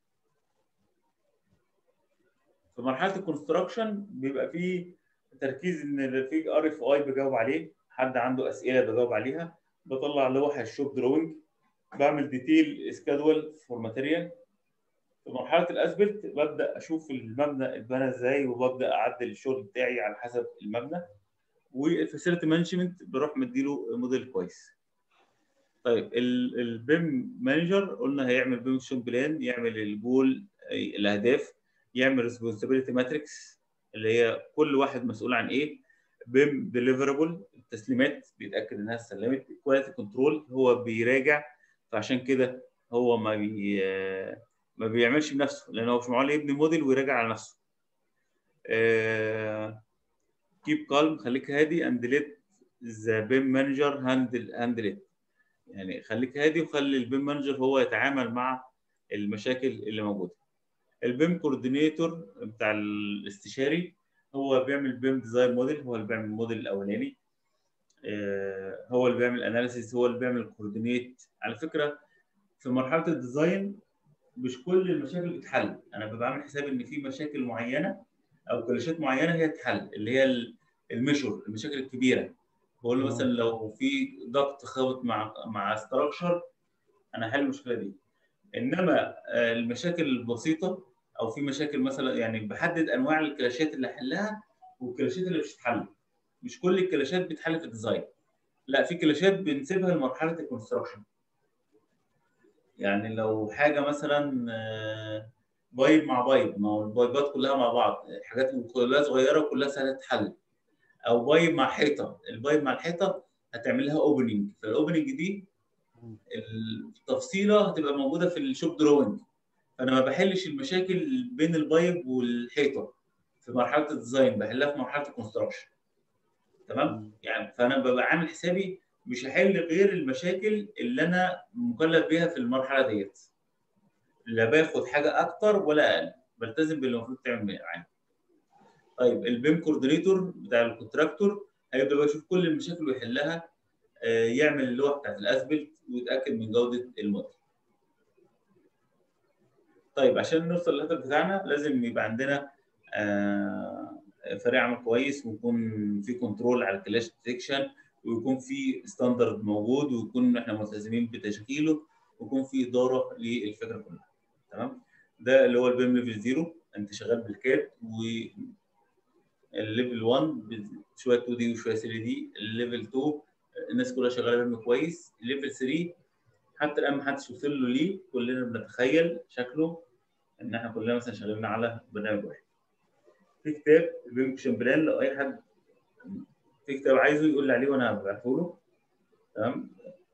B: في مرحله الكونستراكشن بيبقى فيه تركيز ان في RFI بجاوب عليه، حد عنده اسئله بجاوب عليها، بطلع لوحه الشوب دروينج، بعمل ديتيل سكادول فور ماتيريال. في مرحله الاسبلت ببدا اشوف المبنى اتبنى ازاي، وببدا اعدل الشغل بتاعي على حسب المبنى. والفاسيلتي مانجمنت بروح مديله موديل كويس. طيب البيم مانجر قلنا هيعمل بيم شون بلان، يعمل الجول الاهداف، يعمل ريسبونسابيلتي ماتريكس اللي هي كل واحد مسؤول عن ايه، بيم ديليفربل التسليمات بيتاكد انها اتسلمت، كواليتي كنترول هو بيراجع، فعشان كده هو ما بيعملش بنفسه لان هو مش معقول يبني موديل ويراجع على نفسه. كيب كالم، خليك هادي اند ليت ذا بيم مانجر هاندل ات، يعني خليك هادي وخلي البيم مانجر هو يتعامل مع المشاكل اللي موجوده. البيم كوردينيتور بتاع الاستشاري هو بيعمل بيم ديزاين موديل، هو اللي بيعمل الموديل الاولاني، هو اللي بيعمل اناليسيس، هو اللي بيعمل كوردينيت. على فكره في مرحله الديزاين مش كل المشاكل بتتحل، انا ببقى عامل حساب ان في مشاكل معينه او كلاشات معينه هي تتحل، اللي هي الميجور المشاكل الكبيره. بقول له مثلا لو في ضغط خابط مع ستراكشر انا هحل المشكله دي. انما المشاكل البسيطه او في مشاكل مثلا يعني بحدد انواع الكلاشات اللي هحلها والكلاشات اللي مش هتتحل. مش كل الكلاشات بتتحل في الديزاين، لا في كلاشات بنسيبها لمرحله الكونستراكشن. يعني لو حاجه مثلا بايب مع بايب، ما هو البايبات كلها مع بعض حاجات كلها صغيره وكلها سهله تتحل. او بايب مع حيطه، البايب مع الحيطه هتعمل لها اوبننج، فالاوبننج دي التفصيله هتبقى موجوده في الشوب دروينج، فانا ما بحلش المشاكل بين البايب والحيطه في مرحله الديزاين، بحلها في مرحله الكونستراكشن. تمام، يعني فانا ببقى عامل حسابي مش هحل غير المشاكل اللي انا مكلف بيها في المرحله ديت، لا باخد حاجه اكتر ولا اقل، بلتزم باللي المفروض تعمل معايا. طيب البيم كوردينيتور بتاع الكونتراكتور هيبدا بقى يشوف كل المشاكل ويحلها، يعمل اللوحه بتاعت الاسبلت ويتاكد من جوده الموديل. طيب عشان نوصل للهدف بتاعنا لازم يبقى عندنا فريق عمل كويس، ويكون في كنترول على الكلاش ديتكشن، ويكون في ستاندرد موجود، ويكون احنا ملتزمين بتشغيله، ويكون في اداره للفكره كلها. تمام، ده اللي هو البيم ليفل 0، انت شغال بالكاد. والليفل 1 شويه 2 دي وشويه 3 دي. الليفل 2 الناس كلها شغاله بيم كويس. الليفل 3 حتى الان ما حدش وصل له ليه، كلنا بنتخيل شكله ان احنا كلنا مثلا شغالين على برنامج واحد. في كتاب بيم بلان لو اي حد في كتاب عايزه يقول لي عليه وانا هبعته له. تمام،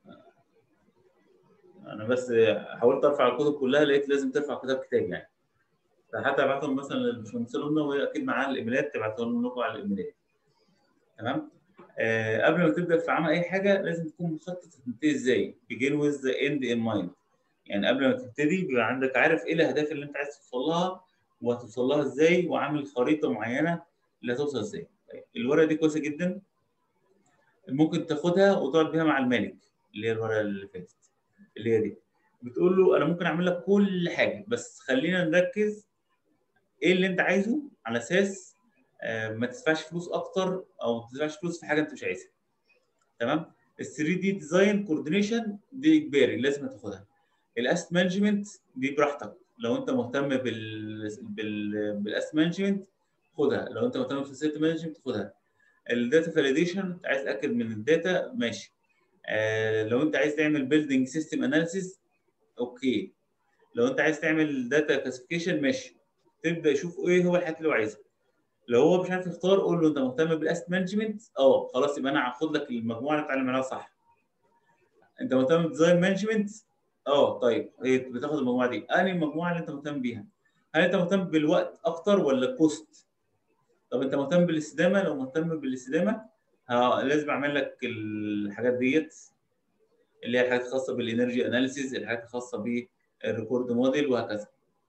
B: انا بس حاولت ارفع الكتب كلها لقيت لازم ترفع كتاب يعني، فحتى ابعتهم مثلا للباشمهندس لنا وهي اكيد معاها الايميلات تبعتهم لكم على الايميلات. تمام، قبل ما تبدا في عمل اي حاجه لازم تكون مخطط تنتهي ازاي، begin with the end in mind. يعني قبل ما تبتدي بيبقى عندك عارف ايه الاهداف اللي انت عايز توصل لها وهتوصل لها ازاي، وعامل خريطه معينه اللي هتوصل ازاي. طيب الورقه دي كويسه جدا، ممكن تاخدها وتقعد بيها مع المالك، اللي هي الورقه اللي فاتت اللي هي دي. بتقول له انا ممكن اعمل لك كل حاجه بس خلينا نركز ايه اللي انت عايزه، على اساس ما تدفعش فلوس اكتر او ما تدفعش فلوس في حاجه انت مش عايزها. تمام، ال 3 دي ديزاين كوردينيشن دي اجباري لازم تاخدها. الاسيت مانجمنت دي براحتك، لو انت مهتم بالاسيت مانجمنت خدها، لو انت مهتم بالفاسيلتي مانجمنت خدها. الداتا فاليديشن عايز تاكد من الداتا ماشي. لو انت عايز تعمل بيلدينج سيستم اناليسيس اوكي. لو انت عايز تعمل داتا كلاسيفيكيشن ماشي، تبدا يشوف ايه هو الحاجات اللي هو عايزها. لو هو مش عارف يختار قول له انت مهتم بالاسيت مانجمنت، خلاص يبقى انا هاخد لك المجموعه اللي اتعلم عليها صح. انت مهتم بالديزاين مانجمنت، طيب هي بتاخد المجموعه دي. انهي المجموعه اللي انت مهتم بيها؟ هل انت مهتم بالوقت اكتر ولا الكوست؟ طب انت مهتم بالاستدامه؟ لو مهتم بالاستدامه لازم اعمل لك الحاجات ديت اللي هي الحاجات الخاصه بالانرجي اناليسيز، الحاجات الخاصه بالريكورد موديل وهكذا.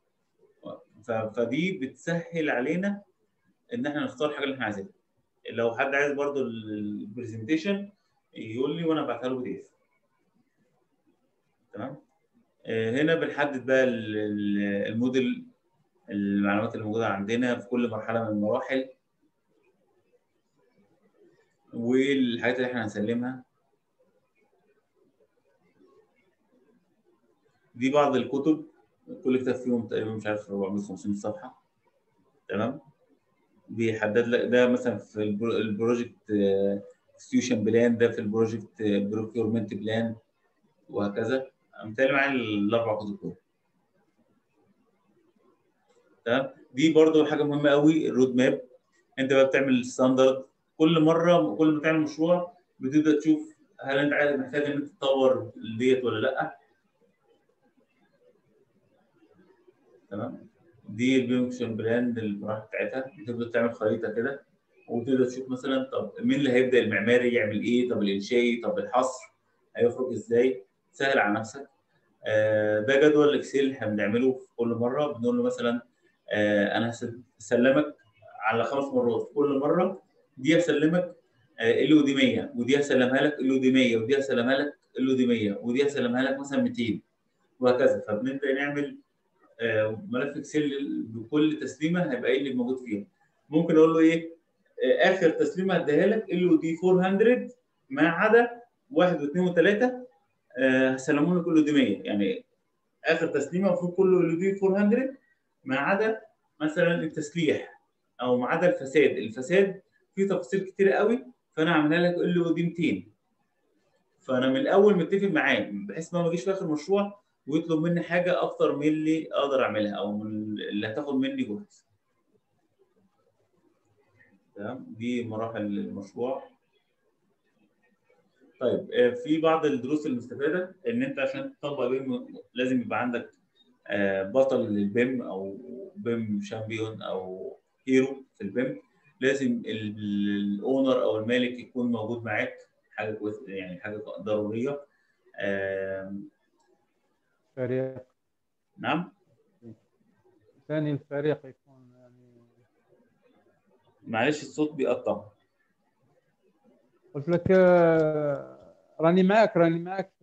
B: فدي بتسهل علينا ان احنا نختار الحاجه اللي احنا عايزينها. لو حد عايز برضو البرزنتيشن يقول لي وانا ابعتها له PDF. تمام. هنا بنحدد بقى الموديل، المعلومات اللي موجوده عندنا في كل مرحله من المراحل، والحاجات اللي احنا هنسلمها. دي بعض الكتب، كل كتاب فيهم تقريبا مش عارف 400 500 صفحه. تمام. بيحدد لك ده مثلا في البروجكت اكسكيوشن بلان، ده في البروجكت بروكيورمنت بلان، وهكذا. متهيألي معايا الاربع كتب دول. تمام. دي برضو حاجه مهمه قوي، الرود ماب. انت بقى بتعمل ستاندرد كل مره، كل ما تعمل مشروع بتبدا تشوف هل انت عايز محتاج ان انت تطور ديت ولا لا. تمام. دي البيمكشن بلان المراحل بتاعتها، بتبدا تعمل خريطه كده، وتبدا تشوف مثلا طب مين اللي هيبدا، المعماري يعمل ايه، طب الانشائي، طب الحصر هيخرج ازاي. سهل على نفسك. ده جدول الاكسل احنا بنعمله في كل مره، بنقول له مثلا انا هسلمك على 5 مرات، كل مره دي هسلمك ال او دي 100، ودي هسلمها لك ال او دي 100، ودي هسلمها لك ال او دي 100، ودي هسلمها لك مثلا 200، وهكذا. فبنبدا نعمل ملف اكسل بكل تسليمه هيبقى ايه اللي موجود فيها. ممكن اقول له ايه، اخر تسليمه هديها لك ال او دي 400 ما عدا 1 و2 و3 هسلمهم لك ال او دي 100. يعني اخر تسليمه المفروض كله ال او دي 400 ما عدا مثلا التسليح، او ما عدا الفساد. الفساد فيه تفاصيل كتير قوي، فانا عاملها لك ال او دي 200. فانا من الاول متفق معاه بحيث ما اجيش في اخر المشروع ويطلب مني حاجه اكتر من اللي اقدر اعملها، او من اللي هتاخد مني جهد. تمام. دي مراحل المشروع. طيب في بعض الدروس المستفاده، ان انت عشان تطبق بيم لازم يبقى عندك بطل للبيم، او بيم شامبيون، او هيرو في البيم. لازم الاونر او المالك يكون موجود معاك، حاجه كويسه يعني، حاجه ضروريه.
A: فريق.
B: نعم.
A: ثاني الفريق يكون يعني.
B: معلش الصوت بيقطع.
A: قلت لك راني معك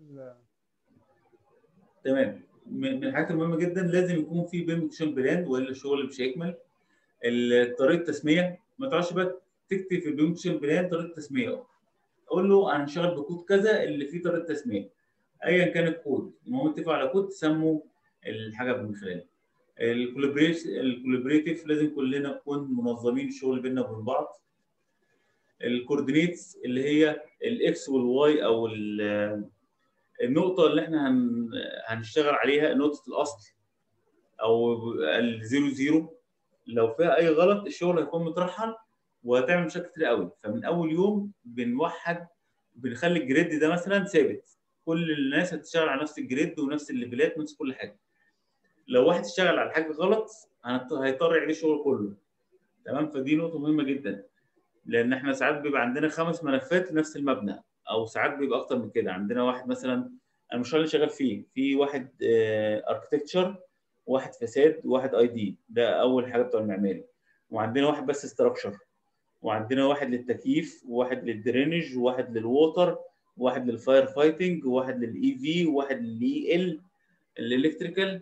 B: تمام. من الحاجات المهمه جدا لازم يكون في بيم اكشن بلان، والا الشغل مش هيكمل. طريقه التسميه، ما تعرفش بقى تكتب في البيم اكشن بلان طريقه تسميه. قول له انا هشتغل بكود كذا اللي فيه طريقه تسميه، ايا كان الكود، المهم اتفقوا على كود تسموا الحاجه من خلاله. الكولابريتيف لازم كلنا نكون منظمين الشغل بيننا وبين بعض. الكوردينيتس اللي هي الاكس والواي، او النقطه اللي احنا هنشتغل عليها، نقطه الاصل، او الزيرو زيرو. لو فيها اي غلط الشغل هيكون مترحل وهتعمل مشاكل كتير قوي. فمن اول يوم بنوحد، بنخلي الجريد ده مثلا ثابت، كل الناس هتشتغل على نفس الجريد ونفس الليفلات ونفس كل حاجه. لو واحد اشتغل على حاجه غلط هيضطر يعيد الشغل كله. تمام. فدي نقطه مهمه جدا، لان احنا ساعات بيبقى عندنا 5 ملفات لنفس المبنى، او ساعات بيبقى اكتر من كده. عندنا واحد مثلا المشروع اللي شغال فيه في واحد اركتكتشر، واحد فساد، وواحد اي دي، ده اول حاجه بتوع المعماري. وعندنا واحد بس استراكشر، وعندنا واحد للتكييف، وواحد للدرينج، وواحد للووتر، وواحد للفاير فايتنج، وواحد للاي في، وواحد للاي ال الالكتريكال،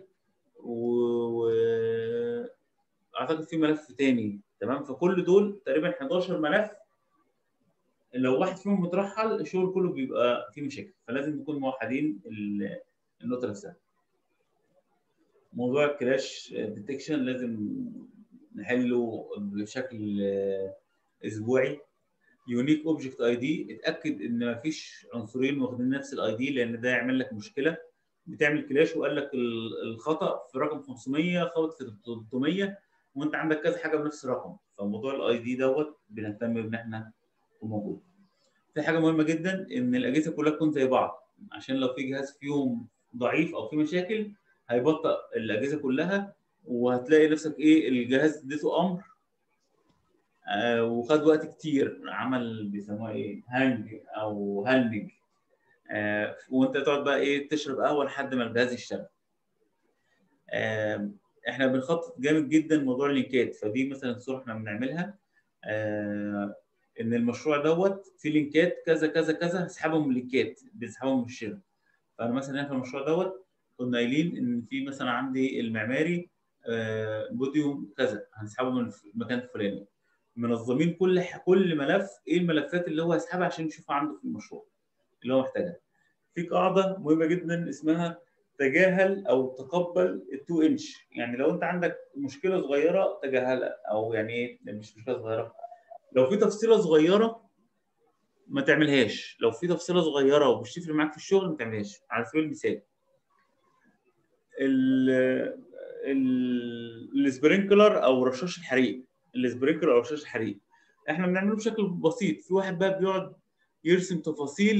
B: واعتقد في ملف تاني. تمام. فكل دول تقريبا 11 ملف. لو واحد فيهم مترحل الشغل كله بيبقى فيه مشاكل، فلازم نكون موحدين النقطه نفسها. موضوع الكراش ديتكشن لازم نحله بشكل اسبوعي. يونيك اوبجكت اي دي، اتاكد ان مفيش عنصرين واخدين نفس الاي دي، لان ده يعمل لك مشكله. بتعمل كلاش وقال لك الخطا في رقم 500 خبط في 300، وانت عندك كذا حاجه بنفس الرقم. فموضوع الاي دي دوت بنهتم بان احنا نكون موجود. في حاجه مهمه جدا ان الاجهزه كلها تكون زي بعض، عشان لو في جهاز فيهم ضعيف او في مشاكل هيبطئ الاجهزه كلها، وهتلاقي نفسك ايه، الجهاز اديته امر وخد وقت كتير، عمل بيسموها ايه، هانج او هنج، وانت تقعد بقى ايه تشرب قهوه لحد ما الجهاز يشتغل. احنا بنخطط جامد جدا موضوع اللينكات. فدي مثلا صوره احنا بنعملها، ان المشروع دوت فيه لينكات كذا كذا كذا، هسحبهم من اللينكات، بنسحبهم من الشركه. فانا مثلا هنا في المشروع دوت كنا قايلين ان في مثلا عندي المعماري بوديوم كذا هنسحبه من المكان الفلاني، منظمين كل ملف ايه الملفات اللي هو هيسحبها عشان يشوفها عنده في المشروع اللي هو محتاجها. في قاعده مهمه جدا اسمها تجاهل او تقبل ال2 انش، يعني لو انت عندك مشكله صغيره تجاهلها، او يعني ايه مش مشكله صغيره، لو في تفصيله صغيره ما تعملهاش، لو في تفصيله صغيره ومش تفرق معاك في الشغل ما تعملهاش. على سبيل المثال السبرينكلر او رشاش الحريق، السبرينكلر او رشاش الحريق احنا بنعمله بشكل بسيط. في واحد بقى بيقعد يرسم تفاصيل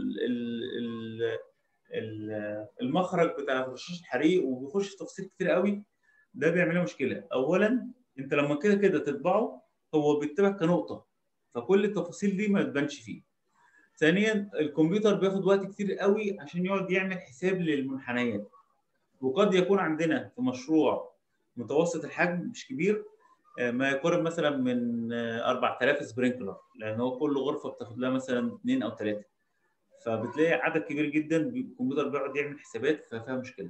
B: المخرج بتاع رشاش الحريق وبيخش في تفاصيل كتير قوي. ده بيعمل مشكله. اولا انت لما كده كده تطبعه هو بيكتبك كنقطه، فكل التفاصيل دي ما تبانش فيه. ثانيا الكمبيوتر بياخد وقت كتير قوي عشان يقعد يعمل حساب للمنحنيات، وقد يكون عندنا في مشروع متوسط الحجم مش كبير ما يقارب مثلا من 4000 سبرينكلر، لان هو كل غرفه بتاخد لها مثلا 2 او 3، فبتلاقي عدد كبير جدا الكمبيوتر بيقعد يعمل حسابات ففيها مشكله.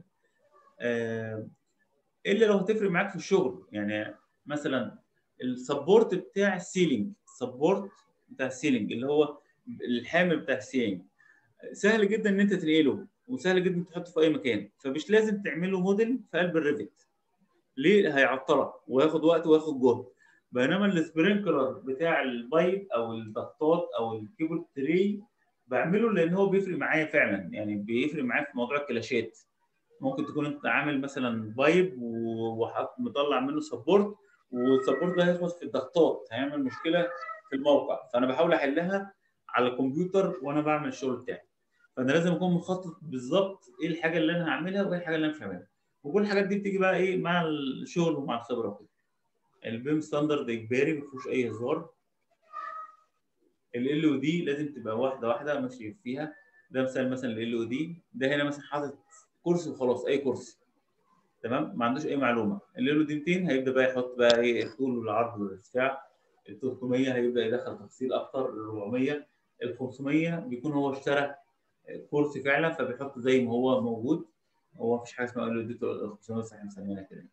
B: الا لو هتفرق معاك في الشغل، يعني مثلا السبورت بتاع السيلينج، السبورت بتاع السيلينج اللي هو الحامل بتاع السيلينج، سهل جدا ان انت تنقله وسهل جدا تحطه في اي مكان، فمش لازم تعمله موديل في قلب الريفت. ليه؟ هيعطلك وياخد وقت وياخد جهد. بينما السبرينكلر بتاع البايب او الضغطات او الكيبل تري بعمله لان هو بيفرق معايا فعلا، يعني بيفرق معايا في موضوع الكلاشات. ممكن تكون انت عامل مثلا بايب وحط مطلع منه سبورت، والسبورت ده هيخبط في الضغطات هيعمل مشكله في الموقع، فانا بحاول احلها على الكمبيوتر وانا بعمل الشغل بتاعي. فانا لازم اكون مخطط بالظبط ايه الحاجه اللي انا هعملها وايه الحاجه اللي انا مش هعملها، وكل الحاجات دي بتيجي بقى ايه مع الشغل ومع الخبره وكده. البيم ستاندرد اجباري ما فيهوش اي هزار. ال او دي لازم تبقى واحده واحده ماشي فيها. ده مثال مثلا ال او دي، ده هنا مثلا حاطط كرسي وخلاص، اي كرسي تمام ما عندوش اي معلومه. ال او دي 200 هيبدا بقى يحط بقى ايه الطول والعرض والارتفاع. ال 300 هيبدا يدخل تفاصيل اكتر. ال 400 ال 500 بيكون هو اشترى كرسي فعلا فبيحط زي ما هو موجود. هو مفيش حاجه اسمها ال او دي 500 صح مسمينها كده.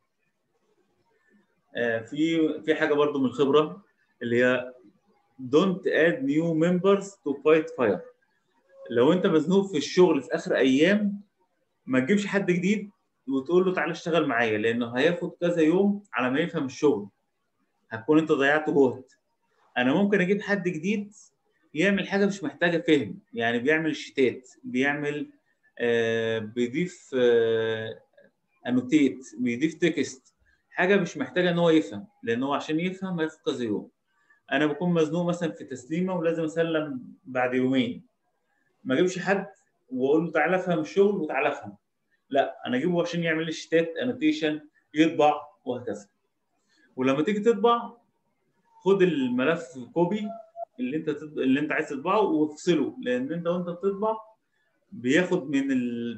B: في حاجه برضو من الخبره اللي هي don't add new members to fight fire. لو انت مزنوق في الشغل في اخر ايام ما تجيبش حد جديد وتقول له تعالى اشتغل معايا، لانه هياخد كذا يوم على ما يفهم الشغل، هتكون انت ضيعت جهد. انا ممكن اجيب حد جديد يعمل حاجه مش محتاجه فهم، يعني بيعمل شيتات، بيعمل بيضيف انوتيت، بيضيف تكست، حاجه مش محتاجه ان هو يفهم، لان هو عشان يفهم هياخد كذا يوم. انا بكون مزنوق مثلا في تسليمه ولازم اسلم بعد يومين، ما اجيبش حد واقول له تعالى افهم الشغل وتعالى افهم، لا انا اجيبه عشان يعمل لي شيتات انوتيشن يطبع وهكذا. ولما تيجي تطبع خد الملف كوبي اللي انت عايز تطبعه وافصله، لان انت وانت بتطبع بياخد من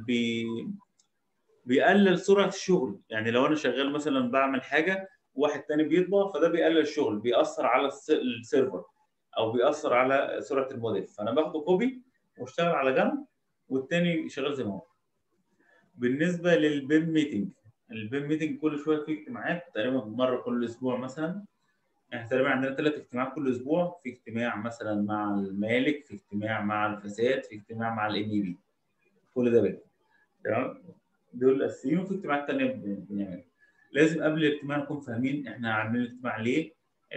B: بيقلل سرعه الشغل. يعني لو انا شغال مثلا بعمل حاجه واحد تاني بيطبع فده بيقلل الشغل، بيأثر على السيرفر او بيأثر على سرعه الموديل، فانا باخده كوبي واشتغل على جنب والتاني شغال زي ما هو. بالنسبه للبيم ميتنج، البيم ميتنج كل شويه في اجتماعات تقريبا مره كل اسبوع مثلا. احنا تقريبا عندنا 3 اجتماعات كل اسبوع، في اجتماع مثلا مع المالك، في اجتماع مع الفساد، في اجتماع مع الام اي بي. كل ده بقى تمام، دول الاساسيين، وفي اجتماعات ثانيه بنعملها. لازم قبل الاجتماع نكون فاهمين احنا عاملين الاجتماع ليه،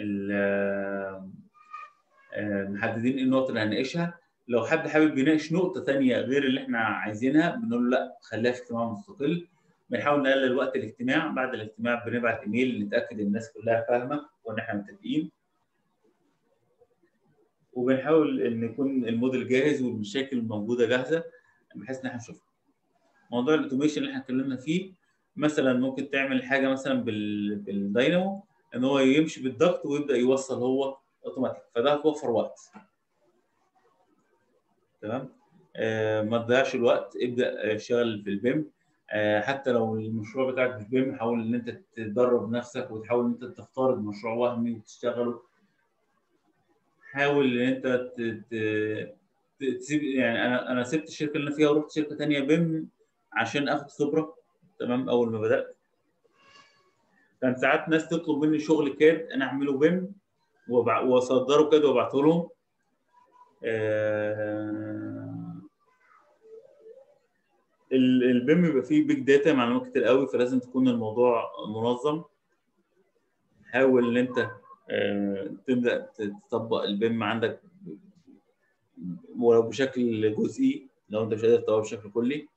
B: محددين ايه النقطه اللي هنناقشها. لو حد حابب يناقش نقطه ثانيه غير اللي احنا عايزينها بنقول له لا خليها في اجتماع مستقل. بنحاول نقلل وقت الاجتماع، بعد الاجتماع بنبعت ايميل نتاكد الناس كلها فاهمه وان احنا متفقين، وبنحاول ان يكون الموديل جاهز والمشاكل الموجوده جاهزه بحيث ان احنا نشوفها. موضوع الاوتوميشن اللي احنا اتكلمنا فيه، مثلا ممكن تعمل حاجه مثلا بالداينامو ان هو يمشي بالضغط ويبدا يوصل هو اوتوماتيك، فده هتوفر وقت. تمام. ما تضيعش الوقت، ابدا اشتغل في البيم. حتى لو المشروع بتاعك مش بيم حاول ان انت تدرب نفسك وتحاول ان انت تختار مشروع وهمي وتشتغله. حاول ان انت تسيب يعني انا سبت الشركه اللي انا فيها ورحت شركه ثانيه بيم عشان اخد خبره. تمام. اول ما بدات كان ساعات ناس تطلب مني شغل كاد انا اعمله بيم واصدره كاد وابعته لهم. البيم بيبقى فيه بيج داتا، معلومات كتير قوي، فلازم تكون الموضوع منظم. حاول ان انت تبدا تطبق البيم عندك ولو بشكل جزئي لو انت مش قادر تطبقه بشكل كلي.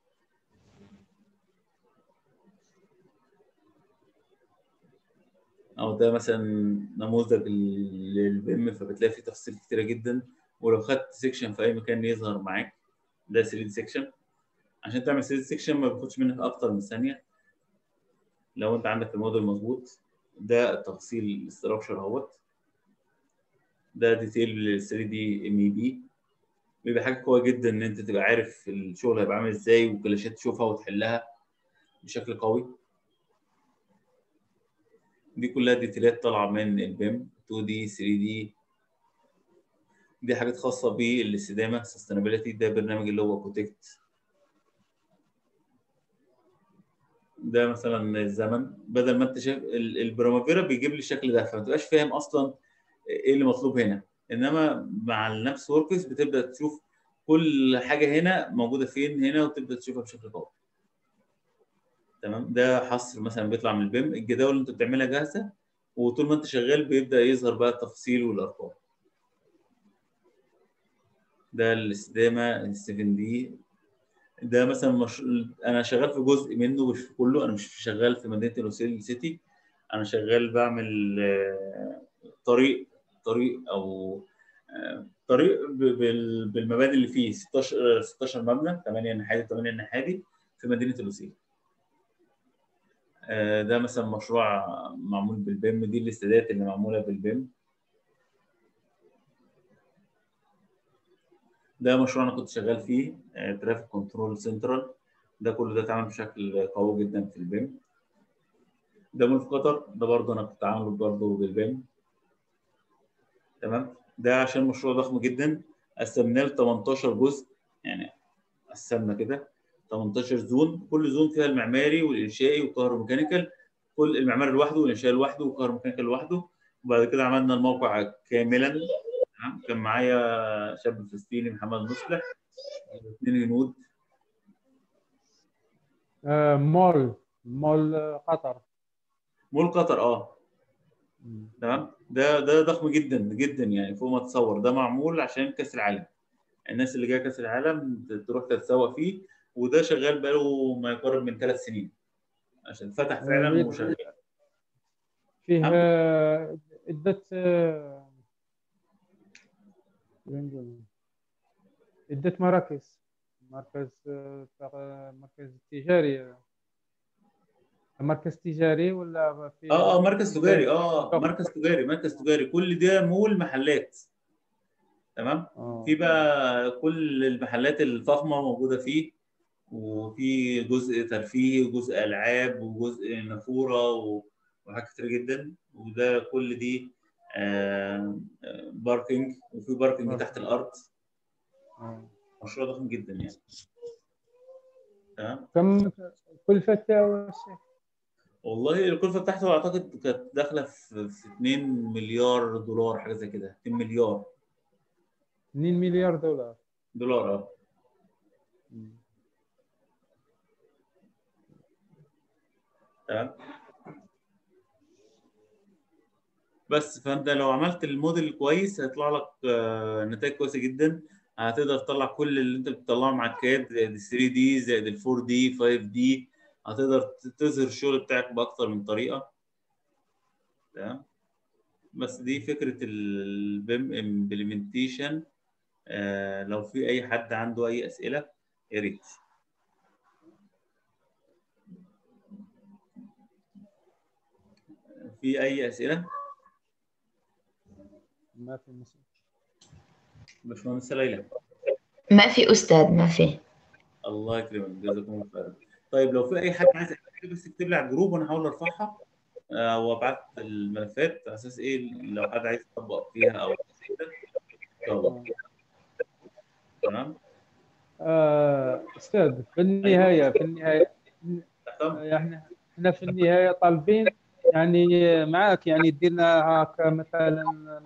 B: او ده مثلا نموذج للبيم، فبتلاقي فيه تفاصيل كتيره جدا، ولو خدت سيكشن في اي مكان يظهر معاك. ده 3 دي سيكشن. عشان تعمل 3 دي سيكشن ما بياخدش منك اكتر من ثانيه لو انت عندك الموديل مظبوط. ده التفاصيل الاستراكشر اهوت. ده ديتيل لل 3 دي ام اي بي. بيبقى حاجه قويه جدا ان انت تبقى عارف الشغل هيبقى عامل ازاي، وكلاشات تشوفها وتحلها بشكل قوي. دي كلها ديتيلات طالعه من البيم 2 دي 3 دي. دي حاجات خاصه بالاستدامه سستينابيلتي. ده برنامج اللي هو كوتكت. ده مثلا الزمن، بدل ما انت شايف البرامافيرا بيجيب لي الشكل ده فما تبقاش فاهم اصلا ايه اللي مطلوب هنا. انما مع النفس وركس بتبدا تشوف كل حاجه هنا موجوده فين هنا وتبدا تشوفها بشكل قوي. تمام. ده حصر مثلا بيطلع من البيم. الجداول اللي انت بتعملها جاهزه، وطول ما انت شغال بيبدا يظهر بقى التفاصيل والارقام. ده الاستدامه 7 دي. ده مثلا انا شغال في جزء منه مش في كله. انا مش شغال في مدينه لوسيل سيتي. انا شغال بعمل طريق او طريق بالمباني اللي فيه 16 مبنى، 8 نحادي 8 نحادي في مدينه لوسيل. ده مثلا مشروع معمول بالبيم. دي الاستادات اللي معموله بالبيم. ده مشروع انا كنت شغال فيه ترافيك كنترول سنترال. ده كله ده اتعمل بشكل قوي جدا في البيم. ده من في قطر. ده برضه انا كنت عامله برضه بالبيم. تمام. ده عشان مشروع ضخم جدا قسمناه ل 18 جزء. يعني قسمنا كده 18 زون، كل زون فيها المعماري والانشائي والكهروميكانيكال. كل المعماري لوحده والانشائي لوحده والكهروميكانيكال لوحده. وبعد كده عملنا الموقع كاملا. كان معايا شاب فلسطيني محمد مصلح، اثنين هنود.
A: مول قطر.
B: مول قطر تمام. ده ضخم جدا جدا يعني فوق ما تتصور. ده معمول عشان كاس العالم. الناس اللي جايه كاس العالم تروح تتسوق فيه. وده شغال بقاله ما يقرب من 3 سنين عشان فتح فعلا وشغال.
A: فيه
B: نعم؟
A: عدة مراكز. مركز تجاري. مركز تجاري ولا في
B: مركز تجاري. مركز تجاري. كل ده مول محلات. تمام. في بقى كل المحلات الفخمه موجوده فيه، وفي جزء ترفيهي وجزء العاب وجزء نافوره وحاجات كتير جدا. وده كل دي باركينج، وفي باركينج تحت الارض. مشروع ضخم جدا يعني. تمام.
A: كم كلفته الشيخ؟
B: والله الكلفه بتاعته اعتقد كانت داخله في 2 مليار دولار، حاجه زي كده. 2 مليار
A: 2 مليار دولار.
B: دولار. تمام. بس فانت لو عملت الموديل كويس هيطلع لك نتائج كويسه جدا. هتقدر تطلع كل اللي انت بتطلعه مع الكاد زائد ال 3 دي زائد ال 4 دي 5 دي. هتقدر تظهر الشغل بتاعك باكتر من طريقه. تمام. بس دي فكره البيم امبلمنتيشن. لو في اي حد عنده اي اسئله يا ريت. في اي اسئله؟
A: ما في مسألة.
B: باشمهندس ليلى.
C: ما في أستاذ، ما في.
B: الله يكرمك، جزاكم الله خيرا. طيب لو في اي حد عايز يكتب بس اكتب لي على الجروب وانا هحاول ارفعها وابعت الملفات على اساس ايه لو حد عايز يطبق فيها او كده ان شاء الله. تمام.
A: استاذ، في
B: ايوه
A: النهايه
B: تحت أمرك.
A: احنا في النهايه طالبين يعني معك، يعني ديرنا هاك مثلا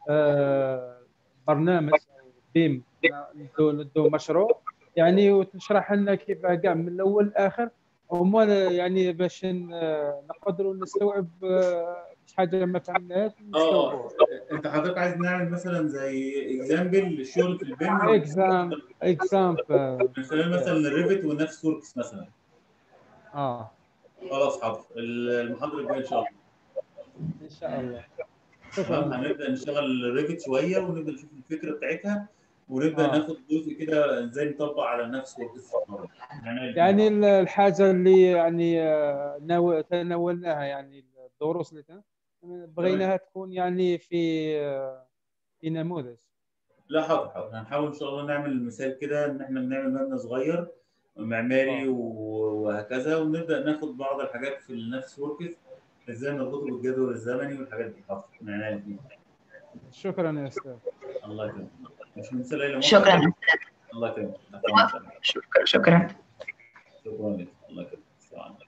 A: برنامج او بيم، ندو مشروع يعني، وتشرح لنا كيف كاع من الاول للاخر، وما يعني باش نقدروا نستوعب شي حاجه ما فهمناهاش نستوعبوها.
B: انت حضرتك عايز نعمل مثلا زي اكزامبل للشغل في البيم
A: اكزامبل.
B: من خلال مثلا الريفت والنفس وركس مثلا.
A: اه
B: خلاص حاضر، المحاضره الجايه ان شاء الله.
A: ان شاء الله.
B: تمام،
A: شكرا.
B: هنبدا نشتغل ريفت شويه ونبدا نشوف الفكره بتاعتها، ونبدا
A: اه
B: ناخد جزء كده ازاي نطبق على النفس وركس في المره. يعني الاثنين.
A: يعني الحاجه اللي يعني تناولناها، يعني الدروس اللي
B: تمام.
A: بغيناها تكون يعني في نموذج.
B: لا حاضر حاضر، هنحاول ان شاء الله نعمل مثال كده ان احنا بنعمل مبنى صغير معماري
A: اه
B: وهكذا، ونبدا ناخد بعض الحاجات في النفس وركس ازاي نربطه بالجدول الزمني والحاجات دي. حاضر معناها الاثنين.
A: شكرا يا استاذ.
B: الله يكرمك. مش من ليلى موافقه.
C: شكرا.
B: الله يكرمك، تحت امرك.
C: شكرا.
B: شكرا لك، الله يكرمك. السلام عليكم.